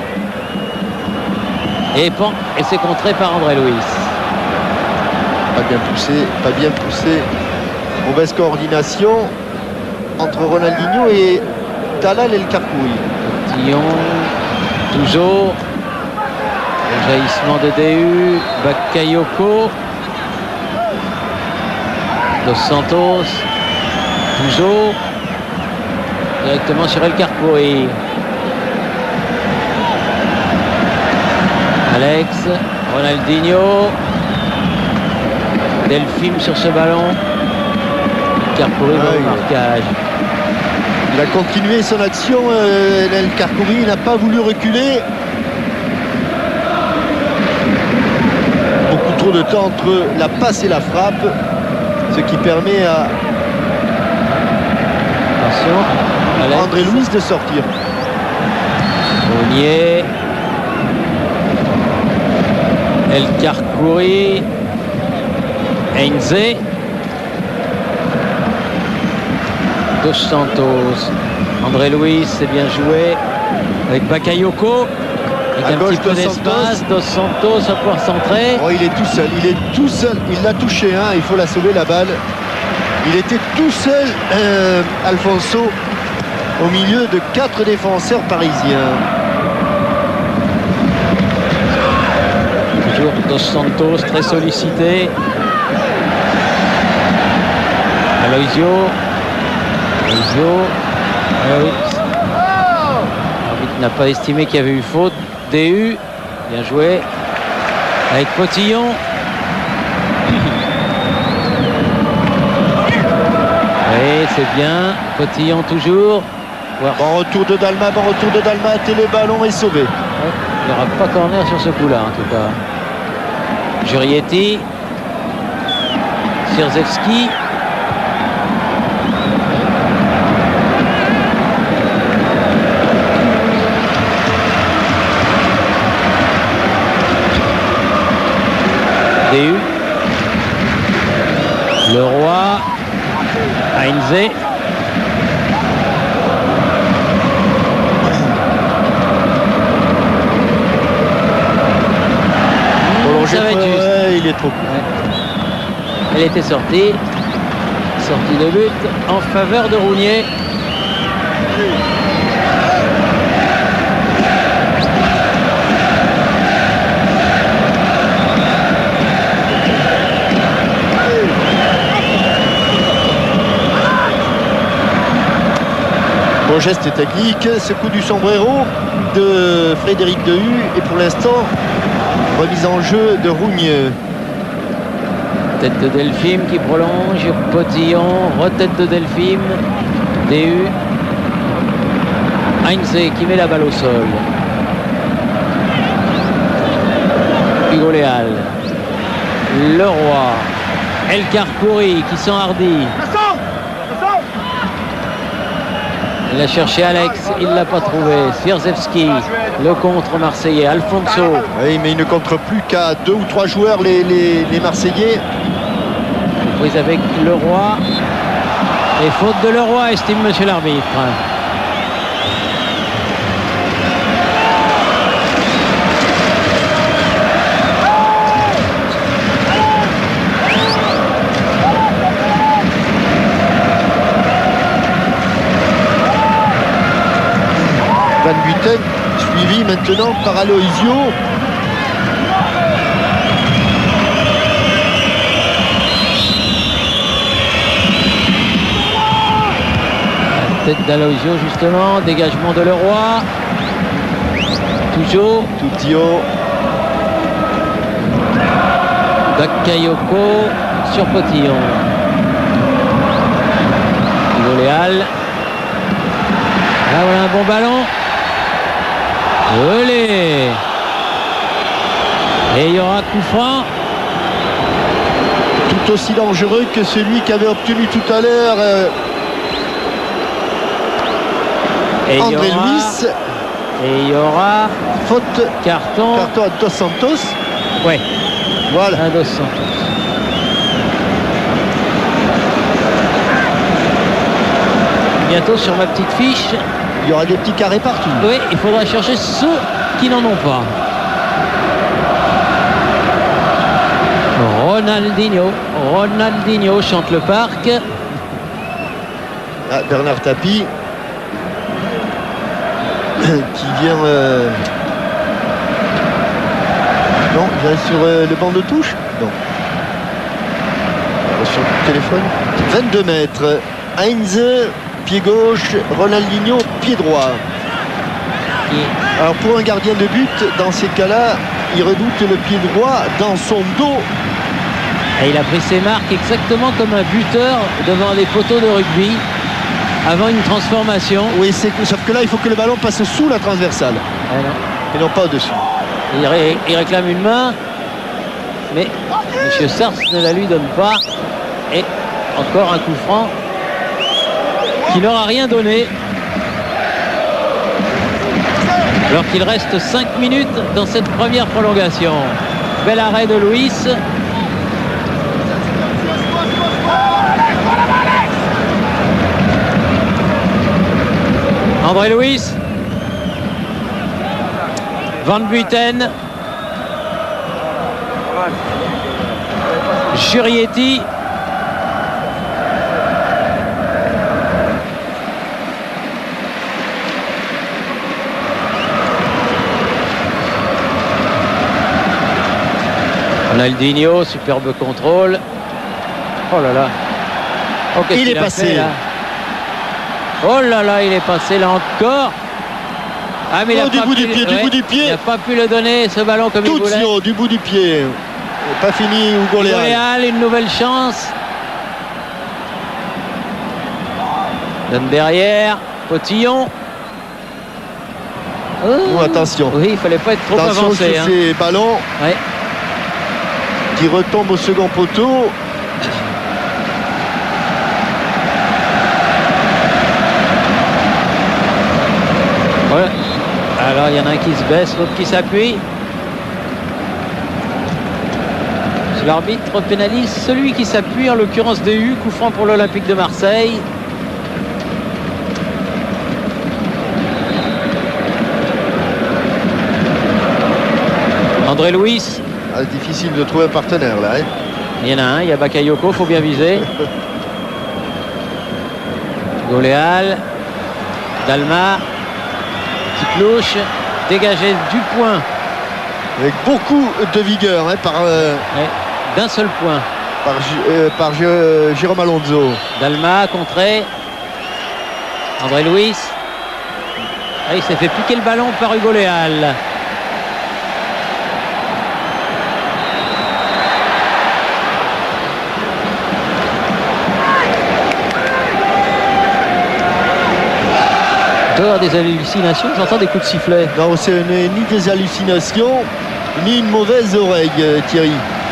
Speaker 2: Et, bon, et c'est contré par André Louis.
Speaker 1: Pas bien poussé, pas bien poussé. Mauvaise coordination entre Ronaldinho et Talal El Karkouri.
Speaker 2: Tillon, toujours. Le jaillissement de D U. Bakayoko. Dos Santos. Toujours. Directement sur El Karkouri. Alex. Ronaldinho. Delphine sur ce ballon. Karkouri va au marquage.
Speaker 1: Il a continué son action, euh, El Karkouri, il n'a pas voulu reculer. Beaucoup trop de temps entre la passe et la frappe, ce qui permet à
Speaker 2: Attention, Alex.
Speaker 1: André Louis de sortir.
Speaker 2: Monnier. El Karkouri. Heinze. Dos Santos. André Louis, c'est bien joué avec Bakayoko. Avec
Speaker 1: à
Speaker 2: un
Speaker 1: gauche,
Speaker 2: petit peu d'espace. Dos Santos va pouvoir centrer.
Speaker 1: Oh, il est tout seul, il est tout seul. Il l'a touché, hein, il faut la sauver la balle. Il était tout seul, euh, Alfonso, au milieu de quatre défenseurs parisiens.
Speaker 2: Toujours Dos Santos, très sollicité. Aloisio. Aloisio. Ah oui. L'arbitre n'a pas estimé qu'il y avait eu faute. D U. Bien joué. Avec Potillon. Oui, c'est bien. Potillon toujours.
Speaker 1: Bon retour de Dalmat, bon retour de Dalmat et le ballon est sauvé.
Speaker 2: Ouais, il n'y aura pas corner sur ce coup-là en tout cas. Jurietti. Czerzewski. D U. Leroy. Heinze. Ça va être juste.
Speaker 1: Ouais, il est trop court.
Speaker 2: Ouais. Elle était sortie. Sortie de but en faveur de Rougnier.
Speaker 1: Bon geste technique, ce coup du sombrero de Frédéric Dehu et pour l'instant remise en jeu de Rougne.
Speaker 2: Tête de Delphine qui prolonge, Potillon, retête de Delphine, D U. Heinze qui met la balle au sol. Hugo Léal. Leroy. El Karkouri qui s'enhardit. Il a cherché Alex, il ne l'a pas trouvé. Swirzewski, le contre marseillais. Alfonso.
Speaker 1: Oui, mais il ne contre plus qu'à deux ou trois joueurs, les, les, les Marseillais.
Speaker 2: Prise avec Leroy. Et faute de Leroy, estime monsieur l'arbitre.
Speaker 1: Van Buiten, suivi maintenant par Aloisio.
Speaker 2: La tête d'Aloisio justement, dégagement de Leroy. Toujours.
Speaker 1: Tutio.
Speaker 2: Bakayoko sur Potillon. Hugo Léal. Là voilà un bon ballon. Olé. Et il y aura coup franc.
Speaker 1: Tout aussi dangereux que celui qu'avait obtenu tout à l'heure euh,
Speaker 2: Et
Speaker 1: André
Speaker 2: il y aura,
Speaker 1: Luis.
Speaker 2: Et il y aura
Speaker 1: Faute,
Speaker 2: carton.
Speaker 1: carton à Dos Santos.
Speaker 2: Ouais,
Speaker 1: Voilà.
Speaker 2: un Dos Santos. Bientôt sur ma petite fiche.
Speaker 1: Il y aura des petits carrés partout.
Speaker 2: Oui, il faudra chercher ceux qui n'en ont pas. Ronaldinho. Ronaldinho chante le parc.
Speaker 1: Ah, Bernard Tapie qui vient euh... non, il vient sur euh, le banc de touche. Non. Sur le téléphone. vingt-deux mètres. Heinze, pied gauche. Ronaldinho, pied droit.
Speaker 2: Et
Speaker 1: Alors pour un gardien de but, dans ces cas-là, il redoute le pied droit dans son dos.
Speaker 2: Et il a pris ses marques exactement comme un buteur devant les poteaux de rugby avant une transformation.
Speaker 1: Oui, c'est que, sauf que là, il faut que le ballon passe sous la transversale
Speaker 2: Ah non.
Speaker 1: et non pas au-dessus.
Speaker 2: Il, ré, il réclame une main, mais M. Sars ne la lui donne pas. Et encore un coup franc qui n'aura rien donné. Alors qu'il reste cinq minutes dans cette première prolongation. Bel arrêt de Luis. André Luis. Van Buiten. Jurietti. Ronaldinho, superbe contrôle. Oh là là. Oh,
Speaker 1: il est passé.
Speaker 2: Fait, là oh là là, il est passé là encore. Ah mais il
Speaker 1: oh,
Speaker 2: a
Speaker 1: du
Speaker 2: pas
Speaker 1: bout
Speaker 2: pu,
Speaker 1: du pied,
Speaker 2: ouais,
Speaker 1: du bout du pied.
Speaker 2: Il n'a pas pu le donner ce ballon comme
Speaker 1: Tout
Speaker 2: il voulait.
Speaker 1: Tutio, du bout du pied. Pas fini, Hugo Léal.
Speaker 2: Léal, une nouvelle chance. Donne derrière, Potillon. Oh,
Speaker 1: oh, attention.
Speaker 2: Oui, il fallait pas être trop
Speaker 1: attention
Speaker 2: avancé.
Speaker 1: sur
Speaker 2: Hein.
Speaker 1: ces ballons
Speaker 2: Ouais.
Speaker 1: qui retombent au second poteau.
Speaker 2: Ouais. Alors il y en a un qui se baisse, l'autre qui s'appuie. L'arbitre pénalise celui qui s'appuie, en l'occurrence D U, coup franc pour l'Olympique de Marseille. André Louis.
Speaker 1: Ah, difficile de trouver un partenaire là. Hein.
Speaker 2: Il y en a un, il y a Bakayoko, faut bien viser. Goléal, Dalma, petite louche, dégagé du point.
Speaker 1: Avec beaucoup de vigueur hein, par, euh,
Speaker 2: ouais, d'un seul point.
Speaker 1: Par, euh, par euh, Jérôme Alonso.
Speaker 2: Dalma, contré. André Louis. Ah, il s'est fait piquer le ballon par Hugo Léal. Des hallucinations, j'entends des coups de sifflet.
Speaker 1: Non, c'est ni des hallucinations, ni une mauvaise oreille, euh, Thierry.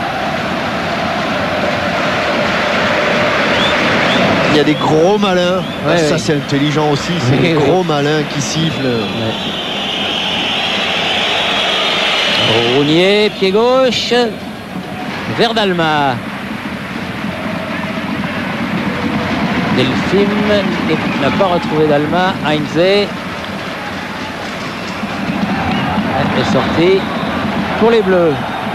Speaker 1: Il y a des gros malins.
Speaker 2: Ouais,
Speaker 1: ah, ça,
Speaker 2: oui.
Speaker 1: c'est intelligent aussi. C'est des
Speaker 2: oui,
Speaker 1: gros
Speaker 2: oui.
Speaker 1: malins qui sifflent.
Speaker 2: Ouais. Rounier, pied gauche. Vers Dalma. Delphine n'a pas retrouvé Dalma. Heinze est sorti pour les Bleus.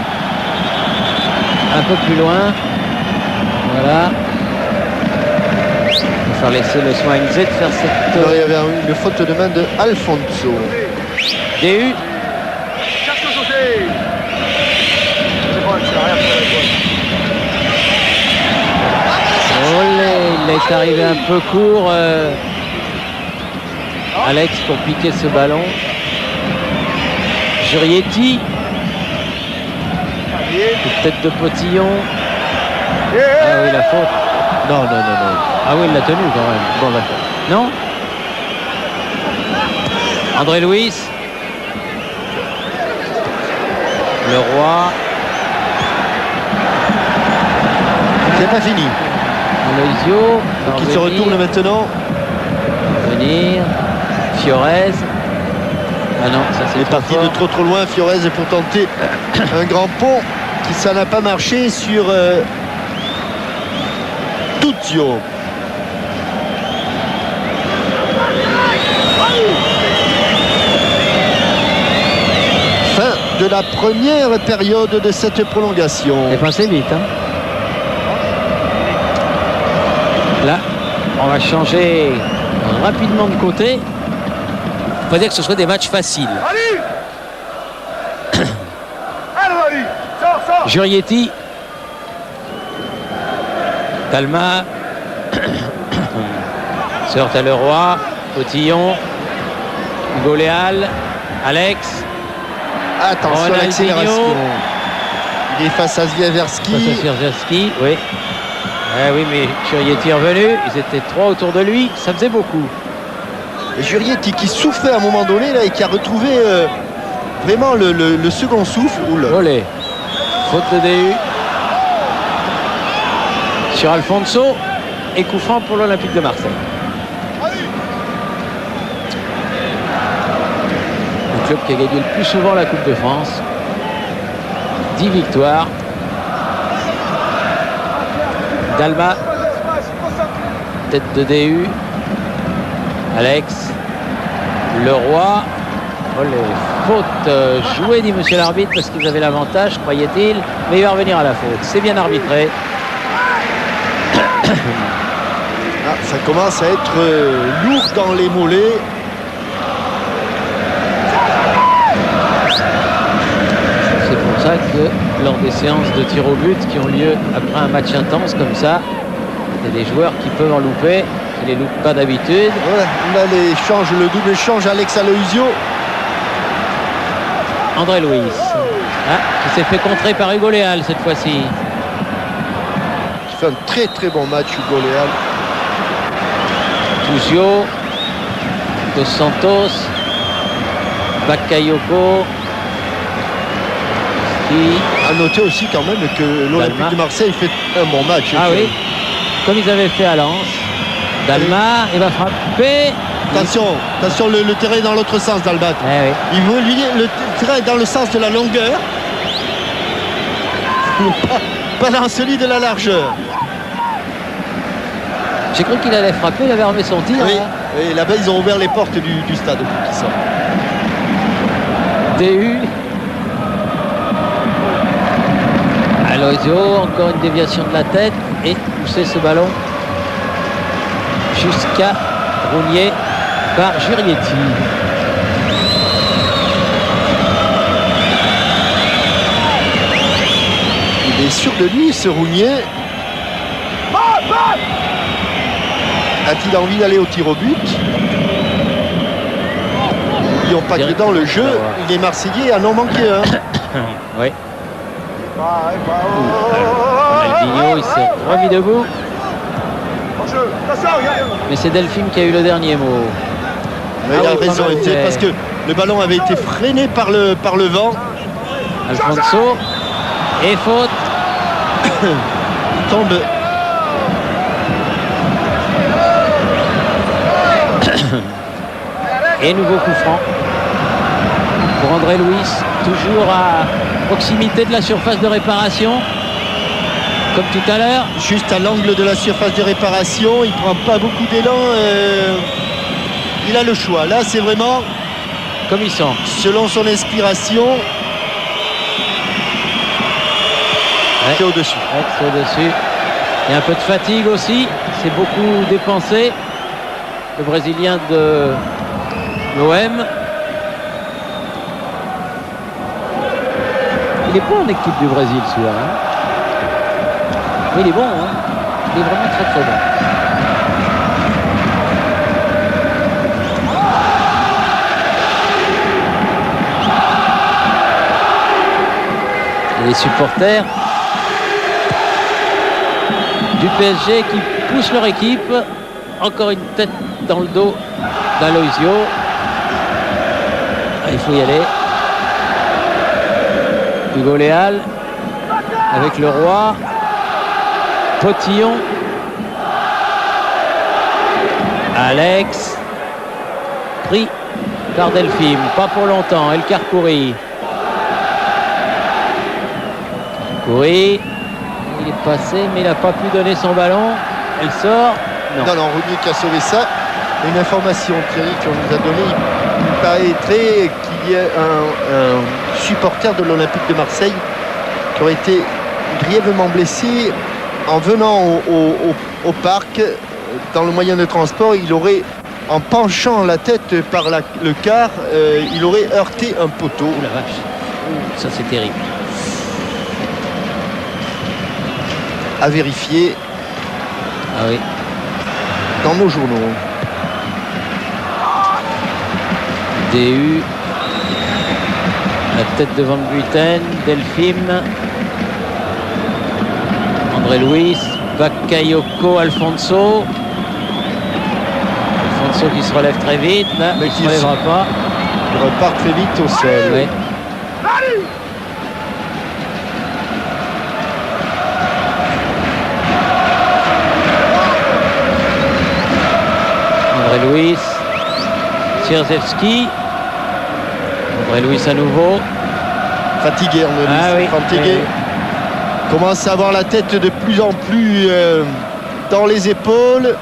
Speaker 2: Un peu plus loin. Voilà. Il va falloir laisser le soin à Heinze de faire cette...
Speaker 1: Alors, il y avait une faute de main de Alfonso.
Speaker 2: D U. Olé, il est arrivé un peu court. Euh, Alex pour piquer ce ballon. Jurietti. Tête de Potillon. Ah oui, la faute.
Speaker 1: Non, non, non, non.
Speaker 2: Ah oui, il l'a tenu quand même. Bon, d'accord. Non. André Louis. Le Roi.
Speaker 1: C'est pas fini.
Speaker 2: Aloisio.
Speaker 1: Qui se retourne maintenant.
Speaker 2: Venir. Fiorez. Ah non, ça c'est
Speaker 1: Il est parti de trop trop loin. Fiorez est pour tenter un grand pont qui ça n'a pas marché sur euh, Tuzio. Fin de la première période de cette prolongation.
Speaker 2: C'est passé vite. Hein. Là, on va changer rapidement de côté. Faut pas dire que ce soit des matchs faciles. Jurietti. Talma. Se heurte à Leroy. Potillon. Hugo Léal. Alex.
Speaker 1: Attention à l'accélération. Il est face à Zviaverski.
Speaker 2: Face à Zviaverski, oui. Ah oui, mais Jurietti est revenu. Ils étaient trois autour de lui. Ça faisait beaucoup.
Speaker 1: Et Jurietti qui souffrait à un moment donné là, et qui a retrouvé euh, vraiment le, le, le second souffle. Oula.
Speaker 2: Olé. Faute de D U. Sur Alfonso. Et coup franc pour l'Olympique de Marseille. Le club qui a gagné le plus souvent la Coupe de France. dix victoires. Dalma. Tête de D U. Alex. Leroy. Oh, les fautes jouées, dit monsieur l'arbitre, parce qu'ils avaient l'avantage, croyait-il. Mais il va revenir à la faute. C'est bien arbitré.
Speaker 1: Ah, ça commence à être euh, lourd dans les mollets.
Speaker 2: C'est pour ça que lors des séances de tir au but qui ont lieu après un match intense comme ça, il y a des joueurs qui peuvent en louper. Ils ne les loupent pas d'habitude.
Speaker 1: Voilà, là l'échange, le double échange, Alex Aloisio.
Speaker 2: André Louis. Ah, qui s'est fait contrer par Hugo Léal cette fois-ci.
Speaker 1: Qui fait un très très bon match, Hugo Léal.
Speaker 2: Tuzio. Dos Santos. Bakayoko. Qui...
Speaker 1: A noter aussi quand même que l'Olympique de Marseille fait un bon match.
Speaker 2: Ah oui, comme ils avaient fait à Lens. Dalma, il va frapper.
Speaker 1: Attention, attention, le, le terrain est dans l'autre sens, Dalmat.
Speaker 2: Eh oui.
Speaker 1: Il veut lui, le terrain est dans le sens de la longueur. Pas, balance de la largeur.
Speaker 2: J'ai cru qu'il allait frapper, il avait remis son tir.
Speaker 1: Oui,
Speaker 2: Hein.
Speaker 1: et là-bas, ils ont ouvert les portes du, du stade pour qu'il sorte.
Speaker 2: D U. Aloisio, encore une déviation de la tête et pousser ce ballon jusqu'à Rougnier par Jurietti.
Speaker 1: Il est sûr de lui, ce Rougnier. A-t-il envie d'aller au tir au but? N'oublions pas que dans le jeu, les Marseillais en ont manqué un.
Speaker 2: Oui. Ronaldinho, il s'est remis debout. Mais c'est Delphine qui a eu le dernier mot.
Speaker 1: Mais il a raison, c'est parce que le ballon avait été freiné par le, par le vent.
Speaker 2: Alfonso. Et faute.
Speaker 1: Il tombe.
Speaker 2: Et nouveau coup franc pour André Luis, toujours à proximité de la surface de réparation, comme tout à l'heure.
Speaker 1: Juste à l'angle de la surface de réparation, il prend pas beaucoup d'élan. Euh, il a le choix. Là, c'est vraiment
Speaker 2: comme il sent.
Speaker 1: Selon son inspiration,
Speaker 2: ouais.
Speaker 1: C'est au-dessus.
Speaker 2: Ouais, c'est au-dessus. Il y a un peu de fatigue aussi. C'est beaucoup dépensé. Le Brésilien de l'O M. Il est bon en équipe du Brésil, celui-là. Hein. Oui, il est bon. Hein. Il est vraiment très très bon. Et les supporters du P S G qui poussent leur équipe. Encore une tête dans le dos d'Aloisio. Il faut y aller. Hugo Léal avec le roi. Potillon. Alex. Pris par Delphine. Pas pour longtemps. El Karkouri. Karkouri. Il est passé, mais il n'a pas pu donner son ballon. Elle sort. Non,
Speaker 1: non, non, Rougnier qui a sauvé ça. Une information, Thierry, qu'on nous a donnée. Il me paraîtrait qu'il y ait un, un supporter de l'Olympique de Marseille qui aurait été grièvement blessé en venant au, au, au, au parc. Dans le moyen de transport, il aurait, en penchant la tête par la, le quart, euh, il aurait heurté un poteau.
Speaker 2: Oh la vache. Ouh, ça c'est terrible.
Speaker 1: À vérifier.
Speaker 2: Ah oui.
Speaker 1: Dans nos journaux.
Speaker 2: D U. La tête devant le butin. Delphine. André Luis. Bakayoko. Alfonso. Alfonso qui se relève très vite. Là,
Speaker 1: mais
Speaker 2: il ne se relèvera pas.
Speaker 1: Il repart très vite au sol.
Speaker 2: Ouais. Luis, Sierzewski, André Luis à nouveau.
Speaker 1: Fatigué, on
Speaker 2: ah, oui.
Speaker 1: Fatigué. Oui. Commence à avoir la tête de plus en plus euh, dans les épaules.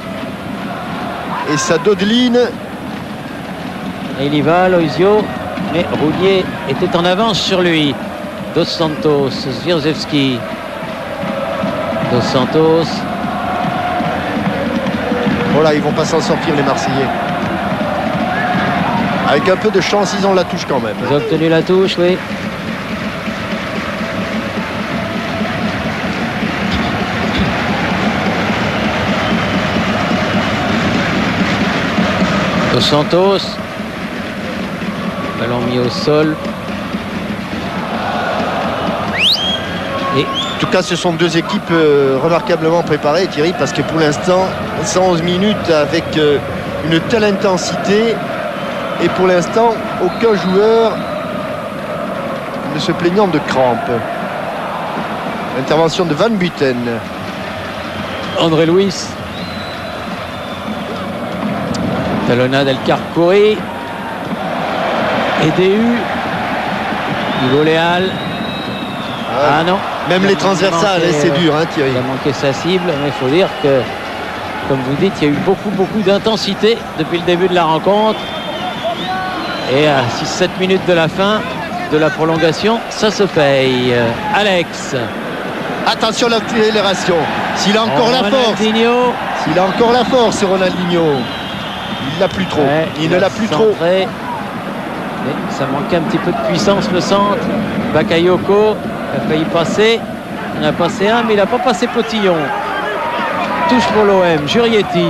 Speaker 1: Et ça dodeline.
Speaker 2: Et il y va, Aloisio. Mais Rougnier était en avance sur lui. Dos Santos, Sierzewski. Dos Santos.
Speaker 1: Voilà, ils vont pas s'en sortir les Marseillais. Avec un peu de chance, ils ont la touche quand même.
Speaker 2: Ils ont obtenu la touche, oui. Dos Santos. Ballon mis au sol. Et
Speaker 1: en tout cas, ce sont deux équipes euh, remarquablement préparées, Thierry, parce que pour l'instant, cent onze minutes avec euh, une telle intensité, et pour l'instant, aucun joueur ne se plaignant de crampes. Intervention de Van Buiten.
Speaker 2: André Luis. Talonnade El Karkouri. Et D U. Hugo Léal.
Speaker 1: Ah,
Speaker 2: ah non.
Speaker 1: Même les transversales,
Speaker 2: manqué,
Speaker 1: c'est dur, hein, Thierry.
Speaker 2: Il a manqué sa cible, mais il faut dire que, comme vous dites, il y a eu beaucoup, beaucoup d'intensité depuis le début de la rencontre. Et à six sept minutes de la fin de la prolongation, ça se paye. Alex.
Speaker 1: Attention à l'accélération. S'il a encore
Speaker 2: oh,
Speaker 1: la force. S'il a encore la force, Ronaldinho. Il l'a plus trop.
Speaker 2: Ouais,
Speaker 1: il,
Speaker 2: il
Speaker 1: ne l'a plus
Speaker 2: centré.
Speaker 1: trop.
Speaker 2: Mais ça manquait un petit peu de puissance, le centre. Bakayoko a failli passer. Il en a passé un, mais il n'a pas passé Potillon. Touche pour l'O M. Jurietti.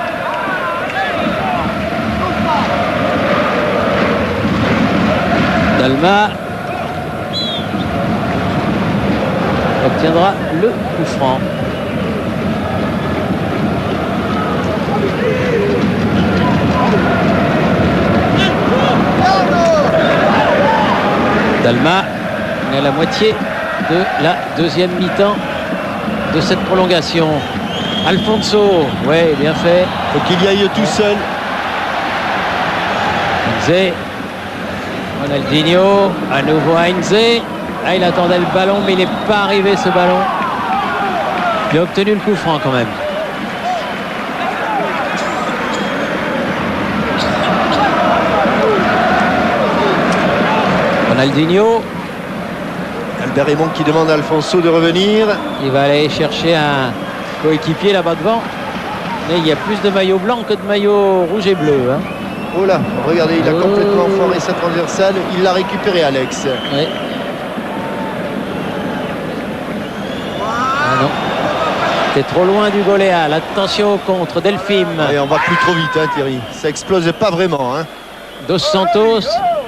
Speaker 2: Dalma obtiendra le coup franc. Dalma est à la moitié de la deuxième mi-temps de cette prolongation. Alfonso, ouais, bien fait.
Speaker 1: Faut qu'il y aille tout seul.
Speaker 2: Heinze. Ronaldinho, à nouveau Heinze. Ah, il attendait le ballon, mais il n'est pas arrivé ce ballon. Il a obtenu le coup franc quand même. Ronaldinho.
Speaker 1: Albert Raymond qui demande à Alfonso de revenir.
Speaker 2: Il va aller chercher un coéquipier là-bas devant. Mais il y a plus de maillots blancs que de maillots rouge et bleu. Hein.
Speaker 1: Oh là, regardez, il a
Speaker 2: oh.
Speaker 1: complètement foiré sa transversale. Il l'a récupéré, Alex.
Speaker 2: Oui. Ah non. T'es trop loin du Goléal. Attention au contre, Delphine.
Speaker 1: Et on va plus trop vite, hein, Thierry. Ça explose pas vraiment. Hein.
Speaker 2: Dos Santos.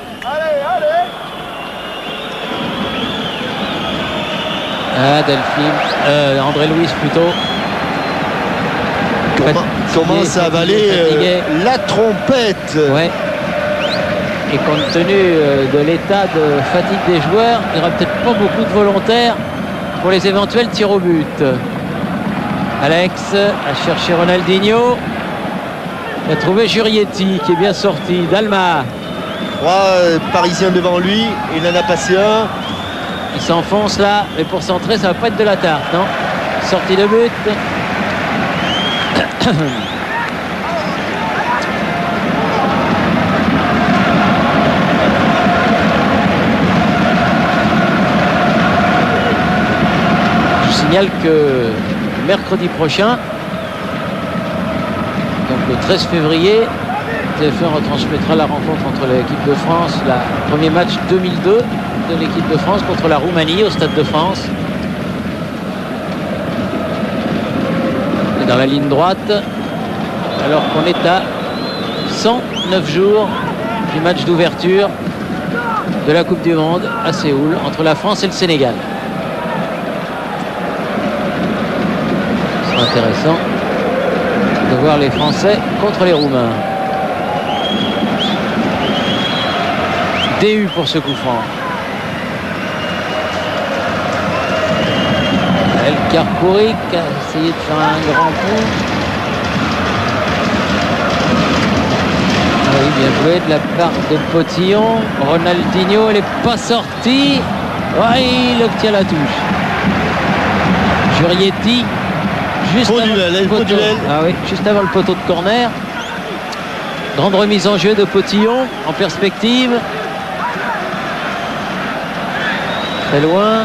Speaker 2: Ah, Delphine. Euh, André Louis plutôt.
Speaker 1: Comment, commence à avaler euh, la trompette.
Speaker 2: Ouais. Et compte tenu euh, de l'état de fatigue des joueurs, il n'y aura peut-être pas beaucoup de volontaires pour les éventuels tirs au but. Alex a cherché Ronaldinho. Il a trouvé Jurietti qui est bien sorti. Dalma.
Speaker 1: Trois euh, Parisiens devant lui. Il en a passé un.
Speaker 2: Il s'enfonce là. Mais pour centrer, ça va pas être de la tarte, non? Sortie de but. Je signale que mercredi prochain, donc le treize février, T F un retransmettra la rencontre entre l'équipe de France, le premier match deux mille deux de l'équipe de France contre la Roumanie au Stade de France. Et dans la ligne droite, alors qu'on est à cent neuf jours du match d'ouverture de la Coupe du Monde à Séoul entre la France et le Sénégal. Ce sera intéressant de voir les Français contre les Roumains. D U pour ce coup franc. El Karkouri qui a essayé de faire un grand pont. Oui, bien joué de la part de Potillon. Ronaldinho, elle n'est pas sortie. Ouais, il obtient la touche. Jurietti, juste
Speaker 1: Beau
Speaker 2: avant
Speaker 1: duel,
Speaker 2: le
Speaker 1: beau
Speaker 2: poteau.
Speaker 1: duel.
Speaker 2: Ah oui, juste avant le poteau de corner. Grande remise en jeu de Potillon en perspective. Très loin.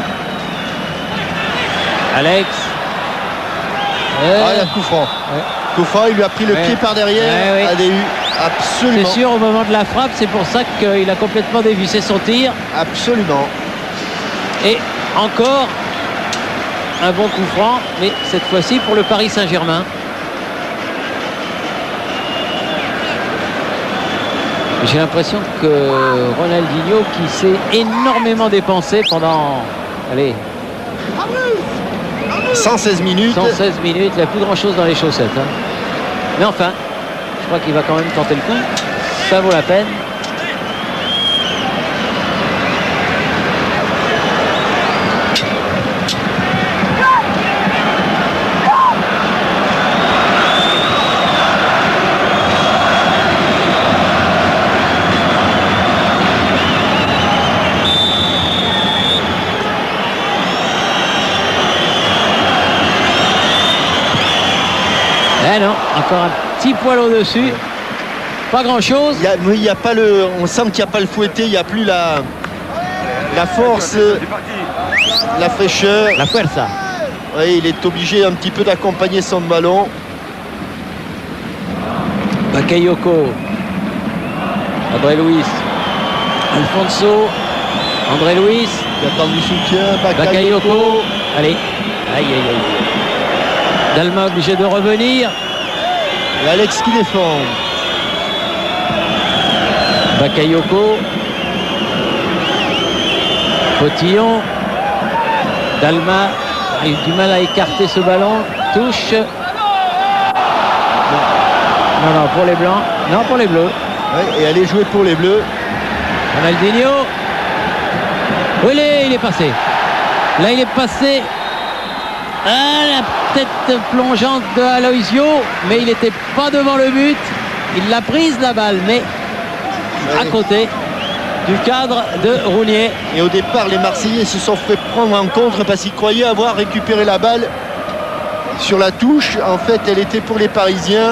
Speaker 2: Alex.
Speaker 1: Euh... Ah, il y a coup franc. Ouais. Coup franc, il lui a pris le ouais. pied par derrière. Ouais, ouais. A D U, absolument.
Speaker 2: C'est sûr, au moment de la frappe, c'est pour ça qu'il a complètement dévissé son tir.
Speaker 1: Absolument.
Speaker 2: Et encore un bon coup franc, mais cette fois-ci pour le Paris Saint-Germain. J'ai l'impression que Ronaldinho, qui s'est énormément dépensé pendant, allez,
Speaker 1: cent seize minutes.
Speaker 2: cent seize minutes, il n'y a plus grand-chose dans les chaussettes. Hein. Mais enfin, je crois qu'il va quand même tenter le coup. Ça vaut la peine. Eh non, encore un petit poil au-dessus. Pas grand-chose.
Speaker 1: Il y a, oui, il y a pas le, on sent qu'il n'y a pas le fouetté, il n'y a plus la, la force, la fraîcheur.
Speaker 2: La fuerza.
Speaker 1: Oui, il est obligé un petit peu d'accompagner son ballon.
Speaker 2: Bakayoko. André Luis. Alfonso. André Luis.
Speaker 1: Il attend du soutien. Bakayoko.
Speaker 2: Bakayoko. Allez. Aïe, aïe, aïe. Dalma obligé de revenir.
Speaker 1: Et Alex qui défend.
Speaker 2: Bakayoko. Potillon. Dalma a eu du mal à écarter ce ballon. Touche. Non, non, pour les blancs. Non, pour les bleus.
Speaker 1: Ouais, et elle est jouée pour les bleus.
Speaker 2: Ronaldinho. Oui, il est passé. Là, il est passé. Ah, la tête plongeante de Aloisio, mais il n'était pas devant le but. Il l'a prise la balle, mais ouais. À côté du cadre de Rounier.
Speaker 1: Et au départ, les Marseillais se sont fait prendre en contre parce qu'ils croyaient avoir récupéré la balle sur la touche. En fait, elle était pour les Parisiens.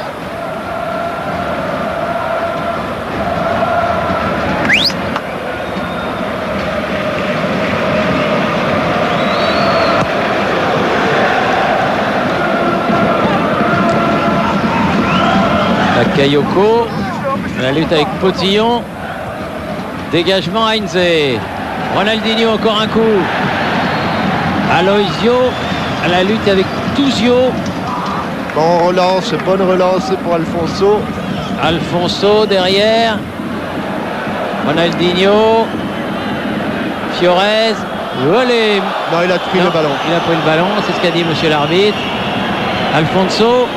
Speaker 2: Bakayoko, la lutte avec Potillon, dégagement Heinze, Ronaldinho encore un coup, Aloisio à la lutte avec Tuzio.
Speaker 1: Bon relance, bonne relance pour Alfonso.
Speaker 2: Alfonso derrière, Ronaldinho, Fiorez, volé.
Speaker 1: Non, il a pris
Speaker 2: non,
Speaker 1: le ballon.
Speaker 2: Il a pris le ballon, c'est ce qu'a dit monsieur l'arbitre. Alfonso.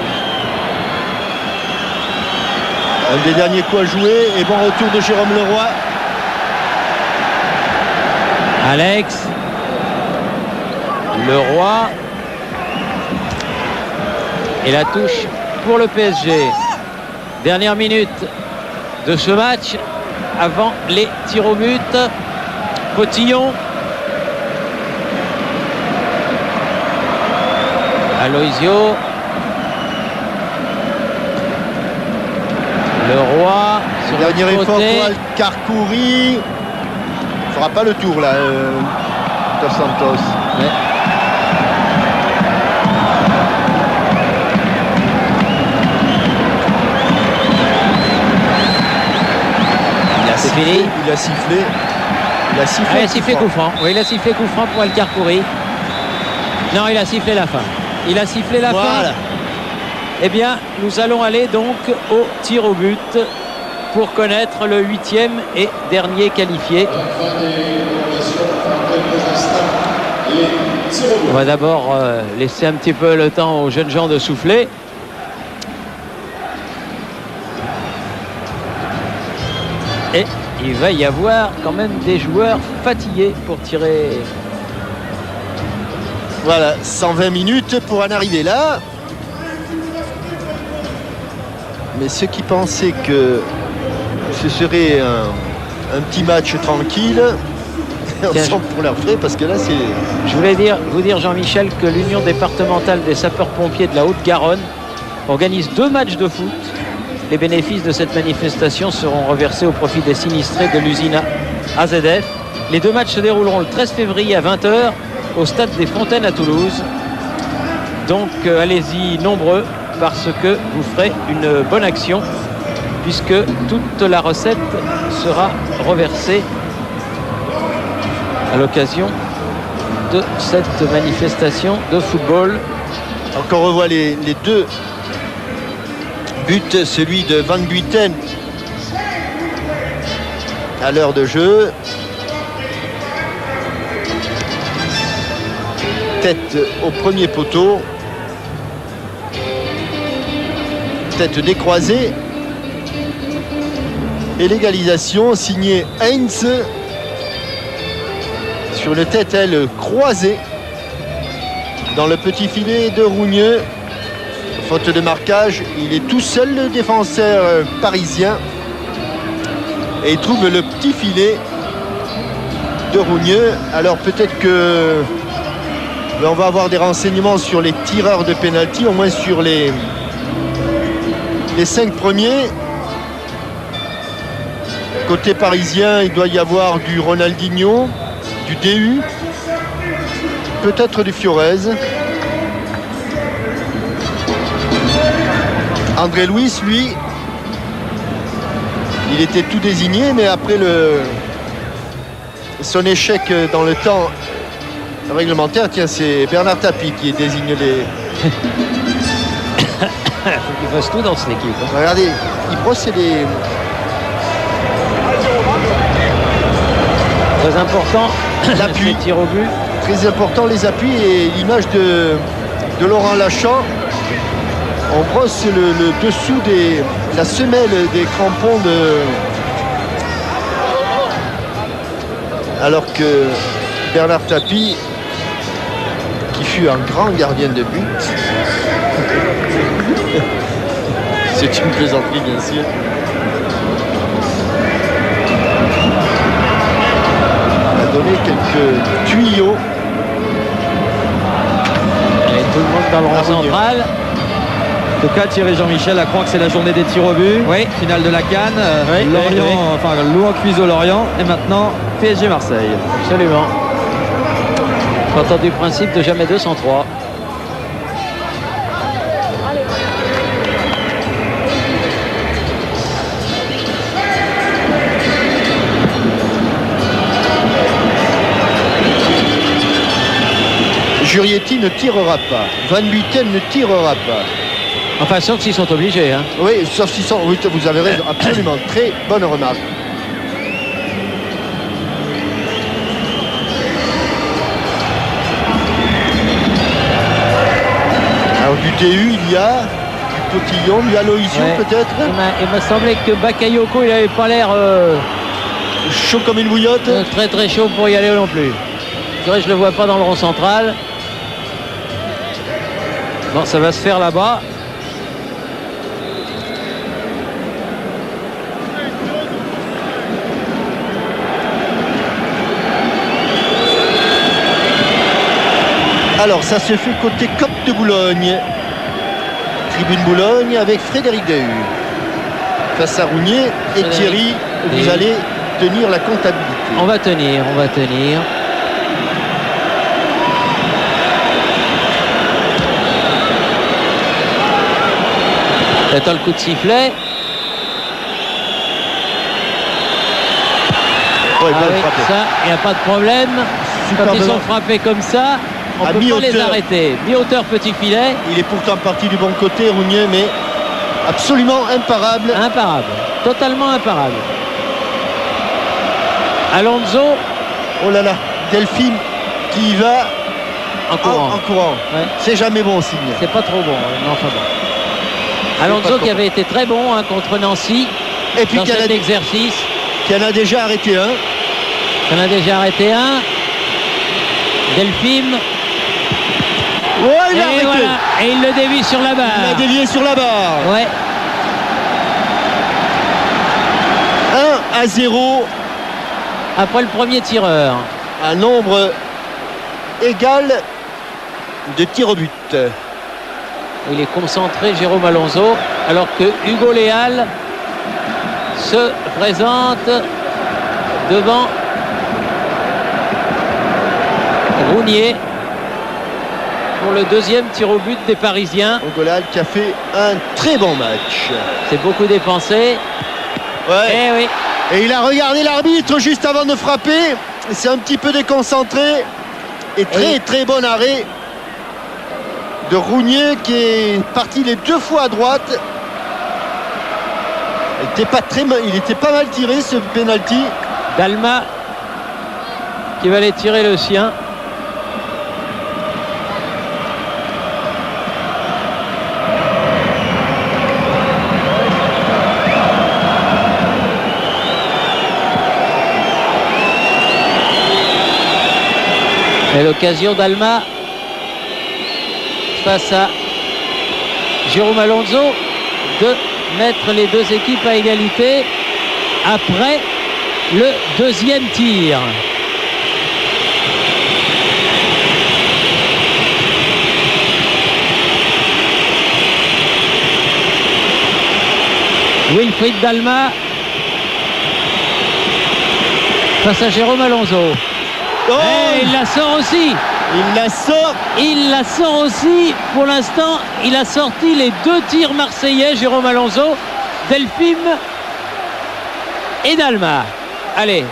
Speaker 1: Un des derniers coups à jouer et bon retour de Jérôme Leroy.
Speaker 2: Alex Leroy et la touche pour le P S G. Dernière minute de ce match avant les tirs au but. Potillon. Aloisio. Leroy sur
Speaker 1: dernier
Speaker 2: le
Speaker 1: effort
Speaker 2: côté.
Speaker 1: pour Alcarcouri. Il fera pas le tour là, euh, Dos Santos.
Speaker 2: Ouais.
Speaker 1: Il a
Speaker 2: C'est
Speaker 1: sifflé,
Speaker 2: fini.
Speaker 1: il a sifflé. Il a sifflé.
Speaker 2: Ah, il a sifflé coup franc. Oui, il a sifflé coup franc pour Alcarcouri. Non, il a sifflé la fin. Il a sifflé la
Speaker 1: Voilà.
Speaker 2: fin. Eh bien, nous allons aller donc au tir au but pour connaître le huitième et dernier qualifié. On va d'abord euh, laisser un petit peu le temps aux jeunes gens de souffler. Et il va y avoir quand même des joueurs fatigués pour tirer.
Speaker 1: Voilà, cent vingt minutes pour en arriver là. Mais ceux qui pensaient que ce serait un, un petit match tranquille, on
Speaker 2: Tiens,
Speaker 1: sent pour leur frais parce que là c'est...
Speaker 2: Je voulais dire, vous dire Jean-Michel que l'Union départementale des sapeurs-pompiers de la Haute-Garonne organise deux matchs de foot. Les bénéfices de cette manifestation seront reversés au profit des sinistrés de l'usine A Z F. Les deux matchs se dérouleront le treize février à vingt heures au stade des Fontaines à Toulouse. Donc euh, allez-y nombreux parce que vous ferez une bonne action puisque toute la recette sera reversée à l'occasion de cette manifestation de football.
Speaker 1: Donc on revoit les, les deux buts, celui de Van Buiten à l'heure de jeu. Tête au premier poteau. Tête décroisée. Et l'égalisation signée Heinz sur le tête aile croisée dans le petit filet de Rougneux. Faute de marquage, il est tout seul le défenseur parisien et il trouve le petit filet de Rougneux. Alors peut-être que on va avoir des renseignements sur les tireurs de pénalty, au moins sur les les cinq premiers. Côté parisien, il doit y avoir du Ronaldinho, du D U, peut-être du Fiorez. André Luis, lui, il était tout désigné, mais après le, son échec dans le temps réglementaire, tiens, c'est Bernard Tapie qui désigne les...
Speaker 2: Il faut qu'il fasse tout dans cette équipe. Hein.
Speaker 1: Regardez, il brosse les...
Speaker 2: Très important,
Speaker 1: l'appui.
Speaker 2: Tir au but.
Speaker 1: Très important, les appuis et l'image de, de Laurent Lachat. On brosse le, le dessous des la semelle des crampons de... Alors que Bernard Tapie, qui fut un grand gardien de but, c'est une plaisanterie bien sûr, a donné quelques tuyaux.
Speaker 2: Et tout le monde dans le rond central.
Speaker 3: En tout cas, Thierry Jean-Michel à croire que c'est la journée des tirs au but.
Speaker 2: Oui.
Speaker 3: Finale de la Cannes.
Speaker 2: Oui,
Speaker 3: Lorient,
Speaker 2: oui, oui.
Speaker 3: enfin Louan-Cuiseaux Lorient. Et maintenant, P S G Marseille.
Speaker 2: Absolument. Partant du principe de jamais deux sans trois.
Speaker 1: Jurietti ne tirera pas. Van Buiten ne tirera pas.
Speaker 2: Enfin, sauf s'ils sont obligés. Hein.
Speaker 1: Oui, sauf s'ils sont... Oui, vous avez raison, absolument. Très bonne remarque. Alors, du D U, il y a du Potillon, du Aloisio
Speaker 2: Ouais.
Speaker 1: peut-être.
Speaker 2: Il m'a- il m'a semblé que Bakayoko, il n'avait pas l'air euh,
Speaker 1: Chaud comme une bouillotte.
Speaker 2: euh, très très chaud pour y aller non plus. C'est vrai, je le vois pas dans le rond central.
Speaker 3: Bon, ça va se faire là-bas.
Speaker 1: Alors, ça se fait côté Côte de Boulogne. Tribune Boulogne avec Frédéric Dahu. Face à Rougnier et
Speaker 2: Frédéric
Speaker 1: Thierry, vous
Speaker 2: Dahu.
Speaker 1: allez tenir la comptabilité.
Speaker 2: On va tenir, on va tenir. J'attends le coup de sifflet.
Speaker 1: Ouais, bien
Speaker 2: Avec
Speaker 1: frappé.
Speaker 2: ça, il n'y a pas de problème. Quand ils
Speaker 1: Superbement.
Speaker 2: sont frappés comme ça, on
Speaker 1: À
Speaker 2: ne peut pas les
Speaker 1: mi-hauteur.
Speaker 2: arrêter. Mi-hauteur, petit filet,
Speaker 1: Il est pourtant parti du bon côté, Rougnier, mais absolument imparable.
Speaker 2: imparable. Totalement imparable. Alonso
Speaker 1: Oh là là, Delphine qui y va
Speaker 2: en
Speaker 1: en,
Speaker 2: courant.
Speaker 1: en courant.
Speaker 2: Ouais.
Speaker 1: C'est jamais bon signe.
Speaker 2: C'est pas trop bon, hein, mais enfin bon.
Speaker 1: pas
Speaker 2: Alonso
Speaker 1: trop
Speaker 2: qui avait été très bon hein, contre Nancy
Speaker 1: Et puis
Speaker 2: dans
Speaker 1: qui en,
Speaker 2: cet
Speaker 1: a,
Speaker 2: exercice.
Speaker 1: qui en a déjà arrêté un.
Speaker 2: On a déjà arrêté un. Delphine.
Speaker 1: Ouais, il
Speaker 2: Et
Speaker 1: a arrêté.
Speaker 2: voilà. Et il le dévie sur la
Speaker 1: Il a
Speaker 2: barre.
Speaker 1: dévié sur la barre.
Speaker 2: Ouais.
Speaker 1: un à zéro.
Speaker 2: Après le premier tireur.
Speaker 1: Un nombre égal de tirs au but.
Speaker 2: Il est concentré, Jérôme Alonso, alors que Hugo Léal se présente devant Rougnier pour le deuxième tir au but des Parisiens.
Speaker 1: Ogolal qui a fait un très bon match.
Speaker 2: C'est beaucoup dépensé.
Speaker 1: Ouais.
Speaker 2: Eh oui,
Speaker 1: Et il a regardé l'arbitre juste avant de frapper. C'est un petit peu déconcentré. Et très
Speaker 2: Et-
Speaker 1: très bon arrêt de Rougnier qui est parti les deux fois à droite. Il était pas, très mal, il était pas mal tiré ce penalty.
Speaker 2: Dalma qui va aller tirer le sien. Et l'occasion d'Alma face à Jérôme Alonso de mettre les deux équipes à égalité après le deuxième tir. Wilfried Dalma face à Jérôme Alonso.
Speaker 1: Oh,
Speaker 2: Et il la sort aussi.
Speaker 1: il la sort.
Speaker 2: Il la sort aussi. Pour l'instant, il a sorti les deux tirs marseillais, Jérôme Alonso, Delphine et Dalma. Allez.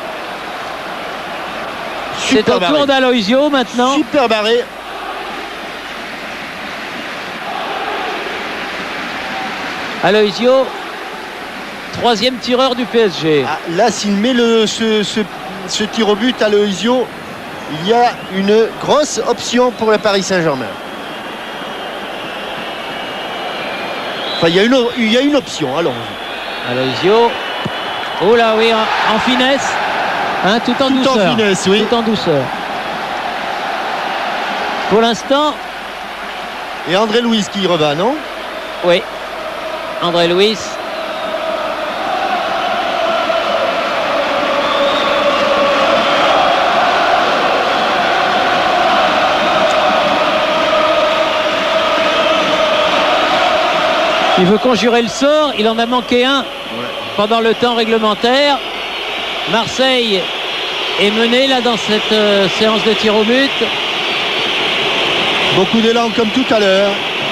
Speaker 2: C'est
Speaker 1: Super
Speaker 2: au
Speaker 1: barré.
Speaker 2: tour d'Aloisio maintenant.
Speaker 1: Super barré.
Speaker 2: Aloisio, troisième tireur du P S G.
Speaker 1: Ah, là, s'il met le, ce, ce, ce tir au but à Aloisio, il y a une grosse option pour le Paris Saint-Germain. Enfin, il y a une, il y a une option, allons.
Speaker 2: Aloisio. Oh là oui, en, en finesse. Hein, tout en
Speaker 1: Tout
Speaker 2: douceur.
Speaker 1: en finesse, oui.
Speaker 2: Tout en douceur. Pour l'instant,
Speaker 1: Et André Louis qui y revient, non?
Speaker 2: oui. André Louis. Il veut conjurer le sort, il en a manqué un pendant le temps réglementaire. Marseille est mené là dans cette euh, séance de tir au but.
Speaker 1: Beaucoup d'élan comme tout à l'heure.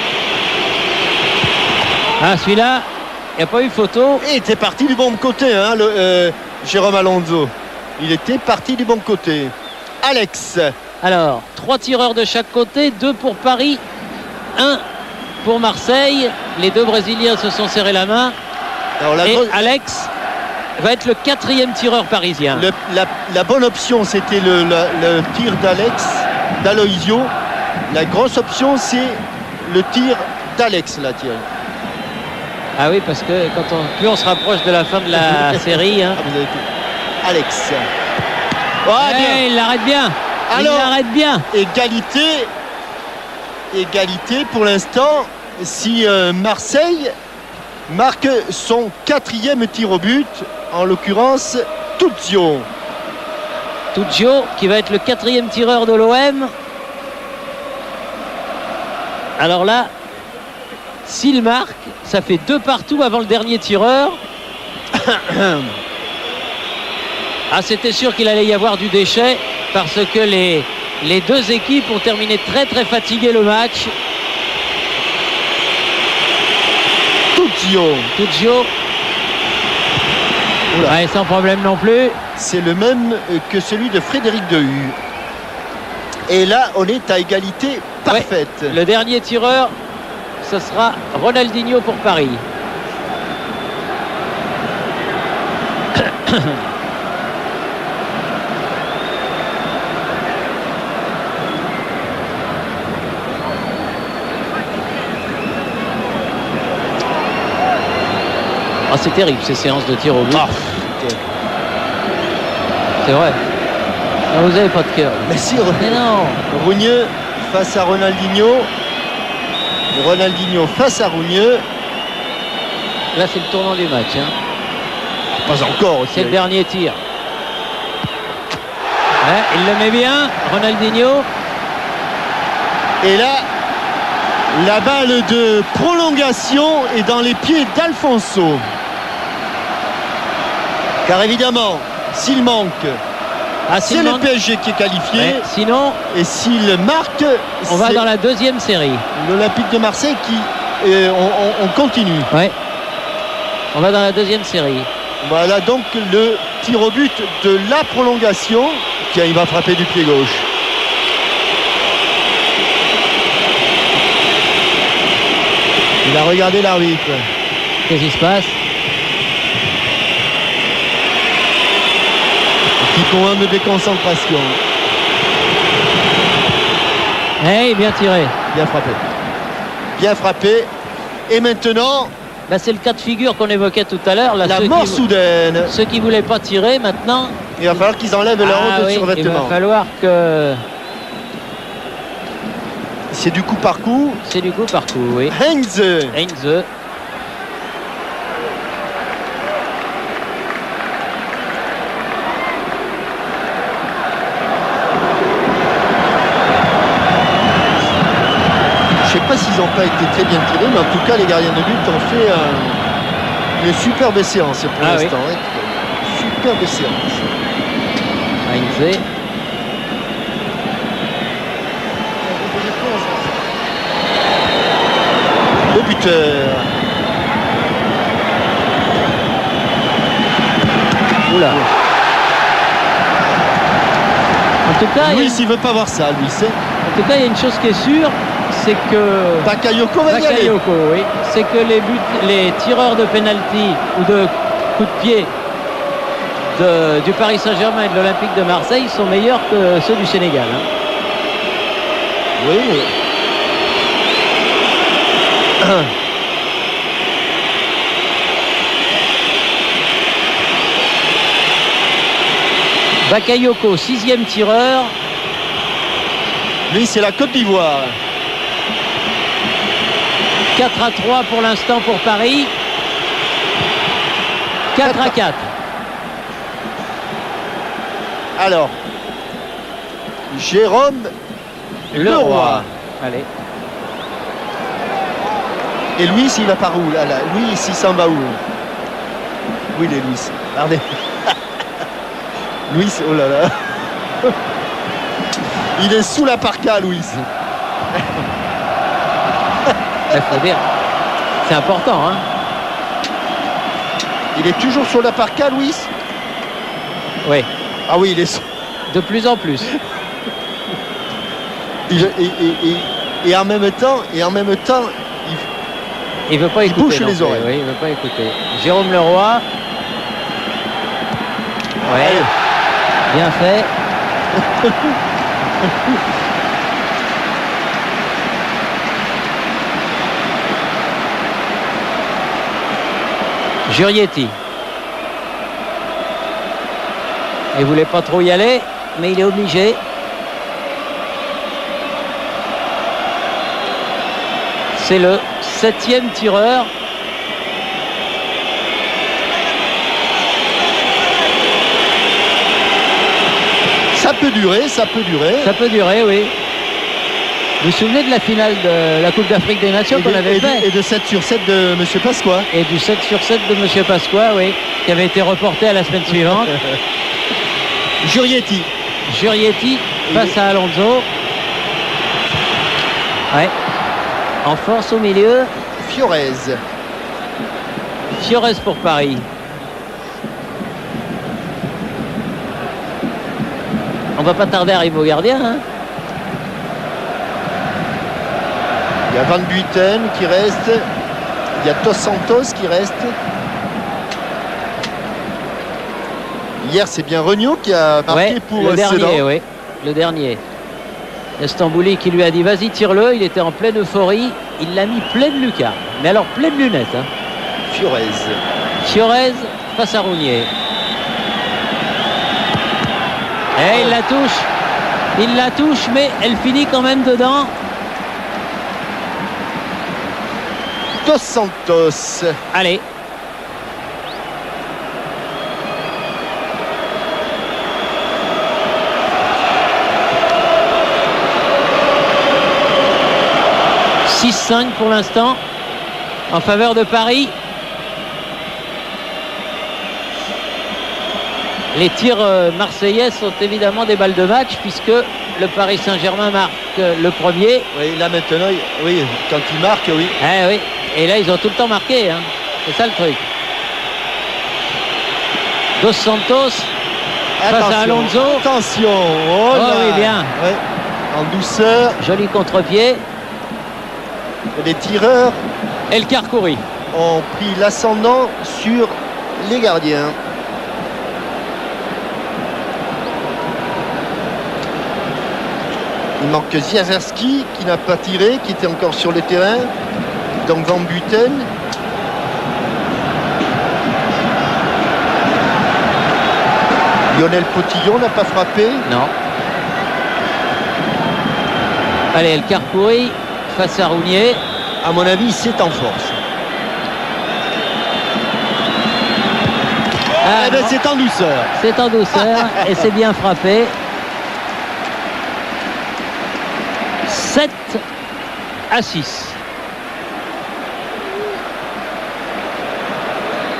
Speaker 2: Ah, celui-là, il n'y a pas eu photo.
Speaker 1: Et il était parti du bon côté, hein, le, euh, Jérôme Alonso. Il était parti du bon côté. Alex.
Speaker 2: Alors, trois tireurs de chaque côté, deux pour Paris, un pour Marseille. Les deux Brésiliens se sont serrés la main.
Speaker 1: Alors, la,
Speaker 2: Et
Speaker 1: grosse-
Speaker 2: Alex va être le quatrième tireur parisien.
Speaker 1: le- la, la bonne option, c'était le, le- le tir d'Alex, d'Aloisio. La grosse option, c'est le tir d'Alex, là, Thierry.
Speaker 2: Ah oui, parce que quand on, plus on se rapproche de la fin de la série, hein.
Speaker 1: Ah, vous avez tout. Alex. Ah,
Speaker 2: Eh,
Speaker 1: bien.
Speaker 2: il l'arrête bien.
Speaker 1: Alors-
Speaker 2: il l'arrête bien.
Speaker 1: Égalité. Égalité pour l'instant. Si euh, Marseille marque son quatrième tir au but, en l'occurrence Tuzio.
Speaker 2: Tuzio qui va être le quatrième tireur de l'O M. Alors là, s'il marque, ça fait deux partout avant le dernier tireur. Ah, c'était sûr qu'il allait y avoir du déchet parce que les, les deux équipes ont terminé très très fatiguées le match.
Speaker 1: Tuzio.
Speaker 2: Tuzio,
Speaker 1: Oula.
Speaker 2: ouais, sans problème non plus.
Speaker 1: C'est le même euh, que celui de Frédéric Dehu. Et là, on est à égalité parfaite.
Speaker 2: Le dernier tireur, ce sera Ronaldinho pour Paris. Ah, c'est terrible ces séances de tir au but.
Speaker 1: Ah,
Speaker 2: C'est vrai. Ah, vous avez pas de cœur.
Speaker 1: mais si,
Speaker 2: Mais non.
Speaker 1: Rougneux face à Ronaldinho. Ronaldinho face à Rougneux.
Speaker 2: Là, c'est le tournant du match. Hein.
Speaker 1: Pas encore.
Speaker 2: C'est le dernier tir. Ouais, il le met bien, Ronaldinho.
Speaker 1: Et là, la balle de prolongation est dans les pieds d'Alfonso. Car évidemment, s'il manque,
Speaker 2: Ah,
Speaker 1: c'est
Speaker 2: s'il
Speaker 1: le
Speaker 2: manque-
Speaker 1: P S G qui est qualifié.
Speaker 2: Ouais, sinon,
Speaker 1: Et s'il marque,
Speaker 2: on va
Speaker 1: c'est
Speaker 2: dans la deuxième série.
Speaker 1: l'Olympique de Marseille qui... euh, on, on- on continue.
Speaker 2: Ouais. On va dans la deuxième série.
Speaker 1: Voilà donc le tir au but de la prolongation. Tiens, il va frapper du pied gauche. Il a regardé l'arbitre.
Speaker 2: Qu'est-ce qui se passe?
Speaker 1: Petit moment de déconcentration.
Speaker 2: Hey, bien tiré.
Speaker 1: Bien frappé. Bien frappé. Et maintenant,
Speaker 2: Là, c'est le cas de figure qu'on évoquait tout à l'heure. Là,
Speaker 1: la
Speaker 2: ceux
Speaker 1: mort
Speaker 2: qui,
Speaker 1: soudaine.
Speaker 2: ceux qui voulaient pas tirer, maintenant,
Speaker 1: Il va falloir qu'ils enlèvent leur
Speaker 2: ah
Speaker 1: haut de
Speaker 2: oui, il va
Speaker 1: survêtement.
Speaker 2: falloir que
Speaker 1: C'est du coup par coup.
Speaker 2: c'est du coup par coup, oui.
Speaker 1: Heinze.
Speaker 2: Heinze.
Speaker 1: Je sais pas s'ils n'ont pas été très bien tirés, mais en tout cas, les gardiens de but ont fait un, Une superbe séance pour
Speaker 2: Ah
Speaker 1: l'instant. Oui. Hein. Superbe séance.
Speaker 2: Heinze.
Speaker 1: Le buteur.
Speaker 2: Oula. En tout cas, il y a
Speaker 1: Louis,
Speaker 2: une-
Speaker 1: il veut pas voir ça, Louis. C'est
Speaker 2: en tout cas, il y a une chose qui est sûre, c'est que
Speaker 1: Bakayoko va y aller.
Speaker 2: Bakayoko, oui, c'est que les buts, les tireurs de penalty ou de coups de pied de- du Paris Saint-Germain et de l'Olympique de Marseille sont meilleurs que ceux du Sénégal. hein.
Speaker 1: Oui, oui.
Speaker 2: Bakayoko, sixième tireur.
Speaker 1: Lui, c'est la Côte d'Ivoire.
Speaker 2: quatre à trois pour l'instant pour Paris. quatre à quatre.
Speaker 1: Alors, Jérôme Leroy.
Speaker 2: Allez.
Speaker 1: Et Louis, il va par où là, là Louis, il s'en va où? Oui, il est Louis. Regardez. Louis, oh là là. Il est sous la parka, Louis.
Speaker 2: Il faut dire. C'est important, hein.
Speaker 1: Il est toujours sur la parka, Louis?
Speaker 2: Oui.
Speaker 1: Ah oui, il est sur...
Speaker 2: De plus en plus.
Speaker 1: Et, et, et, et, et en même temps, et en même temps, il...
Speaker 2: Il veut pas
Speaker 1: Il
Speaker 2: écouter.
Speaker 1: bouche
Speaker 2: non
Speaker 1: les
Speaker 2: plus.
Speaker 1: oreilles.
Speaker 2: Oui, il veut pas écouter. Jérôme Leroy. Ouais.
Speaker 1: Allez.
Speaker 2: Bien fait. Jurietti. Il voulait pas trop y aller, mais il est obligé. C'est le septième tireur.
Speaker 1: Ça peut durer, ça peut durer.
Speaker 2: Ça peut durer, oui. Vous vous souvenez de la finale de la Coupe d'Afrique des Nations
Speaker 1: Et,
Speaker 2: qu'on
Speaker 1: de,
Speaker 2: avait
Speaker 1: et, de,
Speaker 2: fait
Speaker 1: et de sept sur sept de M. Pasqua.
Speaker 2: et du sept sur sept de M. Pasqua, oui, qui avait été reporté à la semaine suivante.
Speaker 1: Jurietti.
Speaker 2: Jurietti face à Alonso. Ouais. En force au milieu.
Speaker 1: Fiorez.
Speaker 2: Fiorez pour Paris. On va pas tarder à arriver au gardien. Hein.
Speaker 1: Il y a Van Buiten qui reste. Il y a Dos Santos qui reste. Hier, c'est bien Regnault qui a marqué
Speaker 2: Ouais,
Speaker 1: pour
Speaker 2: le
Speaker 1: Sedan.
Speaker 2: dernier, oui. Le dernier. Estambouli qui lui a dit vas-y tire-le. Il était en pleine euphorie. Il l'a mis pleine lucarne. Mais alors pleine lunette. Hein.
Speaker 1: Fiorez.
Speaker 2: Fiorez face à Rounier. Et il la touche. Il la touche, mais elle finit quand même dedans.
Speaker 1: Dos Santos.
Speaker 2: Allez. six cinq pour l'instant en faveur de Paris. Les tirs euh, marseillais sont évidemment des balles de match puisque le Paris Saint-Germain marque euh, le premier.
Speaker 1: Oui, là maintenant, oui, quand il marque, oui.
Speaker 2: Eh oui. Et là, ils ont tout le temps marqué. Hein. C'est ça le truc. Dos Santos face
Speaker 1: Attention,
Speaker 2: à Alonso.
Speaker 1: Attention. Oh,
Speaker 2: Oh
Speaker 1: là.
Speaker 2: oui, bien.
Speaker 1: Ouais. En douceur.
Speaker 2: Joli contre-pied.
Speaker 1: Les tireurs
Speaker 2: Et le Karkouri.
Speaker 1: ont pris l'ascendant sur les gardiens. Il manque Ziazerski qui n'a pas tiré, qui était encore sur le terrain. Donc Van Buiten. Lionel Potillon n'a pas frappé.
Speaker 2: Non. Allez, le Karkouri face à Rounier.
Speaker 1: À mon avis, c'est en force.
Speaker 2: Ah,
Speaker 1: Eh ben,
Speaker 2: non.
Speaker 1: c'est en douceur.
Speaker 2: C'est en douceur et c'est bien frappé. sept à six.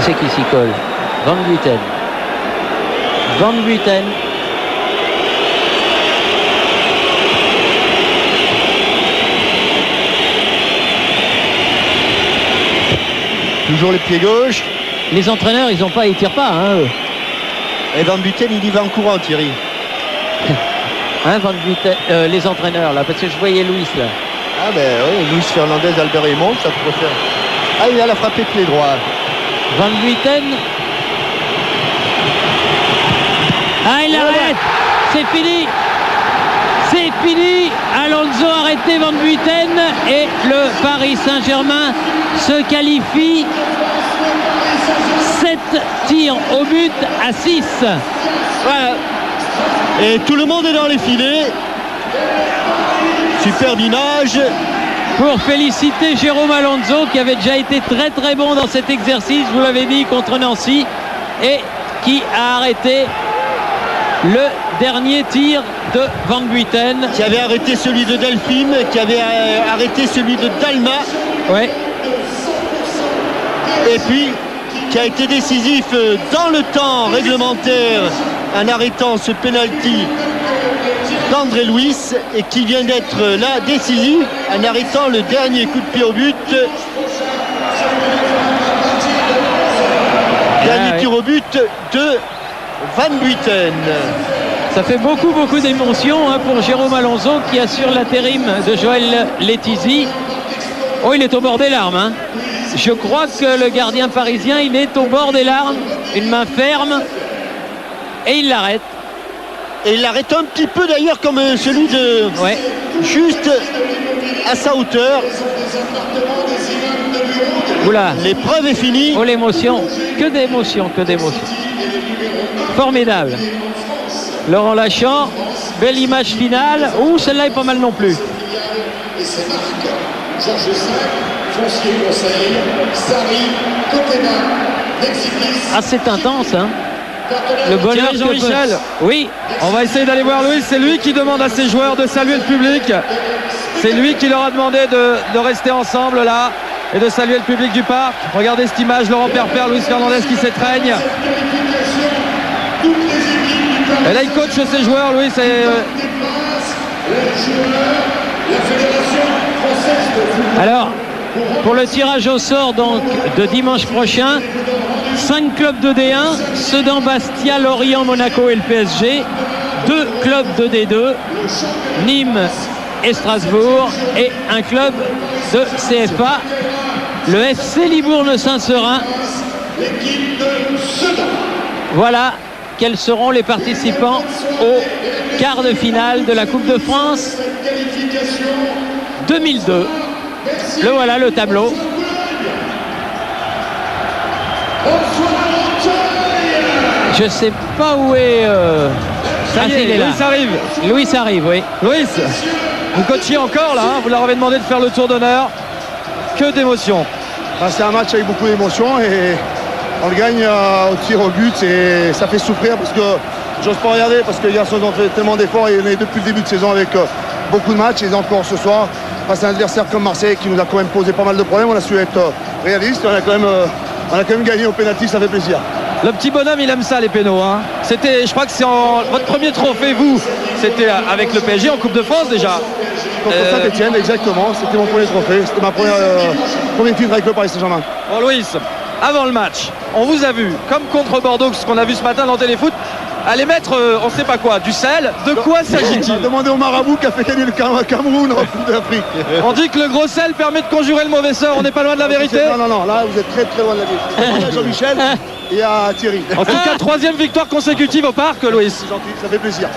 Speaker 2: c'est qui s'y colle? Van Buiten. Van Buiten.
Speaker 1: Toujours les pieds gauche.
Speaker 2: Les entraîneurs, ils ont pas, ils tirent pas, hein, eux.
Speaker 1: Et Van Buiten, il y va en courant, Thierry.
Speaker 2: Hein, Van Buiten, euh, les entraîneurs, là, parce que je voyais Luis, là.
Speaker 1: Ah ben oui, Luis Fernandez, Albert Raymond, ça pourrait faire. Ah, il a la frappée pied droit.
Speaker 2: Van Buiten. Ah, il arrête. C'est fini. C'est fini. Alonso a arrêté Van Buiten et le Paris Saint-Germain se qualifie. sept tirs au but à six.
Speaker 1: Voilà. Et tout le monde est dans les filets. Superbe image.
Speaker 2: Pour féliciter Jérôme Alonso qui avait déjà été très très bon dans cet exercice, vous l'avez dit, contre Nancy, et qui a arrêté le dernier tir de Van Buiten.
Speaker 1: Qui avait arrêté celui de Delphine, qui avait arrêté celui de Dalma.
Speaker 2: Ouais.
Speaker 1: Et puis qui a été décisif dans le temps réglementaire en arrêtant ce penalty d'André Luis, et qui vient d'être là décisif en arrêtant le dernier coup de pied au but. Dernier
Speaker 2: ah,
Speaker 1: tir
Speaker 2: ouais.
Speaker 1: au but de Van Buiten.
Speaker 2: Ça fait beaucoup beaucoup d'émotions, hein, pour Jérôme Alonso qui assure l'intérim de Joël Letizy. Oh, il est au bord des larmes, hein. Je crois que le gardien parisien, il est au bord des larmes, une main ferme, et il l'arrête.
Speaker 1: Et il l'arrête un petit peu d'ailleurs comme celui de...
Speaker 2: Ouais.
Speaker 1: Juste à sa hauteur.
Speaker 2: Oula.
Speaker 1: L'épreuve est finie.
Speaker 2: Oh, l'émotion. Que d'émotion, que d'émotion. Formidable. Laurent Lachant, belle image finale. Ouh, celle-là est pas mal non plus. Ah, c'est intense, hein. Le bonheur que
Speaker 3: Jean-Michel.
Speaker 2: peut... Oui.
Speaker 3: On va essayer d'aller voir Louis. C'est lui qui demande à ses joueurs de saluer le public. C'est lui qui leur a demandé de, de rester ensemble là et de saluer le public du parc. Regardez cette image, Laurent Perper, Luis Fernandez qui s'étreigne. Et là il coach ses joueurs, Louis. C'est...
Speaker 2: Alors, pour le tirage au sort donc de dimanche prochain, cinq clubs de D un, Sedan, Bastia, Lorient, Monaco et le P S G, deux clubs de D deux, Nîmes et Strasbourg, et un club de C F A, le F C Libourne-Saint-Seurin. Voilà quels seront les participants au quart de finale de la Coupe de France deux mille deux. Le voilà, le tableau. Je sais pas où est... Euh...
Speaker 3: Ça
Speaker 2: ah,
Speaker 3: y est,
Speaker 2: il est là.
Speaker 3: Louis arrive.
Speaker 2: Louis arrive, oui.
Speaker 3: Louis, vous coachiez encore là, hein, vous leur avez demandé de faire le tour d'honneur. Que d'émotion.
Speaker 5: Ben, c'est un match avec beaucoup d'émotion et on le gagne euh, au tir au but, et ça fait souffrir parce que j'ose pas regarder, parce que hier soir ils ont fait tellement d'efforts et on est depuis le début de saison avec euh, beaucoup de matchs, et encore ce soir face à un adversaire comme Marseille qui nous a quand même posé pas mal de problèmes. On a su être euh, réaliste, on a quand même, euh, on a quand même gagné au pénalty, ça fait plaisir.
Speaker 3: Le petit bonhomme, il aime ça, les pénaux. Hein. C'était, je crois que c'est en, votre premier trophée, vous, c'était avec le P S G en Coupe de France déjà.
Speaker 5: Contre
Speaker 3: Euh,
Speaker 5: Saint-Etienne, exactement. C'était mon premier trophée. C'était ma première euh, premier titre avec le Paris Saint-Germain.
Speaker 3: Bon, Louis, avant le match, on vous a vu, comme contre Bordeaux, ce qu'on a vu ce matin dans Téléfoot, aller mettre, euh, on sait pas quoi, du sel. De quoi s'agit-il?
Speaker 5: Demandez au marabout qui a fait gagner le Cam- Cameroun en Coupe d'Afrique.
Speaker 3: On dit que le gros sel permet de conjurer le mauvais sort. On n'est pas loin de la vérité.
Speaker 5: Non, non, non, là vous êtes très très loin de la vérité. À Jean-Michel et à Thierry.
Speaker 3: En tout cas, troisième victoire consécutive au parc, Louis.
Speaker 5: C'est gentil, ça fait plaisir.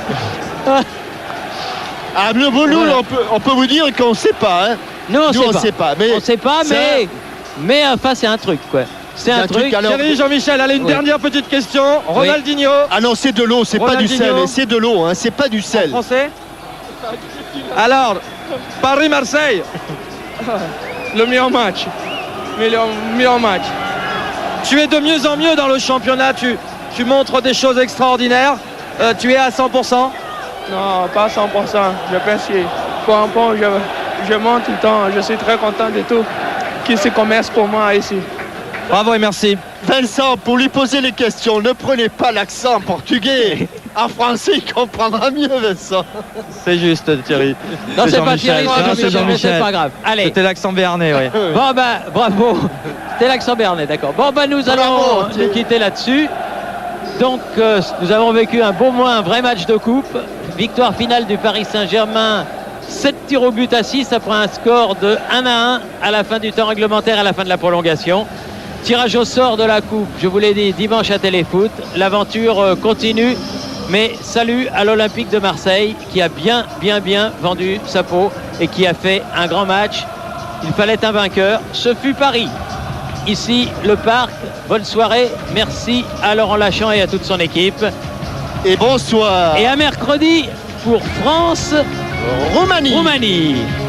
Speaker 1: Ah, le bon, nous, on, peut, on peut vous dire qu'on ne sait pas. Hein.
Speaker 2: Nous, on
Speaker 1: Nous,
Speaker 2: sait
Speaker 1: on
Speaker 2: pas.
Speaker 1: sait pas. Mais
Speaker 2: On sait pas,
Speaker 1: ça-
Speaker 2: mais... Mais enfin, c'est un truc, quoi. C'est un,
Speaker 1: un
Speaker 2: truc.
Speaker 1: truc, alors-
Speaker 3: Thierry, Jean-Michel, allez, une
Speaker 2: Oui.
Speaker 3: dernière petite question. Ronaldinho,
Speaker 1: Ah non, c'est de l'eau, c'est pas du sel.
Speaker 3: Ronaldinho.
Speaker 1: C'est de l'eau, hein, c'est pas du sel.
Speaker 3: français. Alors, Paris-Marseille.
Speaker 6: Le meilleur match. Meilleur, meilleur match.
Speaker 3: Tu es de mieux en mieux dans le championnat. Tu, tu montres des choses extraordinaires. Euh, tu es à cent pour cent.
Speaker 6: Non, pas cent pour cent. Je pense que pour un point, je, je monte tout le temps. Je suis très content de tout qui se commerce pour moi ici.
Speaker 3: Bravo et merci.
Speaker 1: Vincent, pour lui poser les questions, ne prenez pas l'accent portugais. En français, il comprendra mieux, Vincent.
Speaker 3: C'est juste, Thierry.
Speaker 2: Non, c'est pas
Speaker 3: Jean-Michel.
Speaker 2: Thierry,
Speaker 3: Non,
Speaker 2: c'est
Speaker 3: c'est
Speaker 2: Jean-Michel, mais
Speaker 3: Jean-Michel.
Speaker 2: c'est pas grave. Allez.
Speaker 3: C'était l'accent béarnais, oui.
Speaker 2: Bon ben, bravo. C'était l'accent béarnais, d'accord. Bon ben, nous allons
Speaker 1: Bravo,
Speaker 2: nous
Speaker 1: Thierry.
Speaker 2: quitter là-dessus. Donc, euh, nous avons vécu un beau mois, un vrai match de coupe. Victoire finale du Paris Saint-Germain. sept tirs au but à six après un score de un à un à la fin du temps réglementaire, à la fin de la prolongation. Tirage au sort de la coupe, je vous l'ai dit, dimanche à Téléfoot. L'aventure euh, continue. Mais salut à l'Olympique de Marseille qui a bien, bien, bien vendu sa peau et qui a fait un grand match. Il fallait un vainqueur. Ce fut Paris. Ici, le Parc. Bonne soirée. Merci à Laurent Lachamp et à toute son équipe.
Speaker 1: Et bonsoir.
Speaker 2: Et à mercredi pour France-Roumanie.
Speaker 1: Roumanie.
Speaker 2: Roumanie.